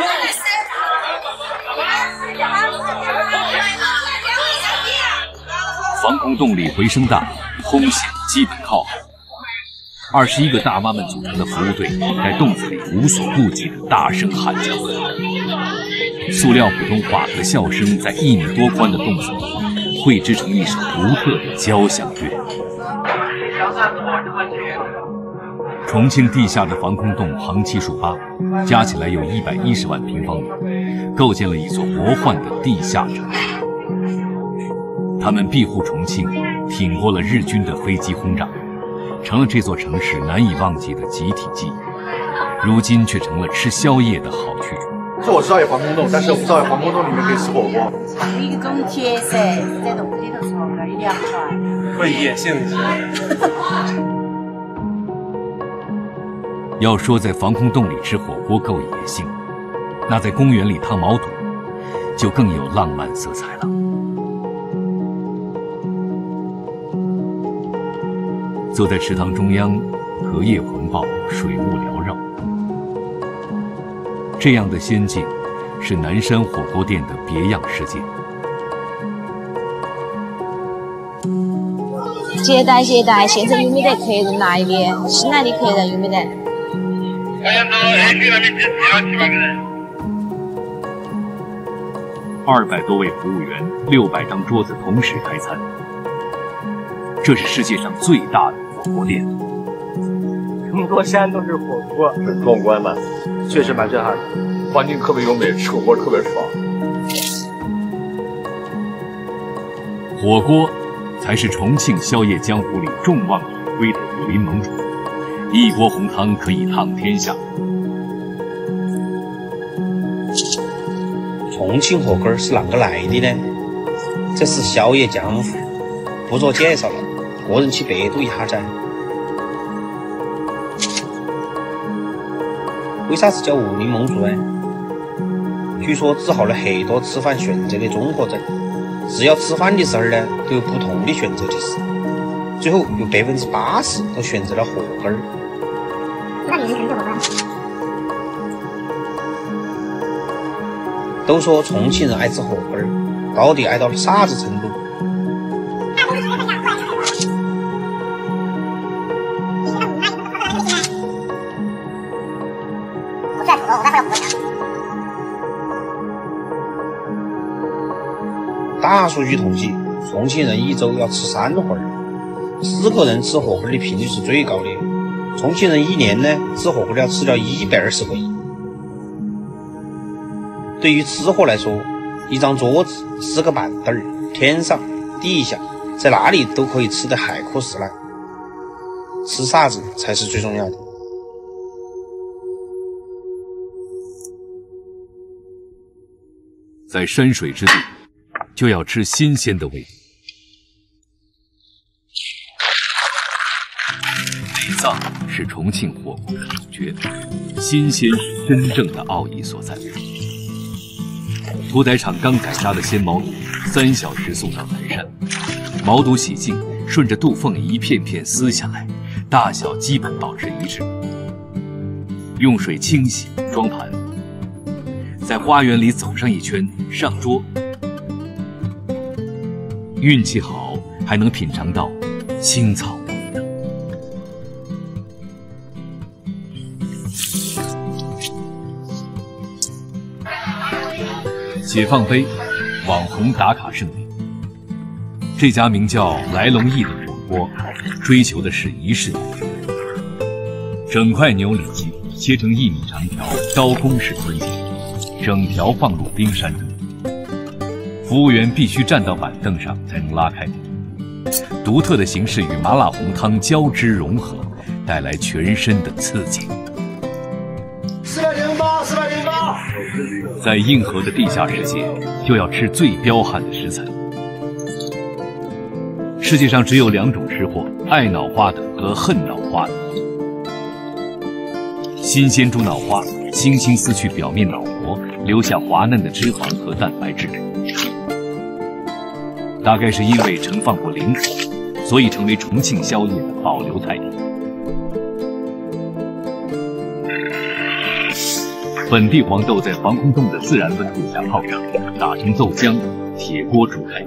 防空洞里回声大，通信基本靠好。二十一个大妈们组成的服务队，在洞子里无所顾忌的大声喊叫。塑料普通话和笑声在一米多宽的洞子里汇织成一首独特的交响乐。重庆地下的防空洞横七竖八，加起来有一百一十万平方米，构建了一座魔幻的地下城市。他们庇护重庆，挺过了日军的飞机轰炸，成了这座城市难以忘记的集体记忆。如今却成了吃宵夜的好去处。 这我知道有防空洞，但是我不知道有防空洞里面可以吃火锅。 一种特色是在洞里头炒的，你凉出来。 会野性一些。 要说在防空洞里吃火锅够野性，那在公园里烫毛肚就更有浪漫色彩了。坐在池塘中央，荷叶环抱，水雾缭绕。这样的仙境，是南山火锅店的别样世界。 接待接待，现在有没得客人来的？新来的客人有没得？ 二百多位服务员，六百张桌子同时开餐，这是世界上最大的火锅店。 这么多山都是火锅， 很壮观吧？ 确实蛮震撼的， 环境特别优美，吃火锅特别爽。 火锅才是重庆宵夜江湖里众望所归的武林盟主，一锅红汤可以烫天下。 重庆火锅是啷个来的呢？这是宵夜江湖，不做介绍了，个人去百度一下噻。为啥子叫武林盟主呢？据说治好了很多吃饭选择的综合症，只要吃饭的时候呢，都有不同的选择的事，最后有百分之八十都选择了火锅。 那你们选择火锅？ 都说重庆人爱吃火锅，到底爱到了啥子程度？大数据统计，重庆人一周要吃三回，四个人吃火锅的频率是最高的。重庆人一年呢，吃火锅要吃掉一百二十个亿。对于吃货来说，一张桌子、四个板凳，天上、地下，在哪里都可以吃得海枯石烂。吃啥子才是最重要的。 在山水之地，就要吃新鲜的味道。内脏是重庆火锅的主角，新鲜是真正的奥义所在。屠宰场刚宰杀的鲜毛肚，三小时送到南山，毛肚洗净，顺着肚缝一片片撕下来，大小基本保持一致。用水清洗，装盘。在花园里走上一圈，上桌。运气好，还能品尝到青草的味道。解放碑，网红打卡圣地。这家名叫来龙驿的火锅，追求的是仪式感。整块牛里脊切成一米长条，刀工式分解。整条放入冰山中，服务员必须站到板凳上才能拉开。独特的形式与麻辣红汤交织融合，带来全身的刺激。 四百零八，四百零八。 在硬核的地下世界，就要吃最彪悍的食材。 世界上只有两种吃货：爱脑花的和恨脑花的。新鲜猪脑花轻轻撕去表面脑膜，留下滑嫩的脂肪和蛋白质。大概是因为盛放过灵活，所以成为重庆宵夜的保留菜品。本地黄豆在防空洞的自然温度下泡着，打成豆浆，铁锅煮开。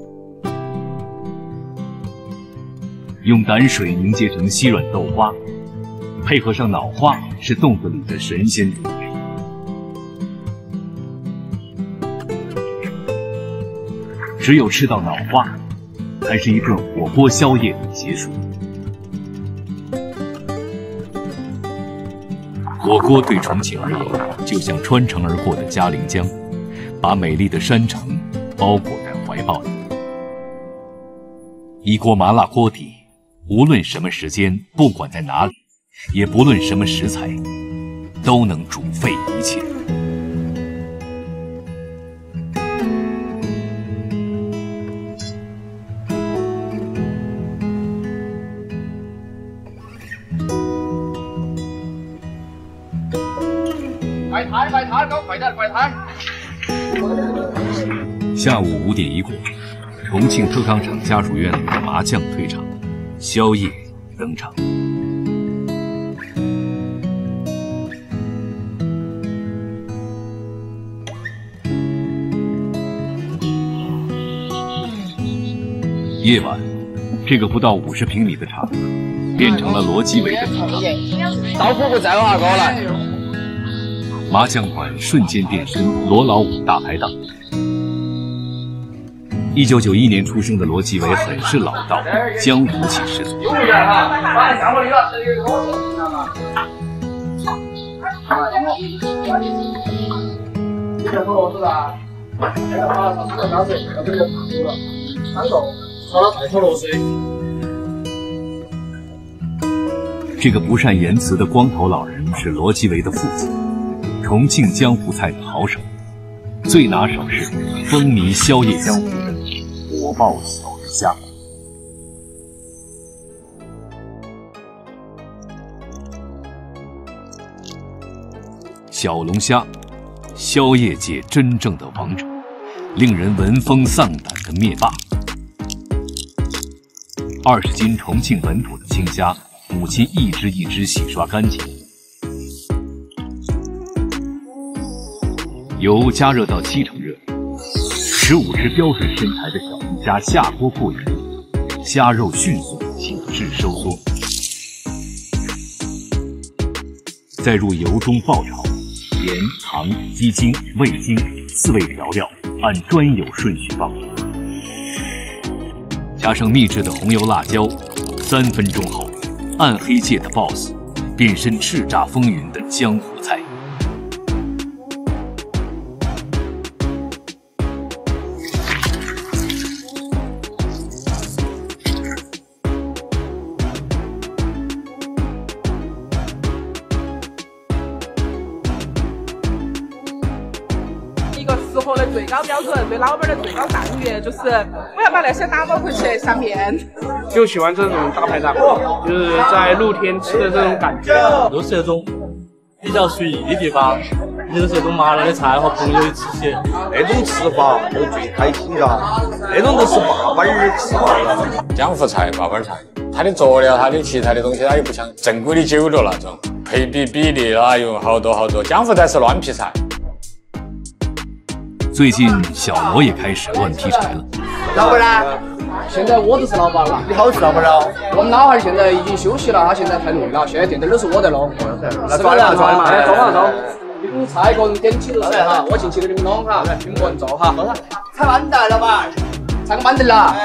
用胆水凝结成稀软豆花，配合上脑花，是洞子里的神仙主味。只有吃到脑花，才是一顿火锅宵夜的结束。火锅对重庆而言，就像穿城而过的嘉陵江，把美丽的山城包裹在怀抱里。一锅麻辣锅底，无论什么时间，不管在哪里，也不论什么食材，都能煮沸一切。 快摊快摊，搞快点快摊！ 下午五点一过，重庆特钢厂家属院里的麻将退场，宵夜登场。夜晚，这个不到五十平米的场子，变成了罗基维的主场。 到户部再挖过来。 麻将馆瞬间变身罗老五大排档。一九九一年出生的罗基维很是老道，江湖气十足。这个不善言辞的光头老人是罗基维的父亲，重庆江湖菜的好手，最拿手是风靡宵夜江湖的火爆小龙虾。小龙虾，宵夜界真正的王者，令人闻风丧胆的灭霸。二十斤重庆本土的青虾，母亲一只一只洗刷干净，油加热到七成热，十五只标准身材的小龙虾下锅过油，虾肉迅速紧致收缩，再入油中爆炒，盐、糖、鸡精、味精四味调料按专有顺序放，加上秘制的红油辣椒，三分钟后，暗黑界的 boss 变身叱咤风云的江湖菜。 吃货的最高标准，对老板的最高待遇，就是不要把那些打包回去上面。 就喜欢这种大排档，就是在露天吃的这种感觉， 都是那种比较随意的地方，就是这种麻辣的菜和朋友一起吃， 那种吃法我最开心嘎，那种都是爸爸儿吃法了。 江湖菜、爸爸儿菜，它的佐料、它的其他的东西，它也不像正规的酒楼那种配比比例啦，有好多好多。江湖菜是乱劈柴。 最近小罗也开始乱劈柴了。 老板呢？现在我就是老板了。你好是老板了？我们老汉现在已经休息了，他现在太累了，现在店头都是我的喽。那抓嘛抓嘛，哎，中啊中。你们菜个人点起就是哈，我进去给你们弄哈，你们个人做哈。菜板凳，老板，菜个板凳了。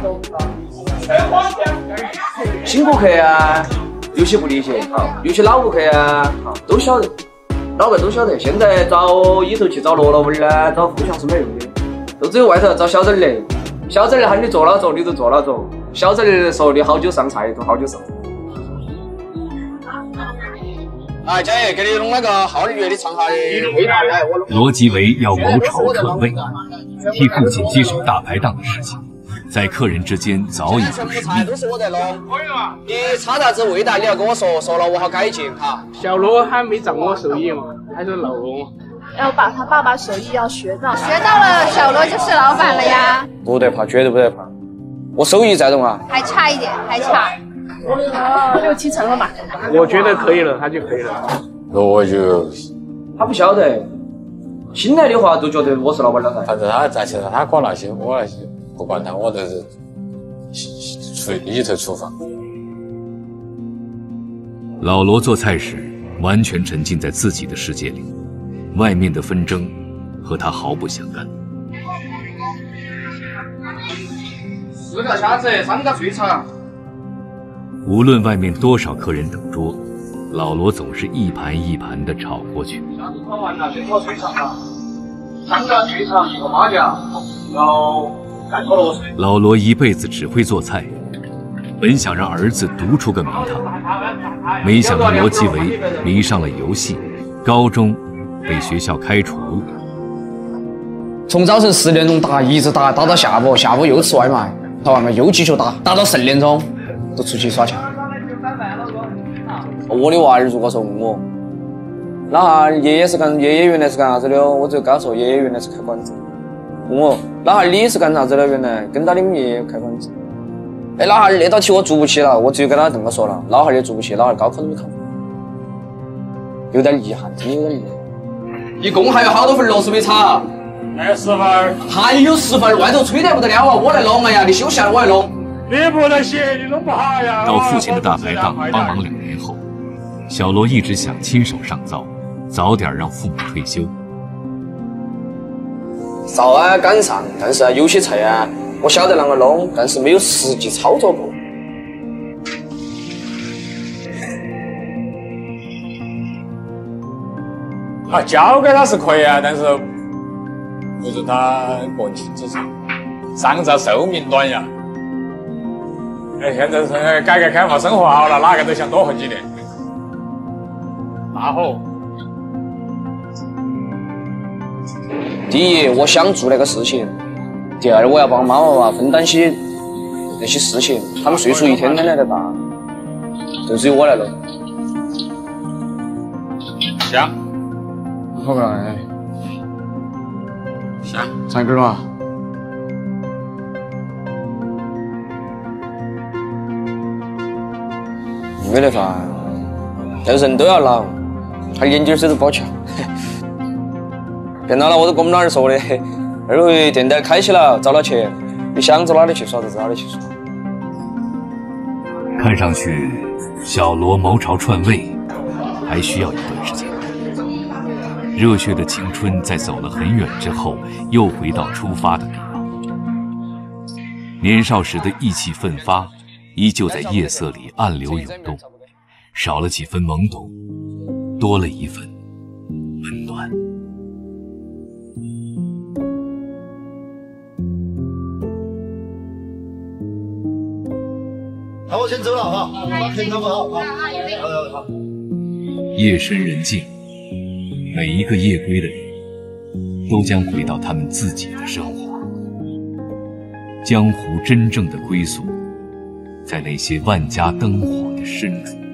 新顾客啊，有些不理解，有些老顾客啊，都晓得。老板都晓得，现在找里头去找罗老板呢，找富强是没用的，都只有外头找小子的。小子喊你做哪做，你就做哪做；小子说你好久上菜，就好久上。哎，佳爷，给你弄那个耗儿鱼，你尝下味道来。 罗基维要谋朝篡位，替父亲接手大排档的事情， 在客人之间早已不是菜都是我在弄，你差啥子味道你要跟我说，说了我好改进哈。 小罗还没掌握手艺嘛，还是老罗嘛。 要把他爸爸手艺要学到， 学到了，小罗就是老板了呀。 不得怕，绝对不得怕，我手艺在动啊。 还差一点，还差。 哦，六七成了吧？ 我觉得可以了，他就可以了。 我就他不晓得，新来的话都觉得我是老板了噻。 反正他在其实他管那些，我那些不管他，我都是厨里头厨房。 老罗做菜时完全沉浸在自己的世界里，外面的纷争和他毫不相干。 四个虾子，三个脆肠。 无论外面多少客人等桌，老罗总是一盘一盘地炒过去。 虾子炒完了，先炒脆肠了，三个脆肠，一个花甲，然后再炒螺丝。 老罗一辈子只会做菜，本想让儿子读出个名堂，没想到罗基维迷上了游戏，高中被学校开除。 从早晨十点钟打，一直打打到下午，下午又吃外卖，吃外卖又继续打，打到十点钟。都出去耍去。我的娃儿如果说问我，那哈爷爷是干爷爷原来是干啥子的？我就跟他说爷爷原来是开馆子。问我那哈你是干啥子的？原来跟到你们爷爷开馆子。哎，那哈那道题我做不起了，我只有跟他这么说了，那哈也做不起，那哈高考都没考。有点遗憾，真的有点遗憾。一共还有好多份螺丝没炒？ 还有十份。 还有十份，外头吹得不得了啊！我来弄，哎呀，你休息下来我来弄。 你不能写，你弄不好呀。 到父亲的大排档帮忙两年后，小罗一直想亲手上灶，早点让父母退休。 烧啊赶上，但是啊有些菜啊我晓得啷个弄，但是没有实际操作过。 啊，交给他是可以啊，但是不是他个人亲自上，上灶寿命短呀。哎，现在是改革开放，生活好了，哪个都想多活几年。大火。 第一，我想做那个事情；第二，我要帮妈妈娃分担些那些事情，他们岁数一天天来的大，就只有我来弄。 香， 好来。 香， 唱歌嘛。没得法，要人都要老，还眼镜水都包翘。骗到了，我都跟我们老儿说的，二回店店开起了，找了钱，你想走哪里去耍就走哪里去耍。 看上去，小罗谋朝篡位还需要一段时间。热血的青春在走了很远之后，又回到出发的地方。年少时的意气奋发，依旧在夜色里暗流涌动，少了几分懵懂，多了一份温暖。 那我先走了哈，很好不好？好，好，好。 夜深人静，每一个夜归的人，都将回到他们自己的生活。江湖真正的归宿，在那些万家灯火的深处。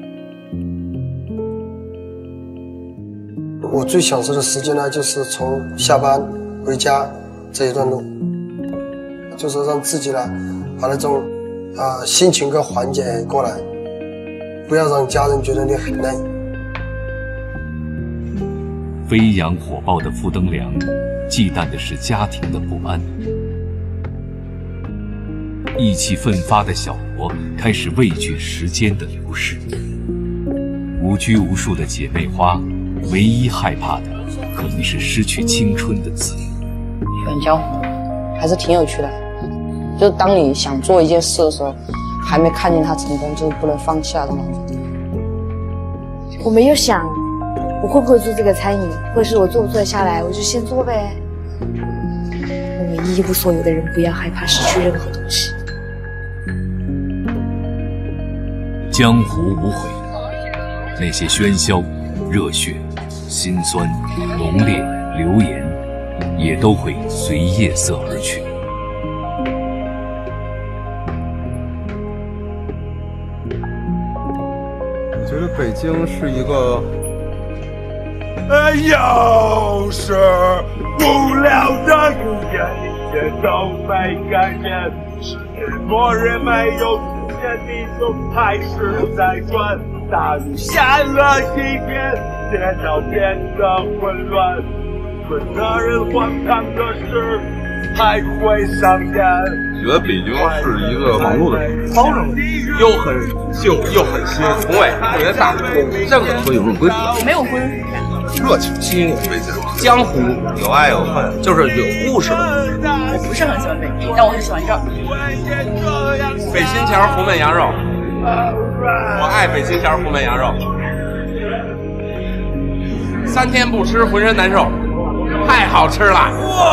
我最享受的时间呢，就是从下班回家这一段路，就是让自己呢，把那种啊、呃、心情给缓解过来，不要让家人觉得你很累。 飞扬火爆的傅登良，忌惮的是家庭的不安。意气奋发的小罗开始畏惧时间的流逝。无拘无束的姐妹花，唯一害怕的可能是失去青春的自由。 选江湖还是挺有趣的，就当你想做一件事的时候，还没看见它成功，就不能放下的那种。 我没有想我会不会做这个餐饮，或者是我做不做得下来，我就先做呗。我们一无所有的人不要害怕失去任何东西。 江湖无悔，那些喧嚣、热血、心酸、浓烈、流言，也都会随夜色而去。 觉得北京是一个， 呃，又是无聊的一天，一切都没改变。世界末日没有出现，地球还是在转。大雨下了一天，街道变得混乱，蠢的人荒唐的事还会上演。 觉得北京是一个忙碌的城市，包容又很幸福又很新，宏伟特别大，任何都有种规则， 没有规矩， 热情新颖危险，江湖有爱有恨，就是有故事的。 我不是很喜欢北京，但我很喜欢这儿。 北新桥湖焖羊肉，我爱北新桥湖焖羊肉，三天不吃浑身难受，太好吃了。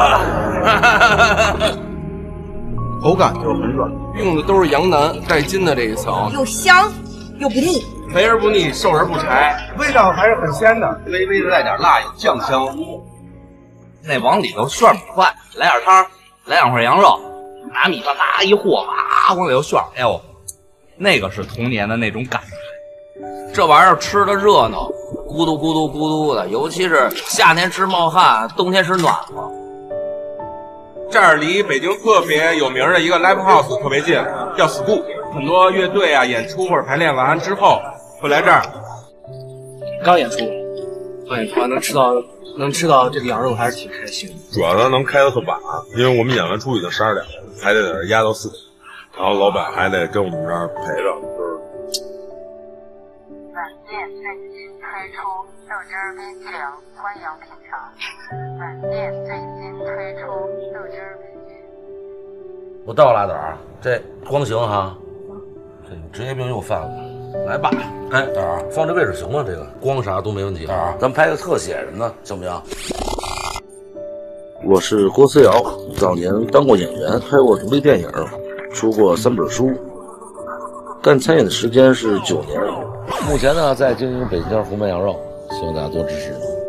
口感就很软，用的都是羊腩带筋的这一层， 又香又不腻， 肥而不腻，瘦而不柴，味道还是很鲜的，微微的带点辣，有酱香。 那往里头炫米饭，来点汤，来两块羊肉，拿米饭啪一和，啪往里头炫，哎呦，那个是童年的那种感觉。这玩意儿吃的热闹，咕嘟咕嘟咕嘟的，尤其是夏天吃冒汗，冬天吃暖和。 这儿离北京特别有名的一个 live house 特别近，叫 School， 很多乐队啊演出或者排练完之后会来这儿。 刚演出，刚演出能吃到能吃到这个羊肉还是挺开心的。 主要它能开得特晚，因为我们演完出已经十二点了，还得在这压到四点，然后老板还得跟我们这儿陪着，就是。 本店最新推出豆汁儿冰淇淋，欢迎品尝。本店最新推出豆汁儿冰淇淋。 我倒拉点儿，这光行哈，这职业病又犯了。来吧，哎，大儿放这位置行吗？这个光啥都没问题。大儿，咱们拍个特写什么的，行不行？我是郭思瑶，早年当过演员，拍过独立电影，出过三本书，干餐饮的时间是九年。目前呢，在经营北京湖焖羊肉，希望大家多支持。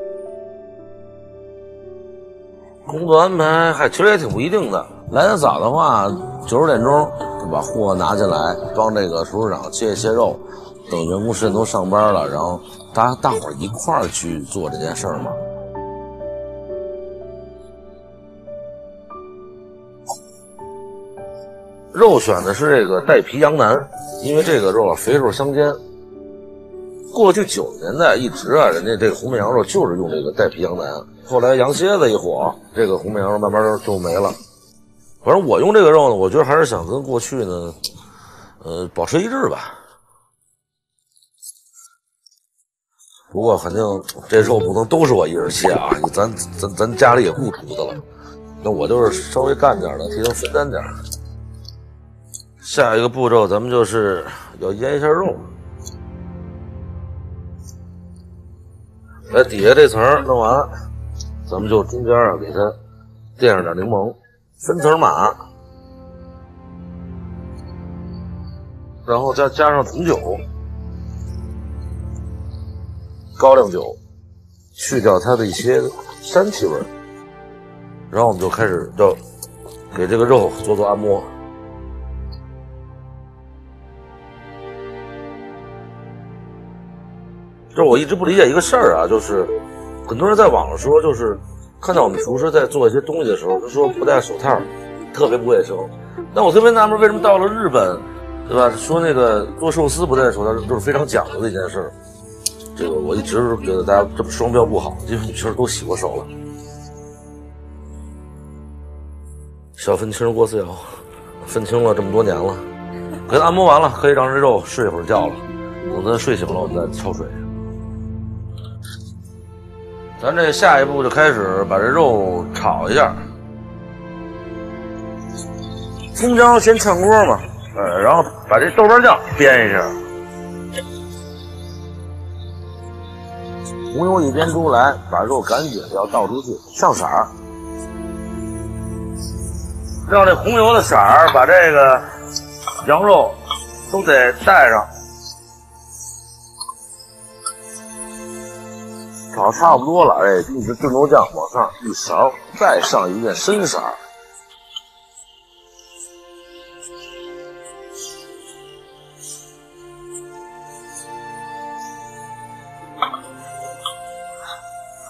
工作安排还其实也挺不一定的。来得早的话，九十点钟就把货拿进来，帮这个厨师长切一切肉，等员工时间都上班了，然后大家大伙儿一块儿去做这件事儿嘛。肉选的是这个带皮羊腩，因为这个肉啊肥瘦相间。过去九十年代一直啊，人家这个湖焖羊肉就是用这个带皮羊腩。后来羊蝎子一火，这个湖焖羊肉慢慢就没了。反正我用这个肉呢，我觉得还是想跟过去呢，呃，保持一致吧。不过反正这肉不能都是我一人切啊，咱咱咱家里也雇厨子了，那我就是稍微干点的，替他分担点。下一个步骤咱们就是要腌一下肉。在底下这层弄完，咱们就中间啊给它垫上点柠檬，分层码，然后再加上红酒、高粱酒，去掉它的一些膻气味，然后我们就开始要给这个肉做做按摩。就是我一直不理解一个事儿啊，就是很多人在网上说，就是看到我们厨师在做一些东西的时候，就说不戴手套，特别不卫生。那我特别纳闷，为什么到了日本，对吧？说那个做寿司不戴手套，就是非常讲究的一件事。这个我一直觉得大家这么双标不好，因为女生都洗过手了。小分清郭思瑶，分清了这么多年了，给他按摩完了，可以让这肉睡一会儿觉了。等他睡醒了，我们再焯水。咱这下一步就开始把这肉炒一下，葱姜先炝锅嘛，呃，然后把这豆瓣酱煸一下，红油一煸出来，把肉赶紧要倒出去，上色儿，让这红油的色儿把这个羊肉都得带上。炒差不多了，哎，一直炖豆酱往上一勺，再上一遍深色。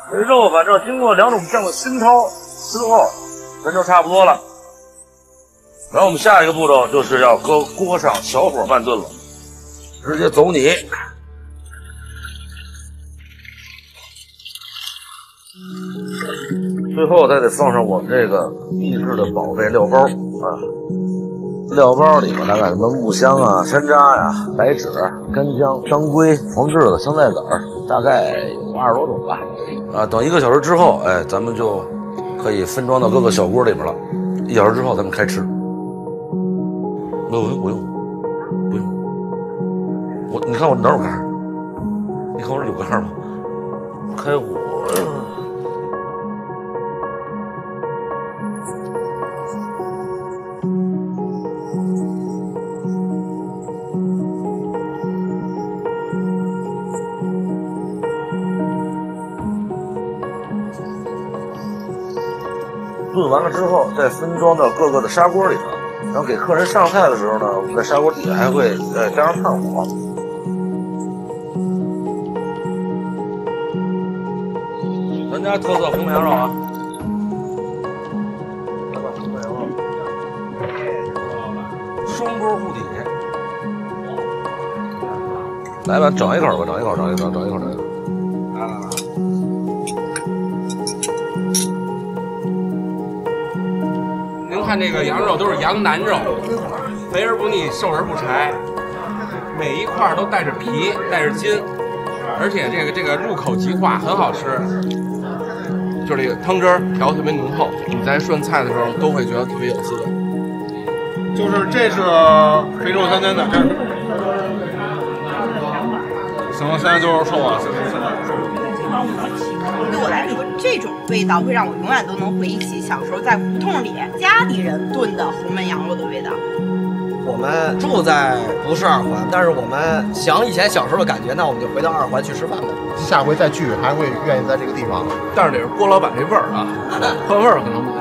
这肉反正经过两种酱的熏陶之后，咱就差不多了。然后我们下一个步骤就是要搁锅上小火慢炖了，直接走你。最后再得放上我们这个秘制的宝贝料包啊，料包里面大概什么木香啊、山楂呀、白芷、干姜、当归、黄栀子、香菜籽儿，大概有二十多种吧。啊，等一个小时之后，哎，咱们就可以分装到各个小锅里面了。一小时之后咱们开吃。不用不用不用，我你看我哪有盖？你看我这有盖吗？开火。炖完了之后，再分装到各个的砂锅里头。然后给客人上菜的时候呢，我们在砂锅底下还会再加上炭火。咱家特色红焖羊肉啊！来吧，红焖羊肉，双沟护体。来吧，整一口吧，整一口，整一口，整一口，整一口。啊。 看这个羊肉都是羊腩肉，肥而不腻，瘦而不柴，每一块都带着皮，带着筋，而且这个这个入口即化，很好吃。就是这个汤汁儿调特别浓厚，你在涮菜的时候都会觉得特别有滋味。 就是这是肥肉三鲜的，这行了，现在就是说我。 对我来说，这种味道会让我永远都能回忆起小时候在胡同里家里人炖的红焖羊肉的味道。 我们住在不是二环，但是我们想以前小时候的感觉，那我们就回到二环去吃饭吧。 下回再聚还会愿意在这个地方， 但是得是郭老板这味儿啊，换味儿可能不行。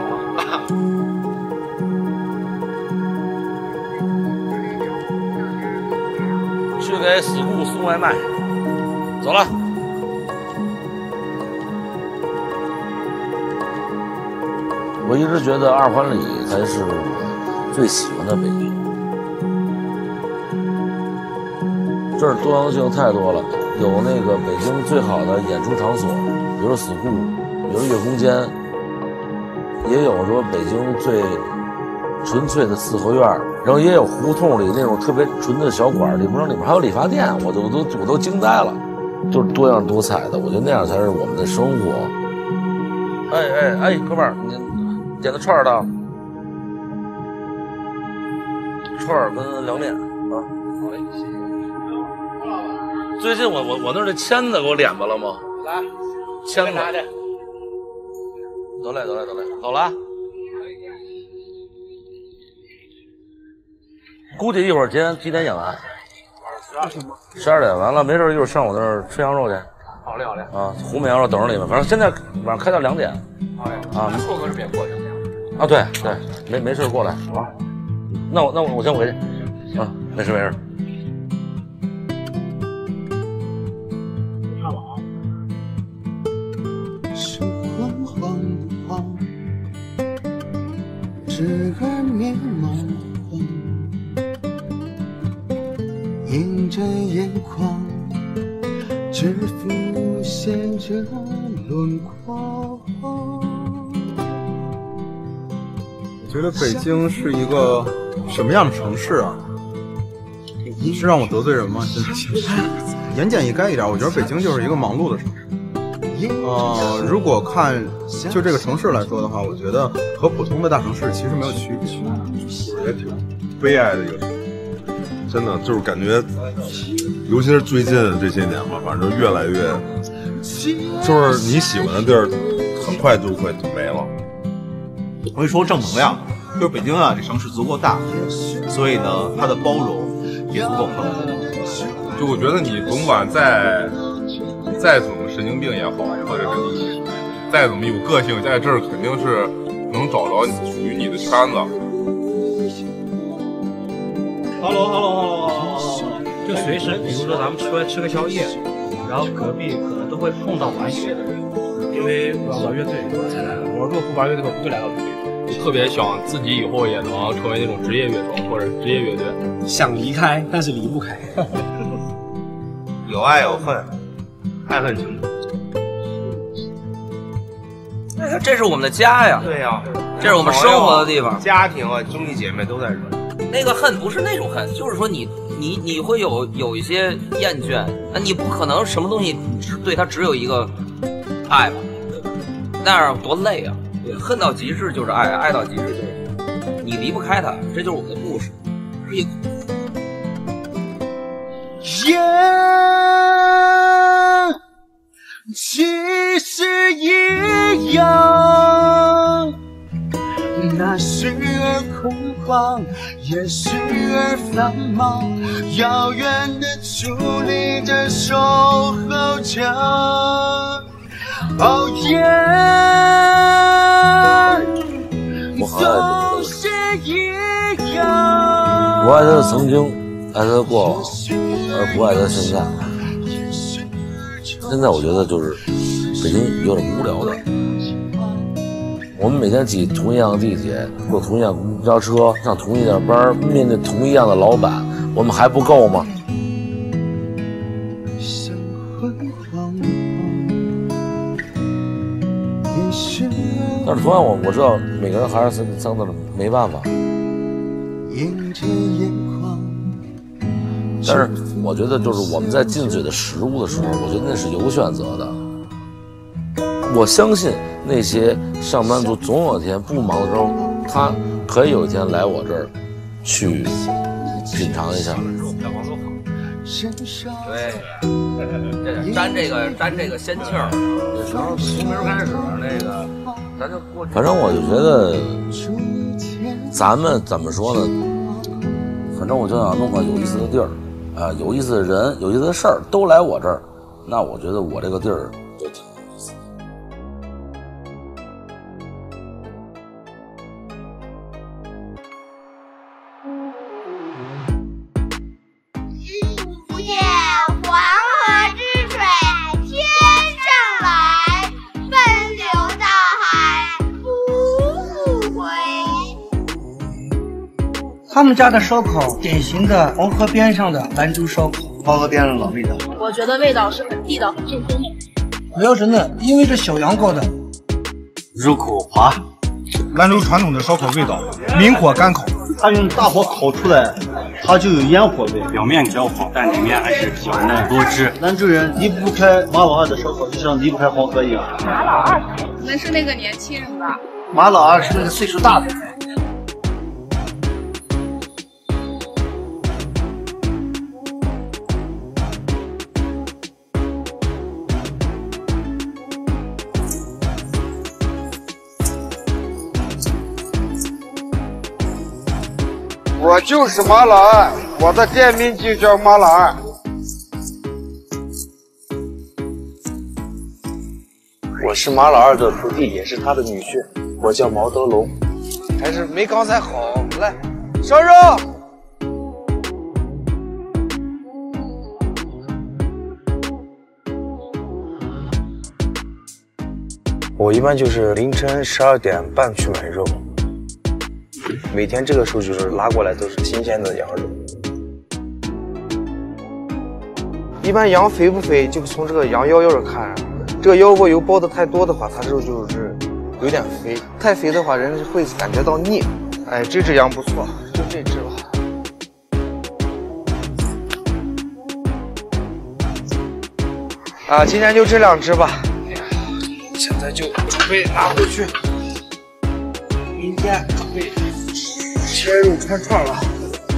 去给死顾送外卖，走了。我一直觉得二环里才是我最喜欢的北京，这儿多样性太多了，有那个北京最好的演出场所，比如死顾，比如月宫间，也有说北京最纯粹的四合院，然后也有胡同里那种特别纯的小馆，里面里面还有理发店，我都我都我都惊呆了，就是多样多彩的，我觉得那样才是我们的生活。哎哎哎，哥们儿，你点的串儿的，串儿跟凉面啊。好嘞，谢谢。最近我我我那儿这签子给我脸巴了吗？来，签子。得嘞得嘞得嘞，走了。估计一会儿几点几点演完？十二点。十二点完了，没事一会儿上我那儿吃羊肉去。好嘞好嘞。啊，红焖羊肉等着你们，反正现在晚上开到两点。好嘞。啊，那错哥是别过去。啊，对对，没没事过来啊。那我那我我先回去。啊，没事没事。 看我啊。是黄黄的黄，是个面眸红，映着眼眶，只浮现着轮廓。 我觉得北京是一个什么样的城市啊？是让我得罪人吗？现在言简意赅一点，我觉得北京就是一个忙碌的城市。呃，如果看就这个城市来说的话，我觉得和普通的大城市其实没有区别， 也挺悲哀的一个城市。真的就是感觉，尤其是最近这些年吧，反正就越来越，就是你喜欢的地儿，很快就会没了。 我跟你说正能量，就是北京啊，这城市足够大，所以呢，它的包容也足够丰富。 就我觉得你甭管再再怎么神经病也好，或者是你再怎么有个性，在这儿肯定是能找着属于你的圈子。 Hello Hello Hello， 就随时，比如说咱们出来吃个宵夜，然后隔壁可能都会碰到玩乐的人，因为因为我要搞乐队才来的。我如果不玩乐队，我不会来到这里。 就特别希望自己以后也能成为那种职业乐手或者职业乐队。 想离开，但是离不开。 有爱有恨，爱恨情仇。 哎，这是我们的家呀！ 对呀， 这是我们生活的地方， 家庭啊，兄弟姐妹都在这。 那个恨不是那种恨，就是说你你你会有有一些厌倦，那你不可能什么东西只对它只有一个爱吧？那样多累啊！恨到极致就是爱，爱到极致就是你离不开它，这就是我们的故事。 人其实一样，那时而空旷，也时而繁忙，遥远的矗立着守候着。哦耶， 我很爱都是一样。 我爱他的曾经，爱他的过往，而不爱他的现在。现在我觉得就是北京有点无聊的。我们每天挤同一样的地铁，坐同一样公交车，上同一样班，面对同一样的老板，我们还不够吗？但是同样我我知道每个人还是相当的没办法。但是我觉得就是我们在进嘴的食物的时候，我觉得那是有选择的。我相信那些上班族总有一天不忙的时候，他可以有一天来我这儿去品尝一下。 对，沾这个沾这个仙气儿。 从从明儿开始，那个咱就过。反正我就觉得，咱们怎么说呢？反正我就想弄个有意思的地儿，啊、呃，有意思的人，有意思的事儿都来我这儿，那我觉得我这个地儿就挺有意思。 不见黄河之水天上来，奔流到海不复回。 他们家的烧烤，典型的黄河边上的兰州烧烤，黄河边上的老味道。 我觉得味道是很地道、很正宗的。 主要是呢，因为这小羊羔的入口滑，兰州传统的烧烤味道，明火干烤， 它用大火烤出来，它就有烟火味， 表面焦黄，但里面还是比较嫩多汁。 兰州人离不开马老二的烧烤，就像离不开黄河一样。 马老二，那是那个年轻人吧？ 马老二是那个岁数大的。 我就是马老二，我的店名就叫马老二。 我是马老二的徒弟，也是他的女婿，我叫毛德龙。 还是没刚才好，来烧肉。 我一般就是凌晨十二点半去买肉。每天这个时候就是拉过来都是新鲜的羊肉。 一般羊肥不肥，就从这个羊腰腰上看。这个腰如果油包的太多的话，它肉就是有点肥；太肥的话，人会感觉到腻。哎，这只羊不错，就这只吧。啊，今天就这两只吧。现在就准备拿回去，明天准备切肉串串了。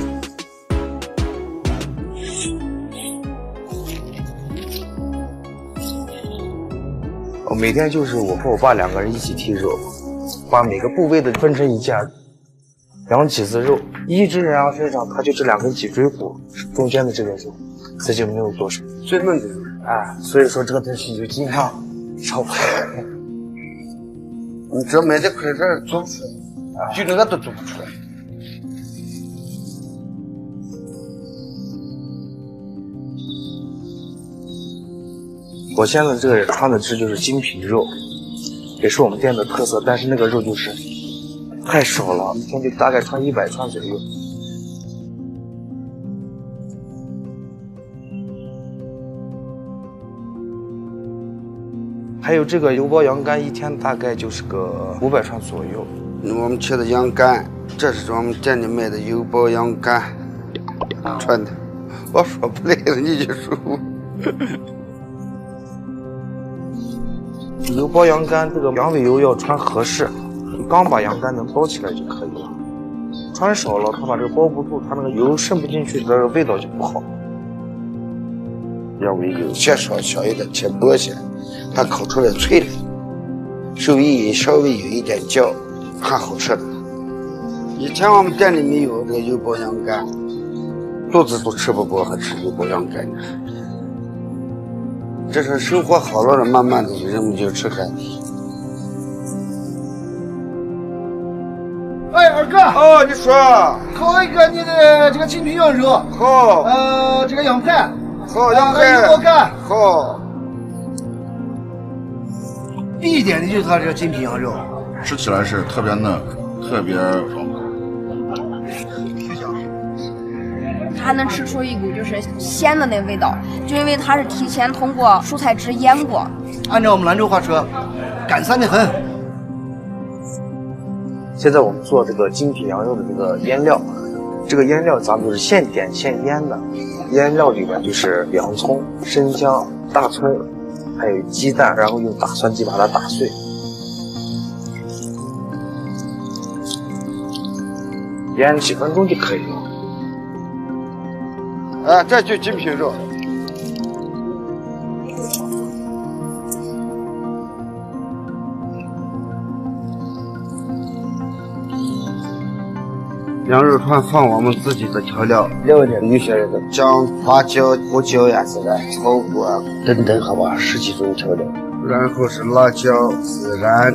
我每天就是我和我爸两个人一起剔肉，把每个部位的分成一件羊脊子肉，一只羊身上它就这两根脊椎骨，中间的这个肉，这就没有多少，最嫩的肉。哎，所以说这个东西就尽量少块。 你这买这块这做不出来，就那个都做不出来。 我现在这个穿的这就是精品肉， 也是我们店的特色，但是那个肉就是太少了，一天就大概穿一百串左右。还有这个油包羊肝，一天大概就是个五百串左右。 我们吃的羊肝，这是我们店里卖的油包羊肝穿的。我说不来了，你就说。 油包羊肝，这个羊尾油要穿合适，你刚把羊肝能包起来就可以了。穿少了，它把这个包不住，它那个油渗不进去，这个味道就不好。 羊尾油切少小一点，切薄些，它烤出来脆了，手艺稍微有一点焦，还好吃的。以前我们店里没有这个油包羊肝，肚子都吃不饱，还吃油包羊肝呢。这是生活好了，慢慢的人们就吃开。 哎，二哥， 哦，你说， 烤一个你的这个金皮羊肉， 好， 呃，这个羊排， 好，羊排， 油包肝， 好。 必点的就是它这个金皮羊肉， 吃起来是特别嫩，特别爽口。 它能吃出一股就是鲜的那味道，就因为它是提前通过蔬菜汁腌过。 按照我们兰州话说，干散的很。 现在我们做这个精品羊肉的这个腌料，这个腌料咱们就是现点现腌的，腌料里面就是洋葱、生姜、大葱，还有鸡蛋，然后用打蒜机把它打碎。腌几分钟就可以了。 啊，这就金皮肉。羊肉串放我们自己的调料，了解有些人的姜、花椒、胡椒呀之类，草果啊等等，好吧，十几种调料。然后是辣椒、孜然。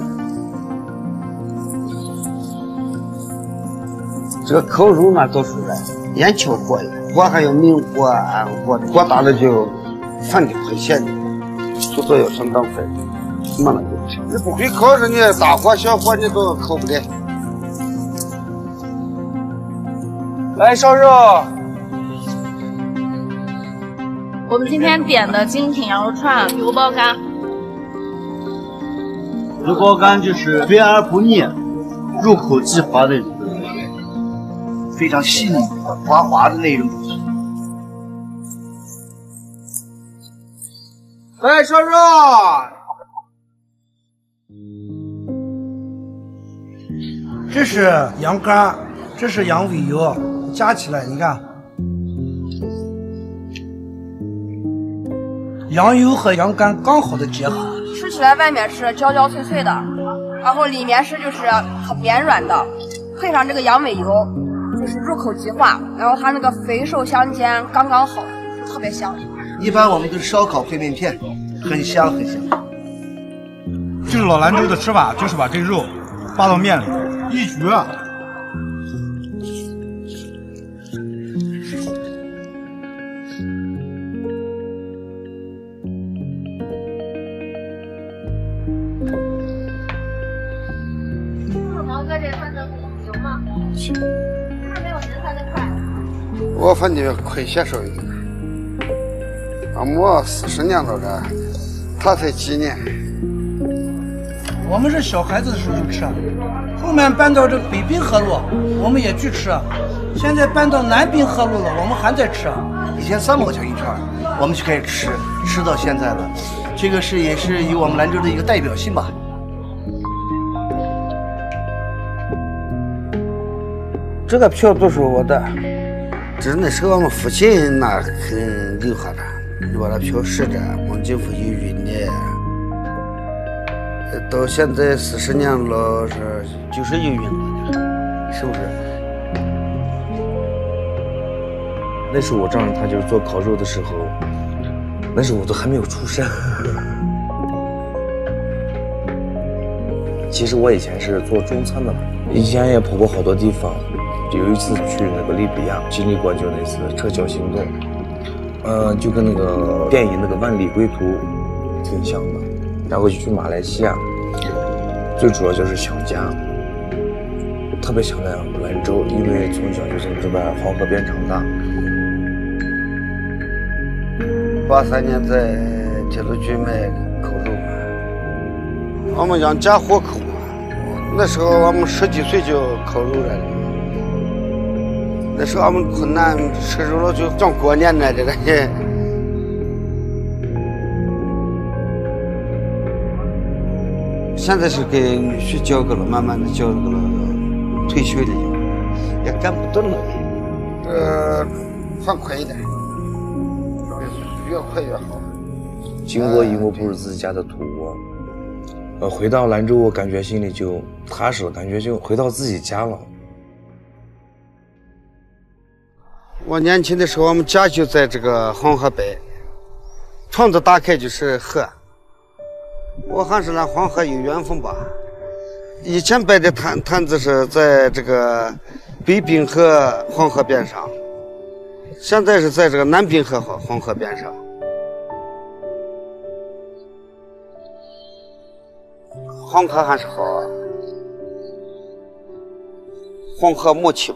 这个烤肉呢，都是烟悄火一点。火还要明火、暗火，火大了就饭就会咸的，做做要相当快，慢了就行。你不会烤着，你大火小火你都烤不来。 来烧肉。 我们今天点的精品羊肉串、油包肝。 油包肝就是肥而不腻，入口即滑的，非常细腻、滑滑的那种。 来烧肉。这是羊肝，这是羊尾油，加起来你看，羊油和羊肝刚好的结合。 吃起来外面是焦焦脆脆的，然后里面是就是很绵软的，配上这个羊尾油，就是入口即化，然后它那个肥瘦相间刚刚好，就特别香。 一般我们都是烧烤配面片，很香很香。 就是老兰州的吃法，就是把这肉扒到面里，一绝。 毛哥，这分的行吗？行。还没有您分的快。 我分的快些少一点。俺母四十年了这，他才几年。 我们是小孩子的时候就吃，后面搬到这个北滨河路，我们也去吃。现在搬到南滨河路了，我们还在吃。以前三毛钱一片，我们就开始吃，吃到现在了。这个是也是有我们兰州的一个代表性吧。 这个票都是我的，这是那时候我们父亲那很留下的。我的票是这，我们政府有运的，到现在四十年了，是就是有运了，是不是？ 那时候我丈人他就是做烤肉的时候，那时候我都还没有出生。其实我以前是做中餐的嘛，以前也跑过好多地方。有一次去那个利比亚，经历过就那次撤侨行动。呃，就跟那个电影那个《万里归途》挺像的，然后就去马来西亚， 最主要就是想家，特别想念兰州，因为从小就从这边黄河边长大。 八三年在铁路局卖烤肉，我们养家活口。那时候我们十几岁就烤肉了。那时候我们困难，吃肉了就像过年呢，这个。现在是给女婿交给了，慢慢的交给了退休的，也干不动了。呃，放快一点，越快越好。 经过一窝不是自己家的土窝，呃，回到兰州，我感觉心里就踏实了，感觉就回到自己家了。 我年轻的时候，我们家就在这个黄河北，窗子打开就是河。我还是那黄河有缘分吧。以前摆的摊摊子是在这个北滨河黄河边上，现在是在这个南滨河黄河边上。黄河还是好啊，黄河默契嘛。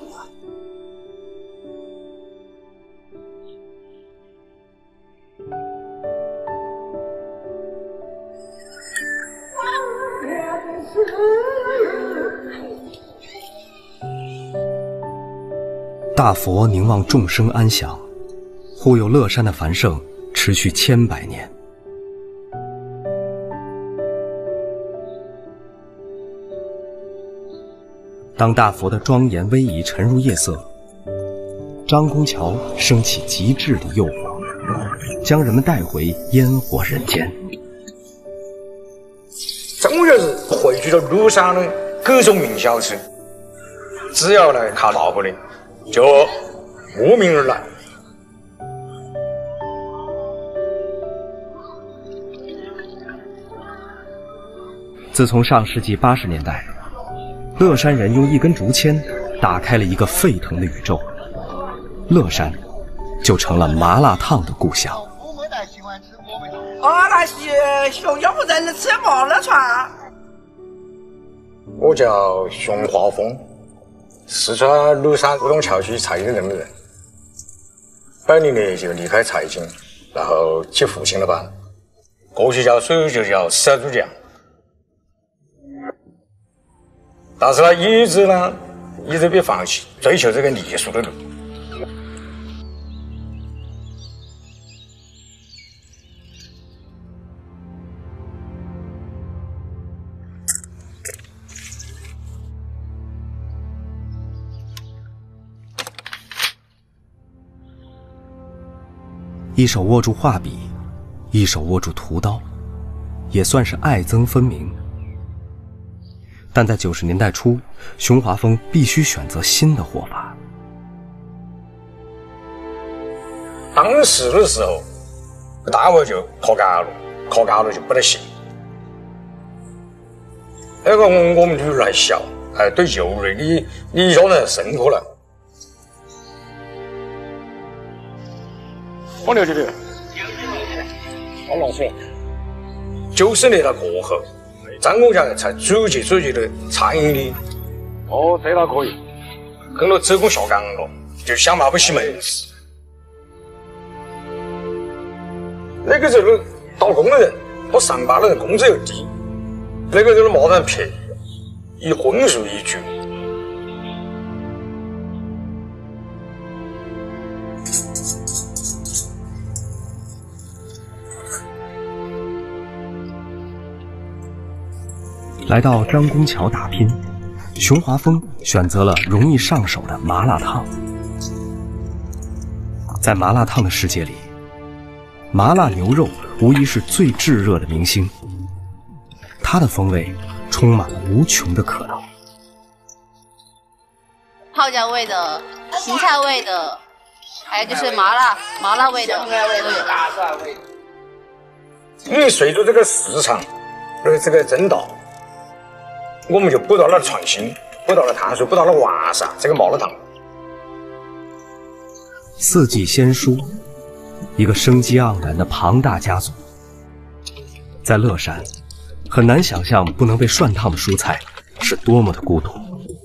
大佛凝望众生安详，护佑乐山的繁盛持续千百年。当大佛的庄严威仪沉入夜色，张公桥升起极致的诱惑，将人们带回烟火人间。 中国人汇聚了乐山的各种名小吃，只要来看大佛的，就慕名而来。 自从上世纪八十年代，乐山人用一根竹签打开了一个沸腾的宇宙，乐山就成了麻辣烫的故乡。 哦，那些熊要不在那吃麻辣串。 我叫熊华峰，四川乐山梧桐桥区蔡英镇的人。本年呢就离开财经，然后接父亲的班，过去叫水就叫杀猪匠。但是呢，一直呢一直别放弃追求这个艺术的路。 一手握住画笔，一手握住屠刀，也算是爱憎分明。但在九十年代初，熊华峰必须选择新的活法。 当时的时候，大伙就靠干了，靠干了就不得行。那个我们女儿还小，哎，对幼儿你你一家人生活了。我了解的，我老说，九十年代过后，张公桥才逐渐逐渐的餐饮的，哦，这倒可以，很多职工下岗了，就想办法洗门市。那个时候打工的人和上班的人工资又低，那个时候麻烦便宜，一荤素一绝。 来到张公桥打拼，熊华峰选择了容易上手的麻辣烫。在麻辣烫的世界里，麻辣牛肉无疑是最炙热的明星，它的风味充满了无穷的可能。 泡椒味的、芹菜味的，还有就是麻辣麻辣味的都有。 因为随着这个市场的这个增大，我们就不断的创新，不断的探索，不断的完善这个麻辣烫。 四季鲜蔬，一个生机盎然的庞大家族，在乐山很难想象不能被涮烫的蔬菜是多么的孤独。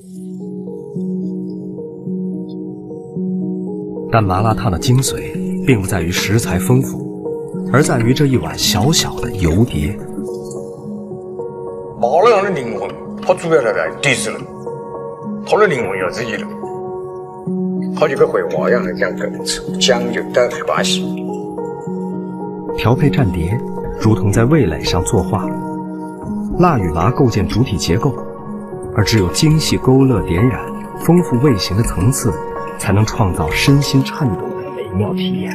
但麻辣烫的精髓并不在于食材丰富，而在于这一碗小小的油碟。 麻辣烫的灵魂，它主要在在底子了，它的灵魂要自己了，它就跟会花样的讲究讲究的关系。 调配蘸碟，如同在味蕾上作画，辣与麻构建主体结构，而只有精细勾勒点染，丰富味型的层次，才能创造身心颤动的美妙体验。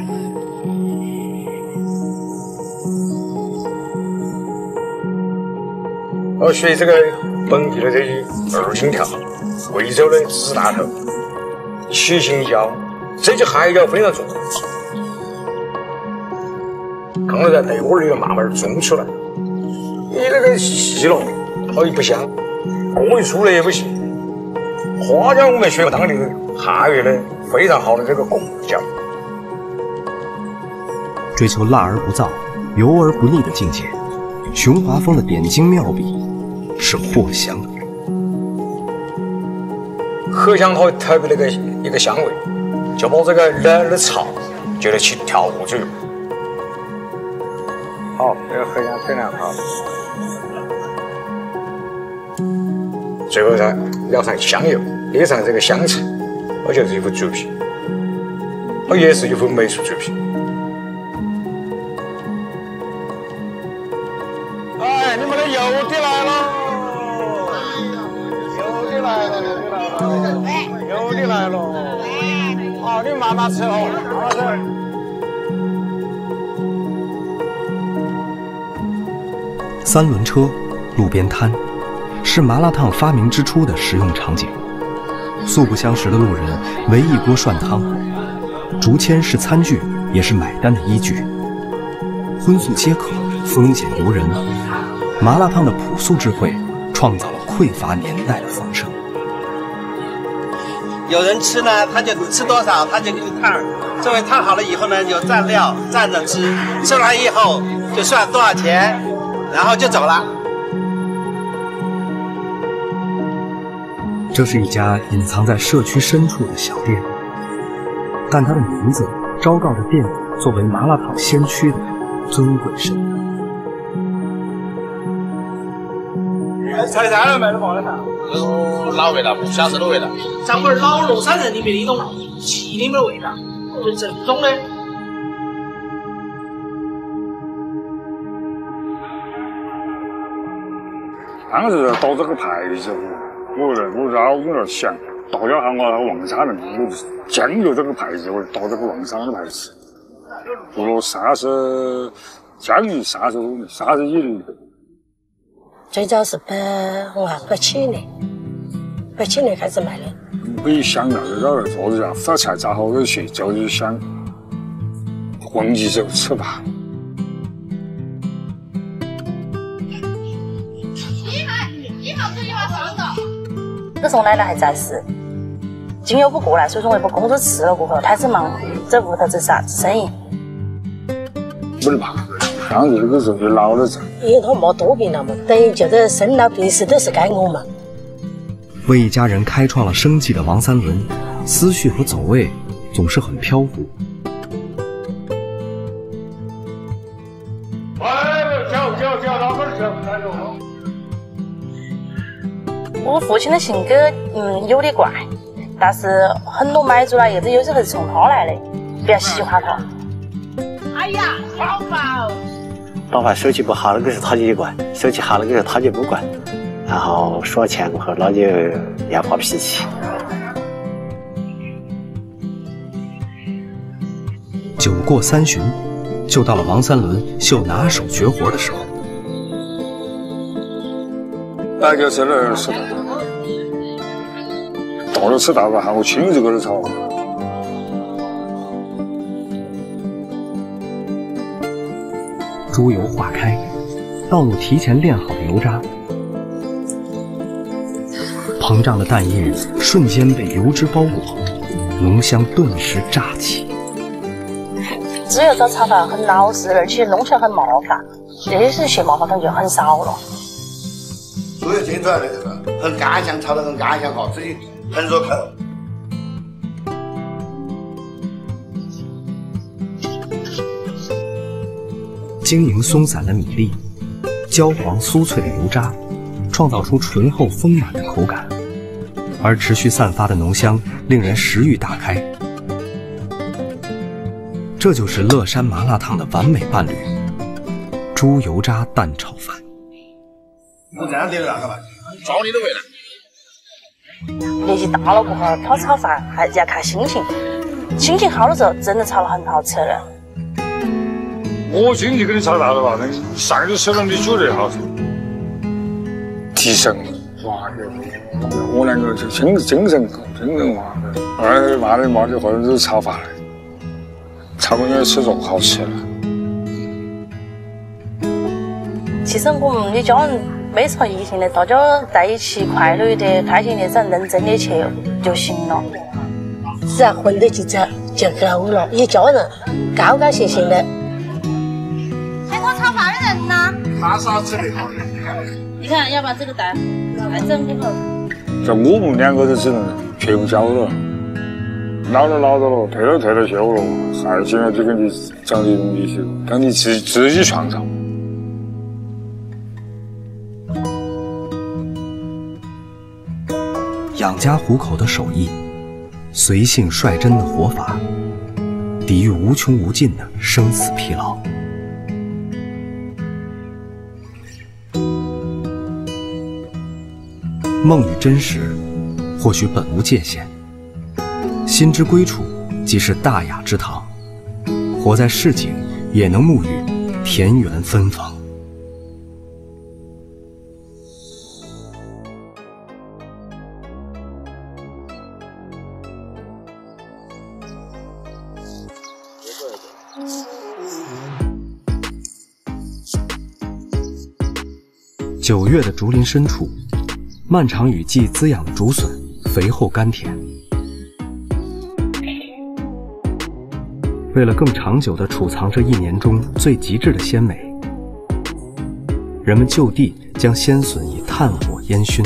而随这个本地的这些二荆条、贵州的紫大头、七星椒，这些海椒非常重要。刚才在内锅里面慢慢种出来，你那个细了，它也不香；锅一出来也不行。花椒我们学当地的汉粤的非常好的这个贡椒， 追求辣而不燥、油而不腻的境界，熊华风的点睛妙笔是藿香。 藿香它特别那个一个香味，就把这个冷的茶就得起调和作用。好，这个藿香非常好。最后再舀上香油，捏上这个香菜，它就是一幅作品，它也是一幅美术作品。哎，你们的油碟来了！油碟来了，油碟来了，油碟来了！好，你慢慢吃哦，慢慢吃。 三轮车、路边摊，是麻辣烫发明之初的实用场景。素不相识的路人围一锅涮汤，竹签是餐具，也是买单的依据。荤素皆可，丰俭由人。麻辣烫的朴素智慧，创造了匮乏年代的丰盛。 有人吃呢，他就你吃多少，他就给你烫。这回烫好了以后呢，有蘸料蘸着吃，吃完以后就算多少钱，然后就走了。 这是一家隐藏在社区深处的小店，但它的名字昭告着店作为麻辣烫先驱的尊贵身份。 菜单了卖的麻辣烫， 有老味道，不晓得的味道。 像我们老乐山人里面的一种气里面的味道，最正宗的。 当时到这个牌子，我在我在我在想，大家喊我黄沙人，我讲究这个牌子，我到这个黄沙的牌子，做了三十将近三十多年，三十一年。 最早是八哇八七年，八七年开始卖的。 我一想到这个桌子上发菜咋好去，就是想混几手吃吧。 那时候奶奶还在世，经由不过来，所以说我把工作辞了过后，开始忙这屋头这啥子生意。 没得办法，当时那个时候就老了噻。 因为他没多病了嘛，等于就是生老病死都是该我嘛。 为一家人开创了生计的王三轮，思绪和走位总是很飘忽。 我父亲的性格，嗯，有点怪，但是很多买主呢，也是有时候是冲他来的，比较喜欢他。 哎呀，好烦哦！ 老板手气不好，那个时候他就管；手气好，那个时候他就不管。然后说钱过后，那就要发脾气。 酒过三巡，就到了王三轮秀拿手绝活的时候。 那就是那吃大饭，到了吃大饭喊我亲自给他炒。 猪油化开，倒入提前炼好的油渣，膨胀的蛋液瞬间被油脂包裹，浓香顿时炸起。 只有这炒饭很老实，而且弄起来很麻烦，这些学麻烦感就很少了。 都有蒸出来的这个，很干香，炒得很干香哈，所以很入口。 晶莹松散的米粒，焦黄酥脆的油渣，创造出醇厚丰满的口感，而持续散发的浓香令人食欲大开。这就是乐山麻辣烫的完美伴侣——猪油渣蛋炒饭。 我这样点的那个吧， 照你的味年纪大了过后，炒炒饭还要看心情，心情好的时候，真的炒得很好吃的。 我经济给你炒大的话，那上去吃了你觉得好吃，提神。哇，我两个就精精神精神哇，二妈的妈的，或者是炒饭，炒个月吃肉好吃了。 其实我们一家人没啥异性的，大家在一起快乐一点、开心一点，只要认真的去就行了。 是啊，混得起走就够了，一家人高高兴兴的。 还炒炒饭的人呢？ 他啥吃的好？ 你看，要把这个蛋还整不好。 就我们两个就只能撇不交了，老了老了了，退了退了休了，还现在就给你找点东西去，让你自自己创造。 养家糊口的手艺，随性率真的活法，抵御无穷无尽的生死疲劳。梦与真实，或许本无界限。心之归处，即是大雅之堂。活在市井，也能沐浴田园芬芳。九月的竹林深处，漫长雨季滋养的竹笋肥厚甘甜。为了更长久地储藏这一年中最极致的鲜美，人们就地将鲜笋以炭火烟熏。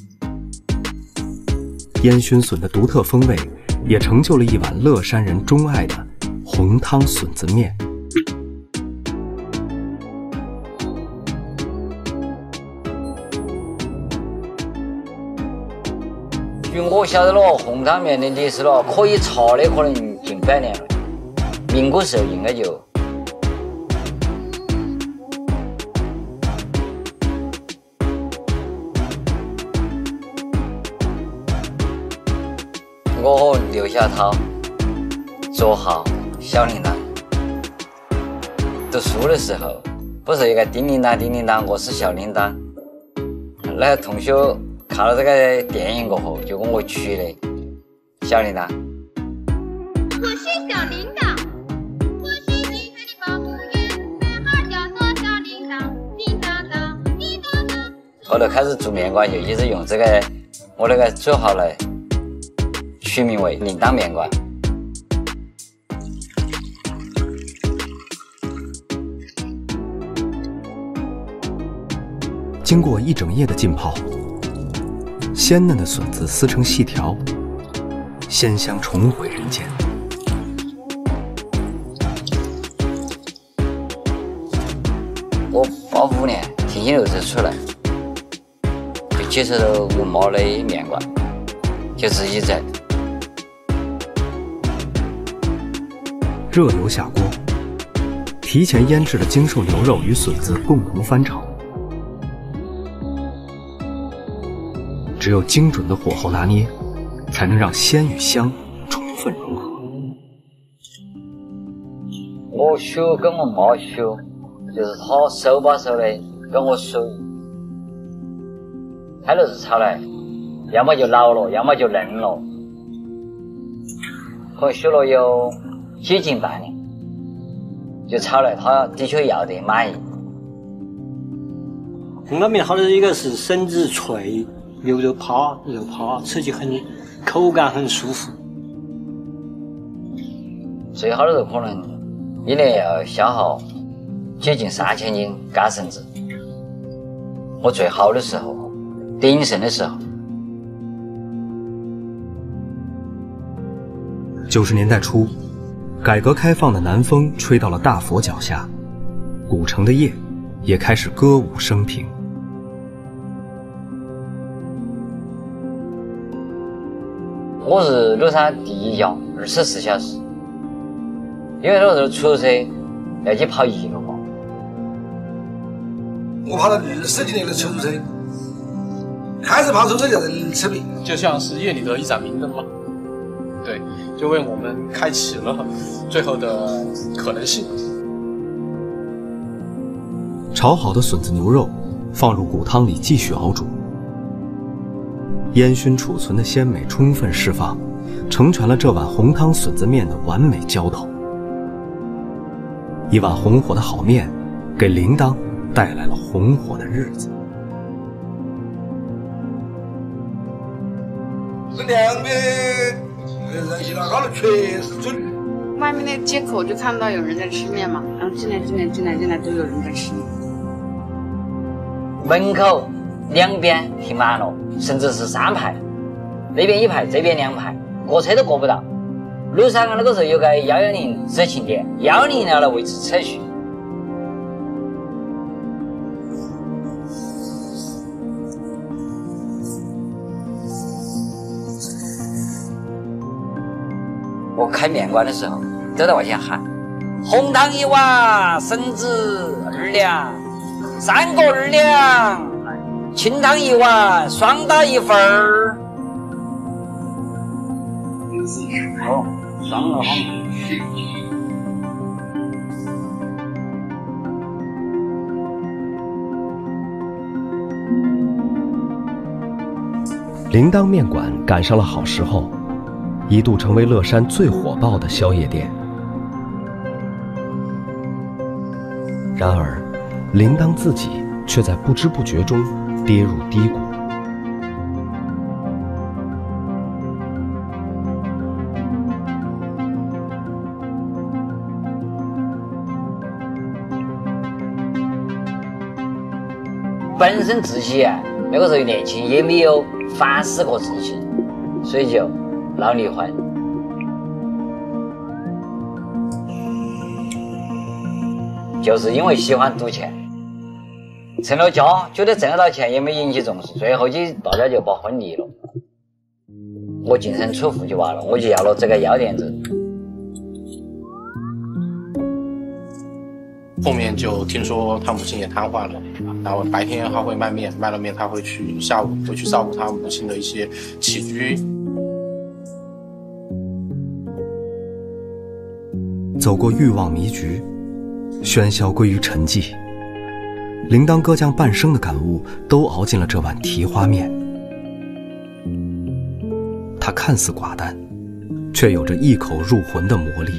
烟熏笋的独特风味，也成就了一碗乐山人钟爱的红汤笋子面。 据我晓得了，红汤面的历史了，可以查的可能近百年了，民国时候应该就。我和刘小涛、左浩、小铃铛读书的时候，不是一个叮铃当叮铃当，我是小铃铛。那同学看了这个电影过后，就跟我取的小铃铛。 我是小铃铛，我是你的保护员，代号叫做小铃铛，叮当当，叮当当。 后来开始做面馆，就一直用这个我那个绰号来取名为铃铛面馆。 经过一整夜的浸泡，鲜嫩的笋子撕成细条，鲜香重回人间。 我八五年天星楼子出来，就接触到文妈的面馆，就自己在。 热油下锅，提前腌制的精瘦牛肉与笋子共同翻炒。只有精准的火候拿捏，才能让鲜与香充分融合。 我学跟我妈学，就是她手把手的跟我说，开头是炒来，要么就老了，要么就嫩了。可能学了有接近半年，就炒来，她的确要得满意。 红汤面好的一个是笋子脆。牛肉趴，肉趴，吃起很口感很舒服。 最好的时候可能一年要消耗接近三千斤干笋子。我最好的时候鼎盛的时候。 九十年代初，改革开放的南风吹到了大佛脚下，古城的夜也开始歌舞升平。 我是乐山第一家二十四小时，因为那时候出租车要去跑一个嘛。 我跑了二十几年的出租车，开始跑出租车就能吃饼， 就像是夜里的一盏明灯嘛。对，就为我们开启了最后的可能性。 炒好的笋子牛肉放入骨汤里继续熬煮，烟熏储存的鲜美充分释放，成全了这碗红汤笋子面的完美浇头。一碗红火的好面，给铃铛带来了红火的日子。 这两边人行道搞得全是准。 外面的街口就看到有人在吃面嘛，然后进来进来进来进来都有人在吃面。 门口两边停满了，甚至是三排，那边一排，这边两排，过车都过不到。路上那个时候有个幺幺零热情点，幺零幺的位置车去。我开面馆的时候，都在外面喊：红汤一碗，笋子二两，三个二两，清汤一碗，双打一份儿。哦，双了哈。 铃铛面馆赶上了好时候，一度成为乐山最火爆的宵夜店。然而，铃铛自己却在不知不觉中跌入低谷。 本身自己啊，那个时候年轻，也没有反思过自己，所以就闹离婚。就是因为喜欢赌钱，成了家，觉得挣得到钱也没引起重视，最后就大家就把婚离了。我净身出户就完了，我就要了这个药店子。 后面就听说他母亲也瘫痪了，然后白天还会卖面，卖了面他会去下午会去照顾他母亲的一些起居。 走过欲望迷局，喧嚣归于沉寂，铃铛哥将半生的感悟都熬进了这碗蹄花面。它看似寡淡，却有着一口入魂的魔力。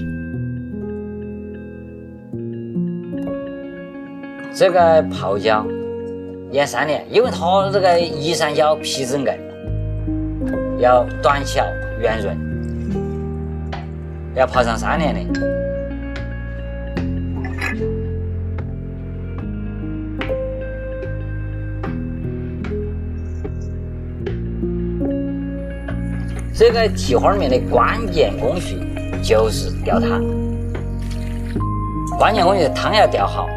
这个泡椒腌三年，因为它这个宜山椒皮子硬，要短小圆润，要泡上三年的。这个蹄花面的关键工序就是吊汤，关键工序汤要吊好。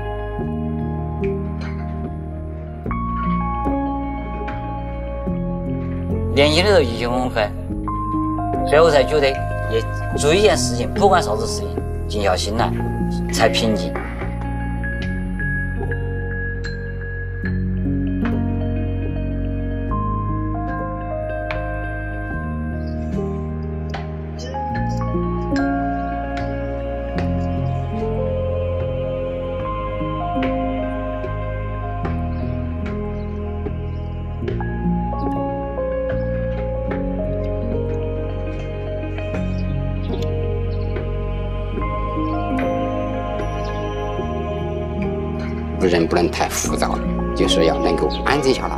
年轻的时候意气风发，最后才觉得也做一件事情，不管啥子事情，静下心来才平静。 人不能太浮躁，就是要能够安静下来，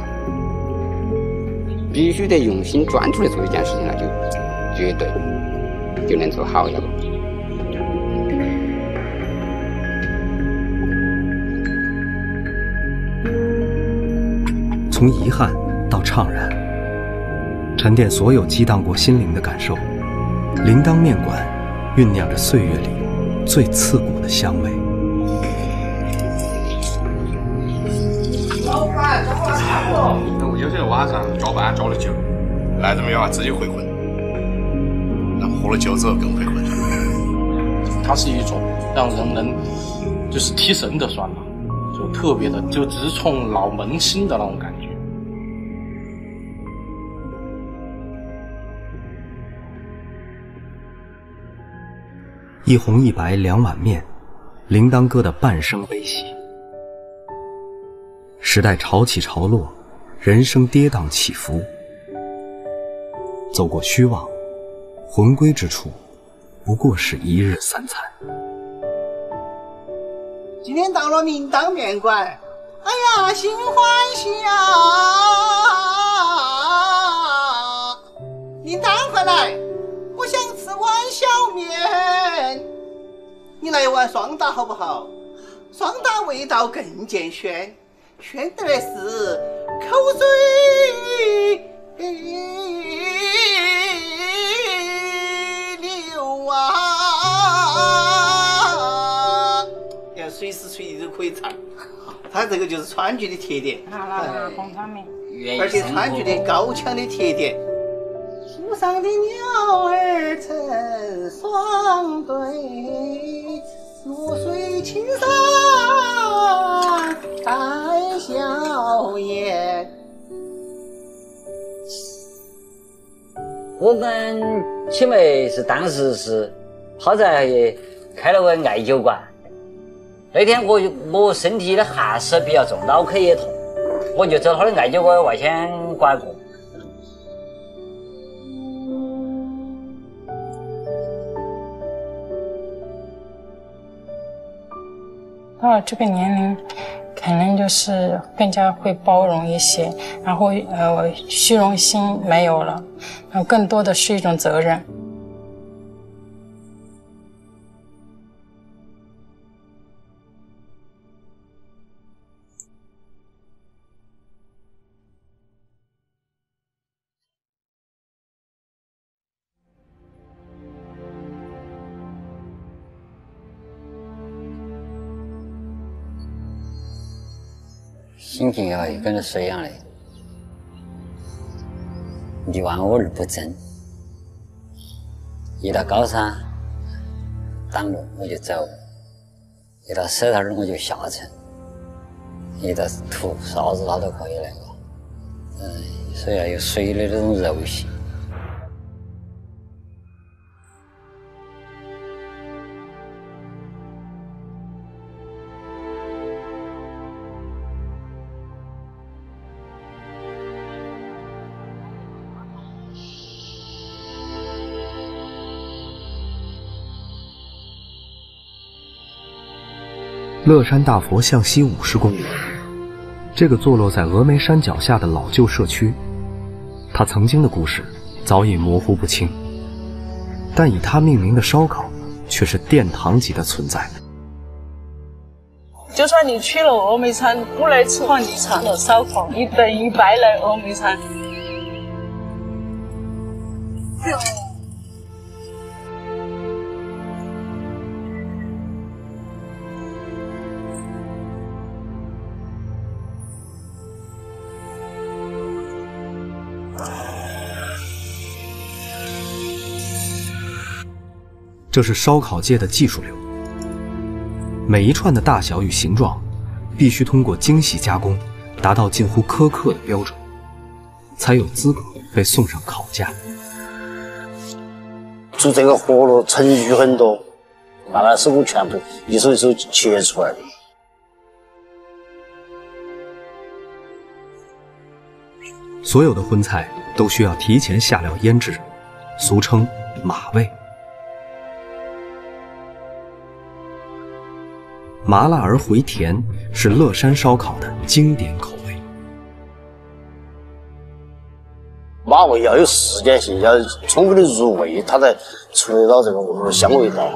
必须得用心专注的做一件事情，那就绝对就能做好了。 从遗憾到怅然，沉淀所有激荡过心灵的感受。铃铛面馆酝酿着岁月里最刺骨的香味。 老板，这好吃不？ 有些人晚上加班加了酒，来这么远啊，自己会混，然后喝了酒之后更会混。 它是一种让人能就是提神的酸辣，就特别的就直冲脑门心的那种感觉。 一红一白两碗面，铃铛哥的半生悲喜。时代潮起潮落，人生跌宕起伏。走过虚妄，魂归之处，不过是一日三餐。 今天到了铃铛面馆，哎呀，心欢喜啊！铃铛回来，我想吃碗小面。你来一碗双打好不好？双打味道更见鲜，鲜得来是口水流啊！要随时随地都可以唱，它这个就是川剧的特点。 好了，红汤面。 而且川剧的高腔的特点。树上的鸟儿成双对，露水青山带笑颜。 我跟七妹是当时是好在开了个艾灸馆。那天我我身体的寒湿比较重，脑壳也痛，我就走他的艾灸馆外先管过。 到了这个年龄，可能就是更加会包容一些，然后呃虚荣心没有了，然后更多的是一种责任。 心情啊，也跟着水一样的，一望而不争。一到高山挡路我就走，一到石头我就下沉，一到土啥子它都可以那个。嗯，所以要有水的这种柔性。 乐山大佛向西五十公里，这个坐落在峨眉山脚下的老旧社区，它曾经的故事早已模糊不清，但以它命名的烧烤却是殿堂级的存在。 就算你去了峨眉山，不来吃黄泥场的烧烤，你等于白来峨眉山。 这是烧烤界的技术流，每一串的大小与形状必须通过精细加工，达到近乎苛刻的标准，才有资格被送上烤架。 做这个活路程序很多，把它手工全部一手一手切出来的。 所有的荤菜都需要提前下料腌制，俗称马味。麻辣而回甜是乐山烧烤的经典口味。 马味要有时间性，要充分的入味，它才出得到这个香味道。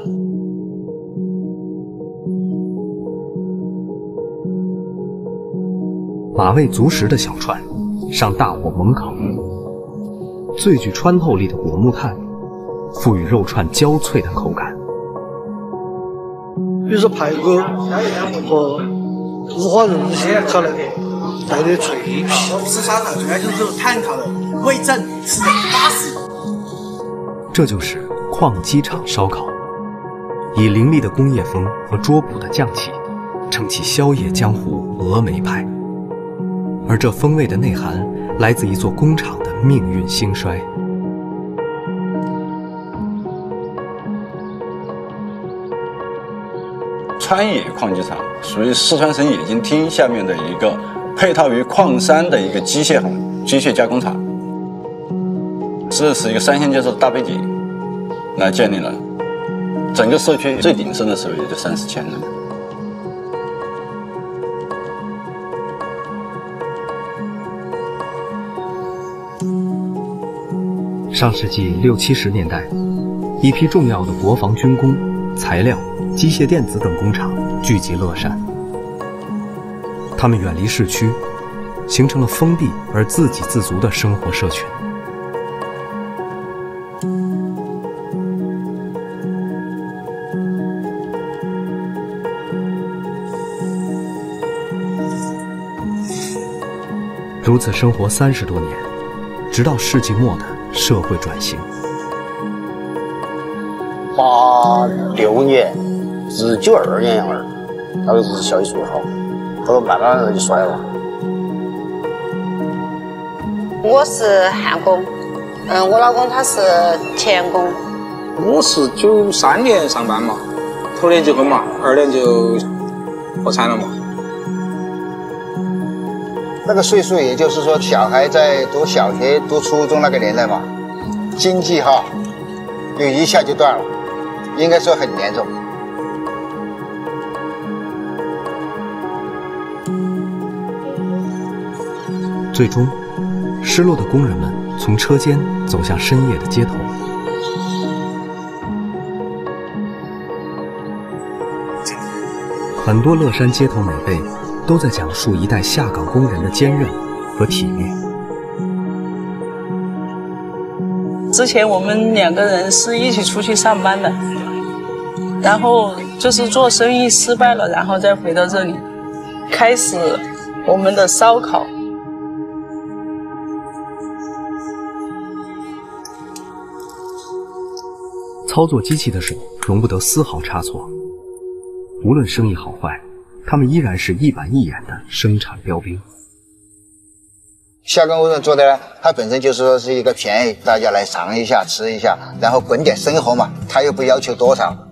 马味足食的小串， 上大火猛烤，最具穿透力的果木炭赋予肉串焦脆的口感。 比如说排骨和五花肉这些烤那个带点脆皮，吃烧烤主要就是炭烤的，微整吃的巴适。 这就是矿机场烧烤，以凌厉的工业风和卓朴的匠气，撑起宵夜江湖峨眉派。而这风味的内涵，来自一座工厂的命运兴衰。 川冶矿机厂属于四川省冶金厅下面的一个配套于矿山的一个机械行、机械加工厂。这是一个三线建设的大背景来建立了，整个社区最鼎盛的时候也就三四千人。 上世纪六七十年代，一批重要的国防军工、材料、机械电子等工厂聚集乐山。他们远离市区，形成了封闭而自给自足的生活社群。如此生活三十多年，直到世纪末的社会转型。 八六年至九二年样儿，那个是效益最好，后头慢慢的就衰了。 我是焊工，嗯，我老公他是钳工。 我是九三年上班嘛，头年结婚嘛，二年就破产了嘛。 那个岁数，也就是说，小孩在读小学、读初中那个年代嘛，经济哈，就一下就断了，应该说很严重。 最终，失落的工人们从车间走向深夜的街头。很多乐山街头美辈都在讲述一代下岗工人的坚韧和体面。 之前我们两个人是一起出去上班的，然后就是做生意失败了，然后再回到这里，开始我们的烧烤。 操作机器的手容不得丝毫差错，无论生意好坏，他们依然是一板一眼的生产标兵。 下岗工人做的呢，它本身就是说是一个便宜，大家来尝一下、吃一下，然后滚点生活嘛，他又不要求多少。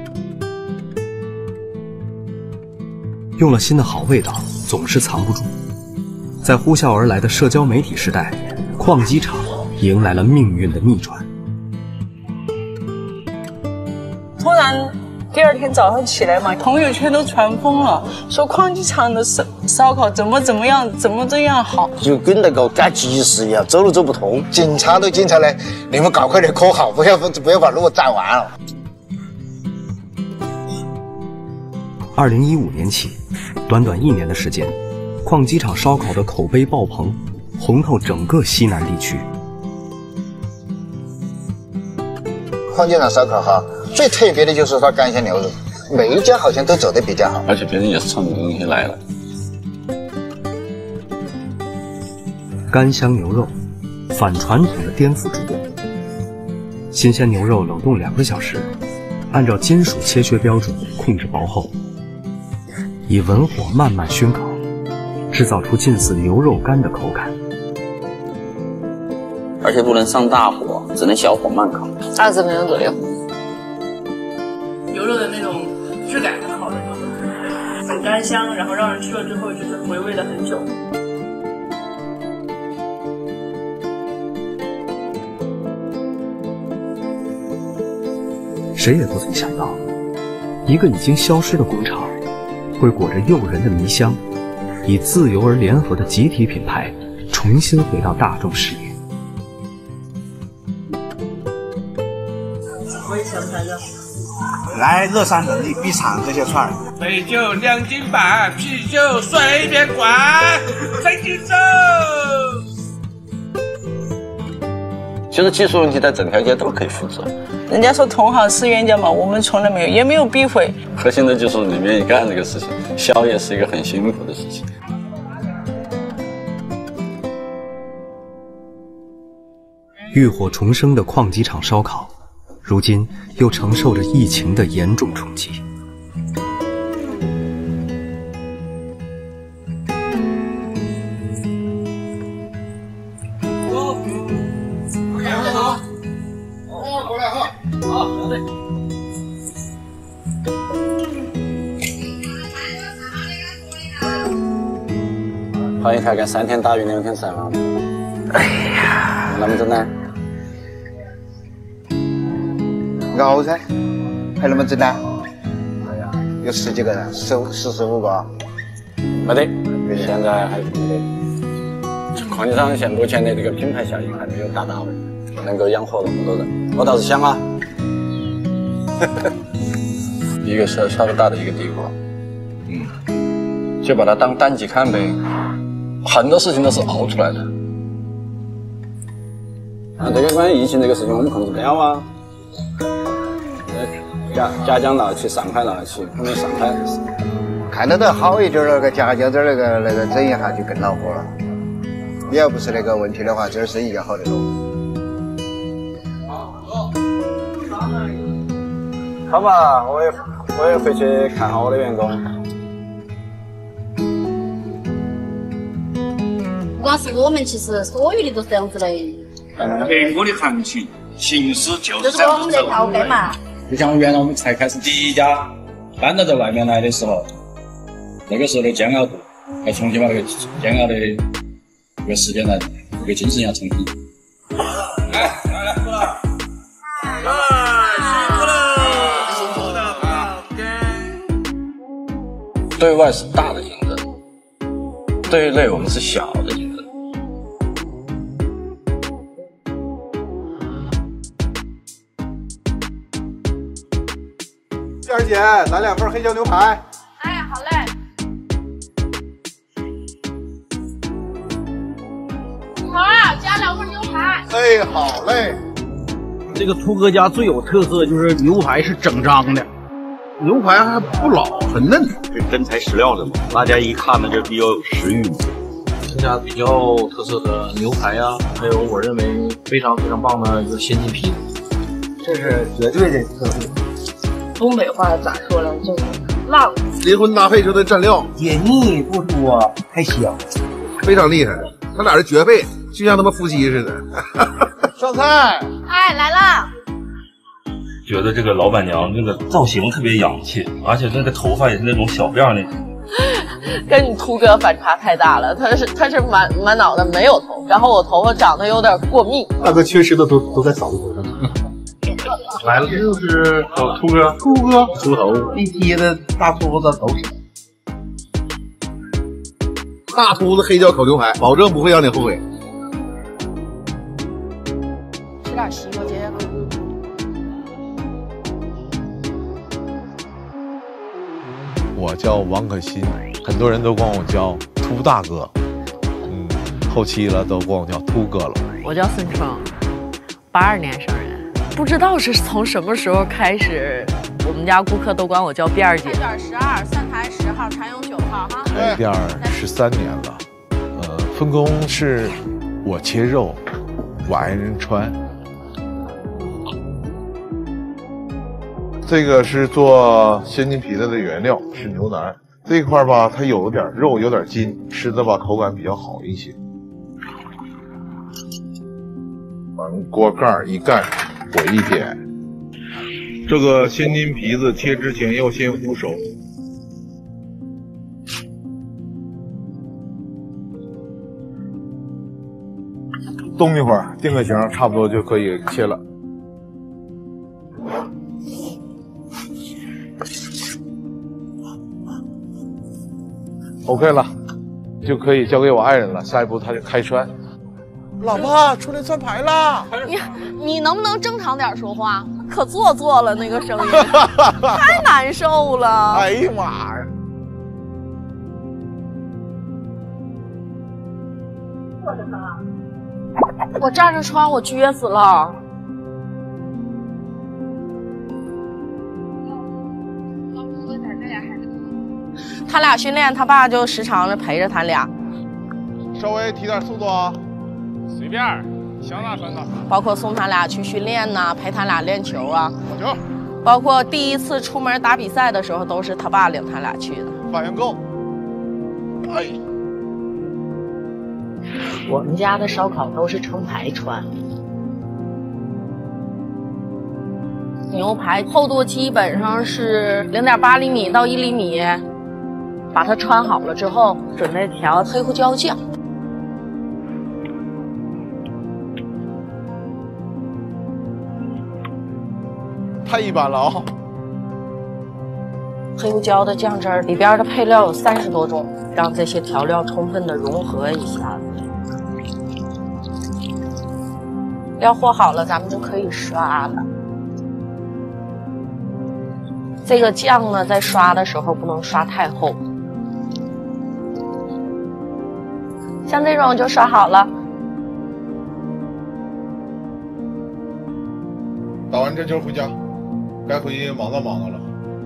用了心的好味道总是藏不住，在呼啸而来的社交媒体时代，矿机厂迎来了命运的逆转。 突然第二天早上起来嘛，朋友圈都传疯了，说矿机厂的烧烧烤怎么怎么样，怎么这样好， 就跟那个赶集市一样，走路走不通。 警察都经常来，你们赶快点科好，不要不要把路占完了。 二零一五年起，短短一年的时间，矿机厂烧烤的口碑爆棚，红透整个西南地区。 矿机厂烧烤哈，最特别的就是它干香牛肉，每一家好像都走得比较好， 而且别人也是冲这个东西来了。 干香牛肉，反传统的颠覆主义。新鲜牛肉冷冻两个小时，按照金属切削标准控制薄厚，以文火慢慢熏烤，制造出近似牛肉干的口感。 而且不能上大火，只能小火慢烤， 二十分钟左右。 牛肉的那种质感很好的，很干香，然后让人吃了之后就是回味了很久。 谁也不曾想到，一个已经消失的工厂，会裹着诱人的迷香，以自由而联合的集体品牌，重新回到大众视野。 我也想来了。 来乐山本地必尝这些串儿。 美酒两斤半，啤酒随便灌，三斤走。 其实技术问题在整条街都可以复制。 人家说同行是冤家嘛，我们从来没有，也没有避讳。 核心的就是你愿意干这个事情，宵夜是一个很辛苦的事情。 浴火重生的矿机厂烧烤，如今又承受着疫情的严重冲击。 跑一条干三天打鱼两天晒网。哎呀，那么整呢？ 熬噻，还那么整呢？哎呀，有十几个人，十十十五个。 没得，现在还是没得。矿机厂现目前的这个品牌效应还没有达到能够养活那么多人。我倒是想啊，一个小小的大的一个地方，嗯，就把它当单机看呗。很多事情都是熬出来的。啊，这个关于疫情这个事情，我们控制不了啊。嘉嘉奖闹起，上海闹起，我们上海看得到好一点那个家家这那个那个整一下就更恼火了。你要不是那个问题的话，这儿生意就好得多。 好吧，我也我也回去看好我的员工。 不光是我们，其实所有的都是这样子的。 苹果的行情形势就就是我们在靠背嘛。 就像原来我们才开始第一家搬到这外面来的时候，那个时候的煎熬度，要重新把那个煎熬的这个时间来，这个精神要重新。来来来，过来，哎，辛苦了， 对外是大的竞争，对内我们是小的竞争。 燕儿姐，来两份黑椒牛排。 哎，好嘞。好啊，加两份牛排。 哎，好嘞。 这个图哥家最有特色就是牛排是整张的，牛排还不老，很嫩， 这真材实料的嘛，大家一看呢就比较有食欲嘛。 这家比较特色的牛排呀、啊，还有我认为非常非常棒的一个鲜金皮， 这是绝对的特色。 东北话咋说呢？就是辣， 灵魂搭配出的蘸料， 也腻不多，还香， 非常厉害。他俩是绝配，就像他们夫妻似的。上菜。 哎，来啦！ 觉得这个老板娘这个造型特别洋气，而且那个头发也是那种小辫那种。 跟你秃哥反差太大了，他是他是满满脑袋没有头，然后我头发长得有点过密。 大哥缺失的都都在嫂子头上。来了，这就是哦，秃哥，秃哥，秃头， 一贴的大秃子都是。 大秃子黑椒烤牛排，保证不会让你后悔。 吃点西瓜姐吧。 我叫王可欣，很多人都管我叫秃大哥，嗯，后期了都管我叫秃哥了。 我叫孙创，八二年生人。不知道是从什么时候开始，我们家顾客都管我叫辫儿姐。开卷十二，散台十号，常用九号哈。 开店十三年了，呃，分工是我切肉，我挨人穿。这个是做鲜金皮子的原料，是牛腩。这块吧，它有点肉，有点筋，吃的吧口感比较好一些。往锅盖一盖。火一点，这个鲜金皮子切之前要先烀熟。冻一会儿，定个型，差不多就可以切了。OK 了，就可以交给我爱人了。下一步他就开涮。 老婆，出来涮排啦！ 你你能不能正常点说话？可做作了，那个声音太难受了。 哎呀妈呀！ 我站着穿，我撅死了。他俩训练，他爸就时常的陪着他俩。 稍微提点速度啊， 随便，想哪穿哪。 包括送他俩去训练呐、啊，陪他俩练球啊。 好球。 包括第一次出门打比赛的时候，都是他爸领他俩去的。 反应够。哎。 我们家的烧烤都是成排穿，牛排厚度基本上是零点八厘米到一厘米，把它穿好了之后，准备调黑胡椒酱。 太一般了啊！ 黑胡椒的酱汁儿里边的配料有三十多种，让这些调料充分的融合一下子。料和好了，咱们就可以刷了。这个酱呢，在刷的时候不能刷太厚，像这种就刷好了。 打完这就回家，该回去忙叨忙叨了。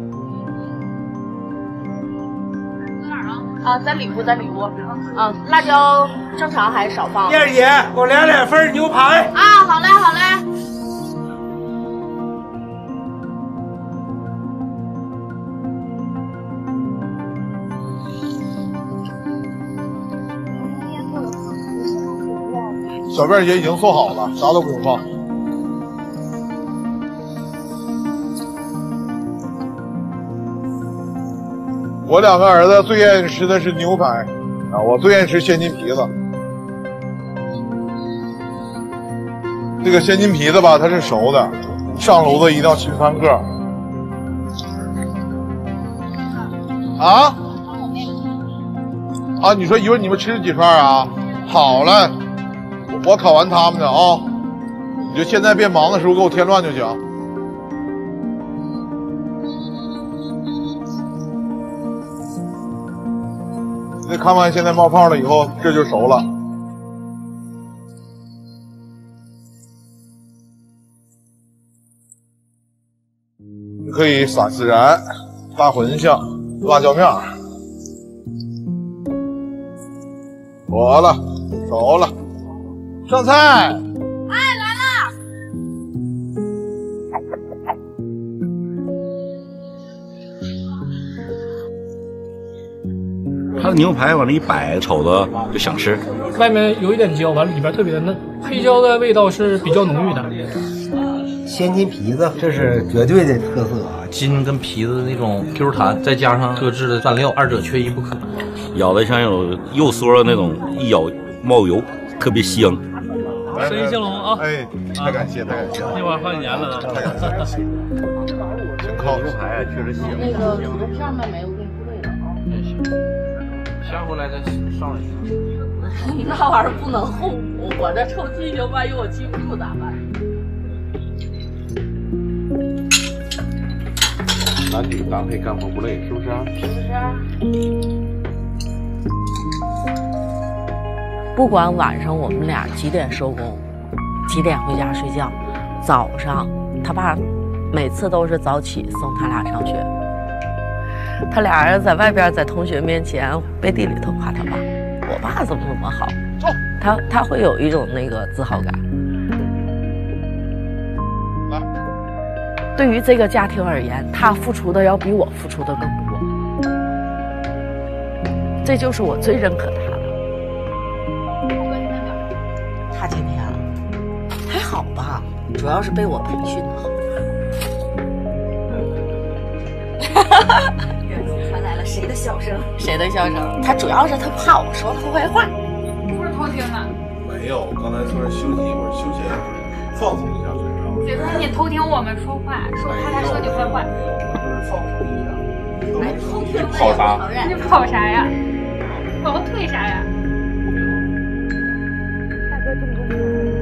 啊，在里屋，在里屋。啊，辣椒正常还是少放？ 燕儿姐，给我来两份牛排。 啊，好嘞，好嘞。 小辫姐已经做好了，啥都不用放。我两个儿子最愿意吃的是牛排，啊，我最愿意吃鲜筋皮子。这个鲜筋皮子吧，它是熟的，上炉子一定要切三个。啊？啊，你说一会儿你们吃几串啊？好嘞，我烤完他们的啊，你就现在别忙的时候给我添乱就行。你看完现在冒泡了以后，这就熟了。你可以撒孜然、大茴香、辣椒面。妥了，熟了，上菜。 哎，来了。 它的牛排往那一摆，瞅着就想吃。 外面有一点焦，完了里边特别的嫩，黑椒的味道是比较浓郁的。 鲜筋皮子，这是绝对的特色啊！筋跟皮子的那种 Q 弹，再加上特制的蘸料，二者缺一不可。 咬的像有肉嗦那种，一咬冒油，特别香。 生意兴隆啊！ 哎，太感谢，太感谢！ 一会儿换年了， 太感谢，太感谢！挺靠牛排啊，确实香。 那个土豆片妹妹，我给你备了啊。 也行。下回来再上一下。 那玩意儿不能后补，我这臭记性，万一我记不住咋办？ 男女搭配干活不累，是不是啊？ 是不是啊？不管晚上我们俩几点收工，几点回家睡觉，早上他爸每次都是早起送他俩上学。他俩人在外边在同学面前背地里头夸他爸，我爸怎么怎么好，他他会有一种那个自豪感。对于这个家庭而言，他付出的要比我付出的更多，这就是我最认可他的。他今天啊，还好吧，主要是被我培训的好。 传来了谁的笑声？ 谁的笑声？他主要是他怕我说他坏话。 不是偷听的。 没有，我刚才说是休息一会儿，休息放松一下，知道吗？ 觉得你偷听我们说话，说怕他说你坏话。 放松一下。 还偷听？ 跑啥？ 你跑啥呀？往后退啥呀？大哥这么多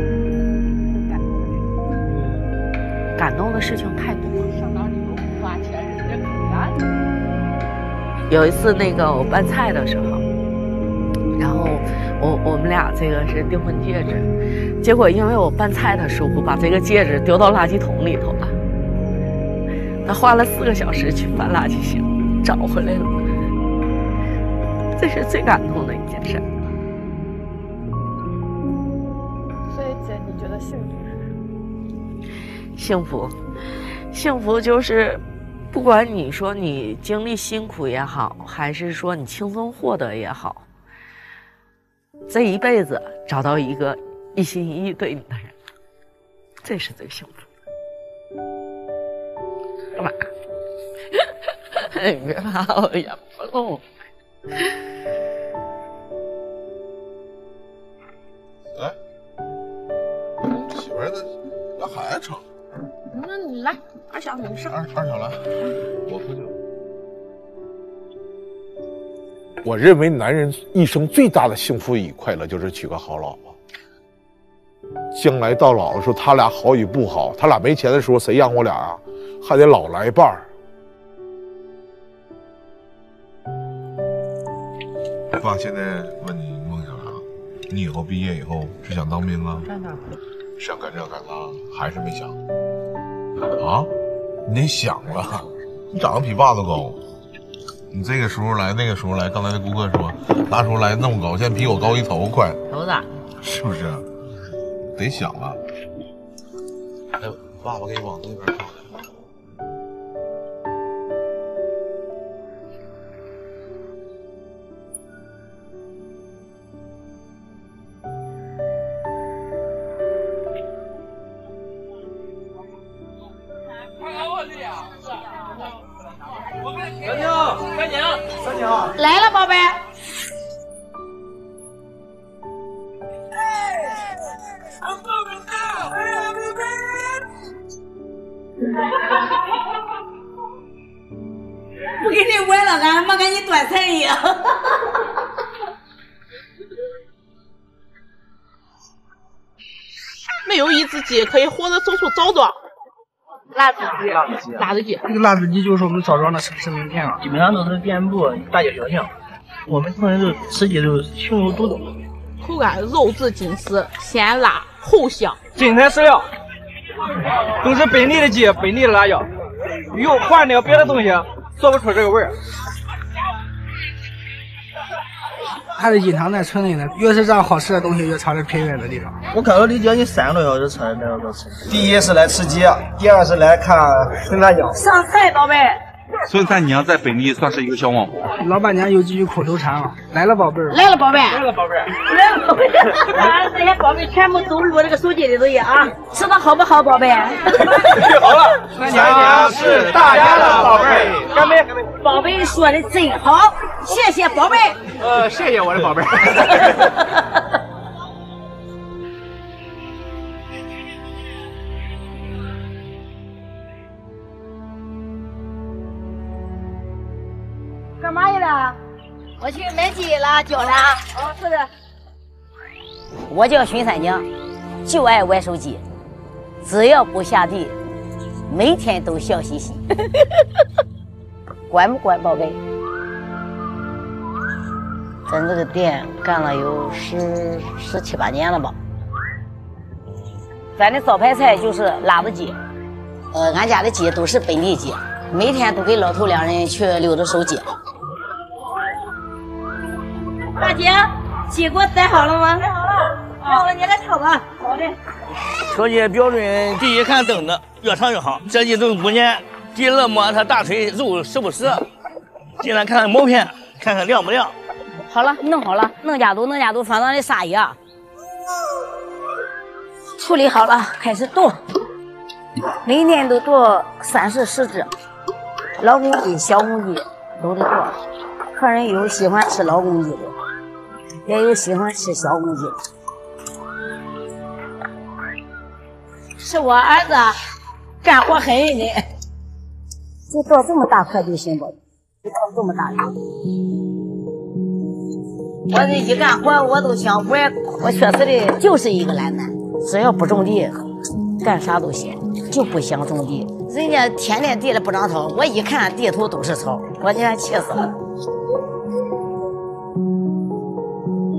年， 感动的事情太多了。上哪里都不花钱，人家肯干。有一次那个我拌菜的时候， 然后我我们俩这个是订婚戒指，结果因为我拌菜的师傅把这个戒指丢到垃圾桶里头了，他花了四个小时去翻垃圾箱找回来了，这是最感动的一件事。 所以姐，你觉得幸福是什么？ 幸福，幸福就是不管你说你经历辛苦也好，还是说你轻松获得也好，这一辈子找到一个一心一意对你的人，这是最幸福。干嘛？你别怕我眼不漏。 来，媳妇儿的让孩子盛。 那你来，二小你上。 二二小来，我喝酒。我认为男人一生最大的幸福与快乐就是娶个好老婆。将来到老的时候，他俩好与不好，他俩没钱的时候，谁养我俩啊？还得老来伴儿。爸，现在问你梦想啥？你以后毕业以后是想当兵啊？ 干哪？ 想干这干那，还是没想？啊？你得想了，你长得比爸都高。你这个时候来，那个时候来，刚才那顾客说，那时候来那么高，现在比我高一头快， 头子， 是不是？得想了。哎，爸爸给你往那边靠。 三娘，三娘，三娘， 来了，宝贝。不给你闻了，俺没给你端菜一样。 没有一只鸡可以活着走出枣庄。 辣子鸡， 辣子鸡，辣子鸡。 这个辣子鸡就是我们枣庄的城市名片了， 基本上都是遍布大街小巷。我们可能就吃鸡就是情有独钟， 口感肉质紧实，鲜辣后香。 精彩饲料都是本地的鸡，本地的辣椒，又换点别的东西做不出这个味儿。 还是隐藏在村里的，越是这样好吃的东西，越藏在偏远的地方。 我看到你将近三个多小时才来到这吃。 第一是来吃鸡，第二是来看孙大娘。 上菜，宝贝。 孙三娘在本地算是一个小网红。 老板娘有几句口头禅了：来了，宝贝儿。 来了，宝贝。 来了，宝贝。 来了，宝贝。俺这些宝贝全部都录这个手机里头去啊！吃的好不好，宝贝？ 好了，三娘是大家的宝贝。干杯！干杯！ 宝贝说的真好，谢谢宝贝。 呃，谢谢我的宝贝。 干嘛去了？我去买鸡了，叫他。哦，是的。 我叫巡三娘，就爱玩手机，只要不下地，每天都笑嘻嘻。管不管，宝贝？咱这个店干了有十十七八年了吧。咱的招牌菜就是辣子鸡，呃，俺家的鸡都是本地鸡，每天都给老头两人去溜达收鸡。 大姐，鸡给我宰好了吗？宰好了，好了，你来挑吧。好的。 挑鸡标准第一看灯的，越长越好。这鸡都五年，第二摸它大腿肉实不实，进来看看毛片，看看亮不亮。 好了，弄好了，弄家都弄家都放咱的沙鸭，处理好了，开始剁。每年都剁三四十只，老公鸡、小公鸡都得剁。客人有喜欢吃老公鸡的，也有喜欢吃小公鸡的。 是我儿子，干活很认真。 就剁这么大块就行吧，就剁这么大块。我这一干活我都想玩，我确实的就是一个懒男，只要不种地，干啥都行，就不想种地。人家天天地里不长草，我一看地头都是草，我给他气死了。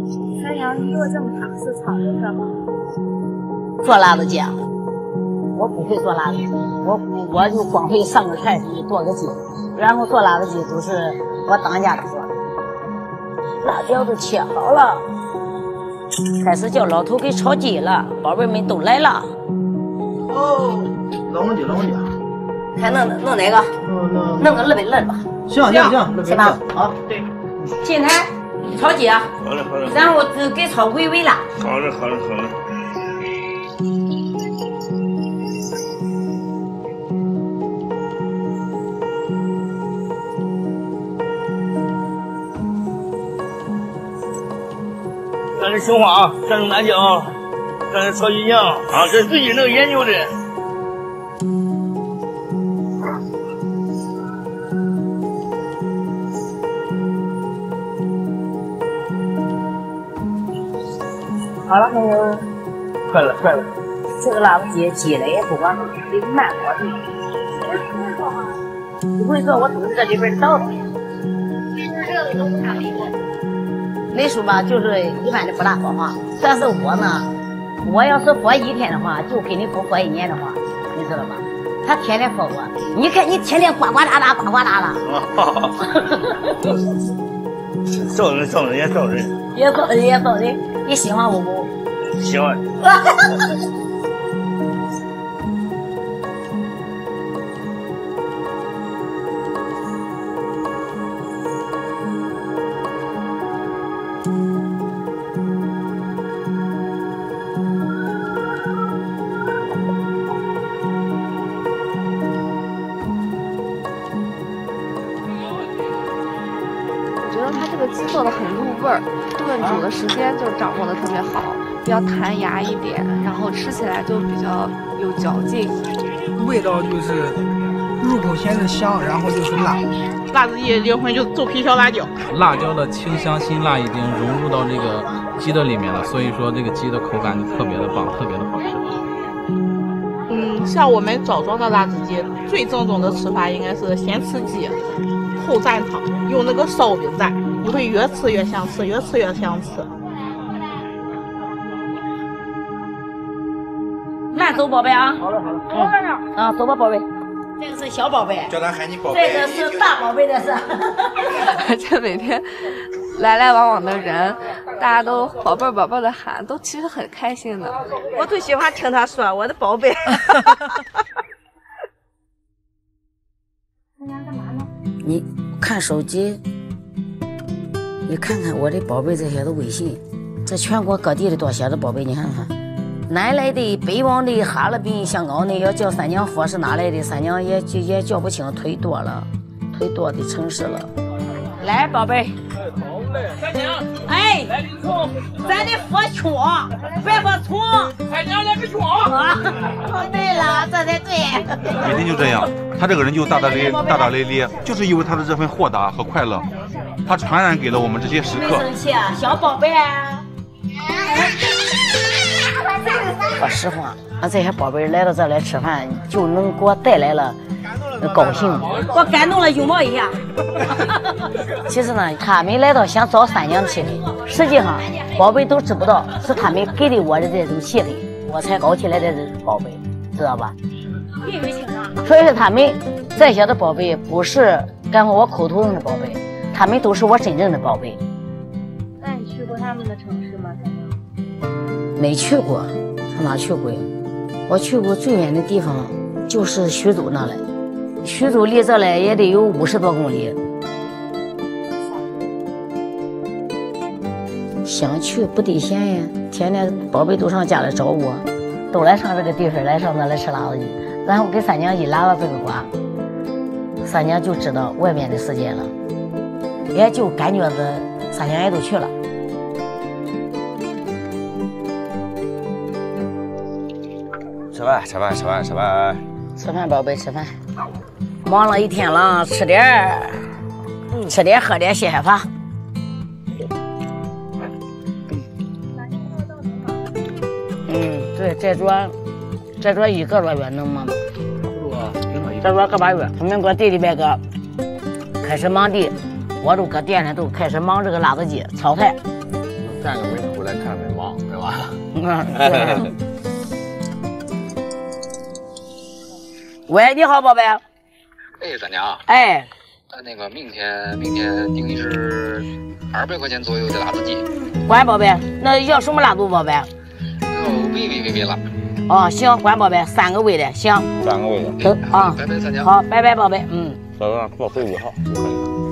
娘，你做这么长时长的干嘛？ 做辣子鸡，我不会做辣子鸡，我我就光会上个菜去剁个鸡，然后做辣子鸡都是我当家的做。辣椒都切好了，开始叫老头给炒鸡了，宝贝们都来了。 哦，老公鸡，老公鸡， 看弄弄哪个？ 弄弄个二百二吧。 行行行， 行吧？ 好， 对。进来炒鸡啊。 好嘞好嘞。 然后给炒微微辣。 好嘞好嘞好嘞。这是青花，这是南姜，这是炒鸡酱啊，这是自己能研究的。 好了没有？ 快了快了。 这个辣子鸡鸡了也不管得慢火的。不会做，我都是这里边倒的。热的都不差别。雷叔吧，就是一般的不大说话，但是我呢，我要是活一天的话，就跟你不活一年的话，你知道吧？他天天说我，你看你天天呱呱哒哒，呱呱哒哒。 招人招人也招人， 也招人也招人，你喜欢我不？ 喜欢。 做的很入味儿，炖煮的时间就掌握的特别好，比较弹牙一点，然后吃起来就比较有嚼劲， 味道就是入口先是香，然后就是辣。 辣子鸡灵魂就是豆皮小辣椒， 辣椒的清香辛辣已经融入到这个鸡的里面了，所以说这个鸡的口感就特别的棒，特别的好吃。 嗯，像我们枣庄的辣子鸡，最正宗的吃法应该是先吃鸡，后蘸汤，用那个烧饼蘸。你会越吃越想吃，越吃越想吃。 慢走，宝贝啊！ 好了好了， 嗯啊，走吧，宝贝。这个是小宝贝， 叫他喊你宝贝。 这个是大宝贝的是。 而且每天来来往往的人，大家都宝贝宝贝的喊，都其实很开心的。 我最喜欢听他说我的宝贝。你看手机。你看看我的宝贝这些的微信，这全国各地的多些的宝贝，你看看，南来的、北往的、哈尔滨、香港的，要叫三娘佛是哪来的？三娘也也叫不清，忒多了，忒多的城市了。来，宝贝。 三娘， 哎， 来个葱， 咱的佛圈，别说葱。 三娘来个葱。 哦，对了，这才对。 每天就这样，他这个人就大大咧大大咧咧，就是因为他的这份豁达和快乐。他传染给了我们这些食客。 没生气啊，小宝贝。说实话，啊，这些宝贝来到这来吃饭，就能给我带来了高兴，我感动了拥抱一下。其实呢，他们来到想找三娘气氛，实际上宝贝都知不道是他们给的我的这种气氛，我才搞起来的这种宝贝，知道吧？所以说他们这些的宝贝不是干活我口头上的宝贝。他们都是我真正的宝贝。 那你去过他们的城市吗？ 没去过，上哪去过呀？我去过最远的地方就是徐州那里，徐州离这来也得有五十多公里。想去不得闲呀，天天宝贝都上家来找我，都来上这个地方来上这来吃辣子鸡，然后给三娘一拉到这个瓜，三娘就知道外面的世界了。也就感觉着三娘也都去了。 吃饭，吃饭，吃饭，吃饭。 吃饭，宝贝，吃饭。忙了一天了，吃点儿，吃点喝点，歇歇发。嗯，对，这桌，这桌一个多月能忙吗？这桌个把月，我们搁地里边个开始忙地。我都搁店里都开始忙这个辣子鸡炒菜， 站个没出来，看没忙，是吧？ 嗯。喂，你好，宝贝。 哎，三娘。 哎。 呃，那个明天明天订的是二百块钱左右的辣子鸡。 乖宝贝，那要什么辣度，宝贝？ 要微微微微辣。 哦，行，乖宝贝，三个味的，行。 三个味的。 都啊。 拜拜，三娘。 好，拜拜，宝贝，嗯。 早上报废物号就可以了。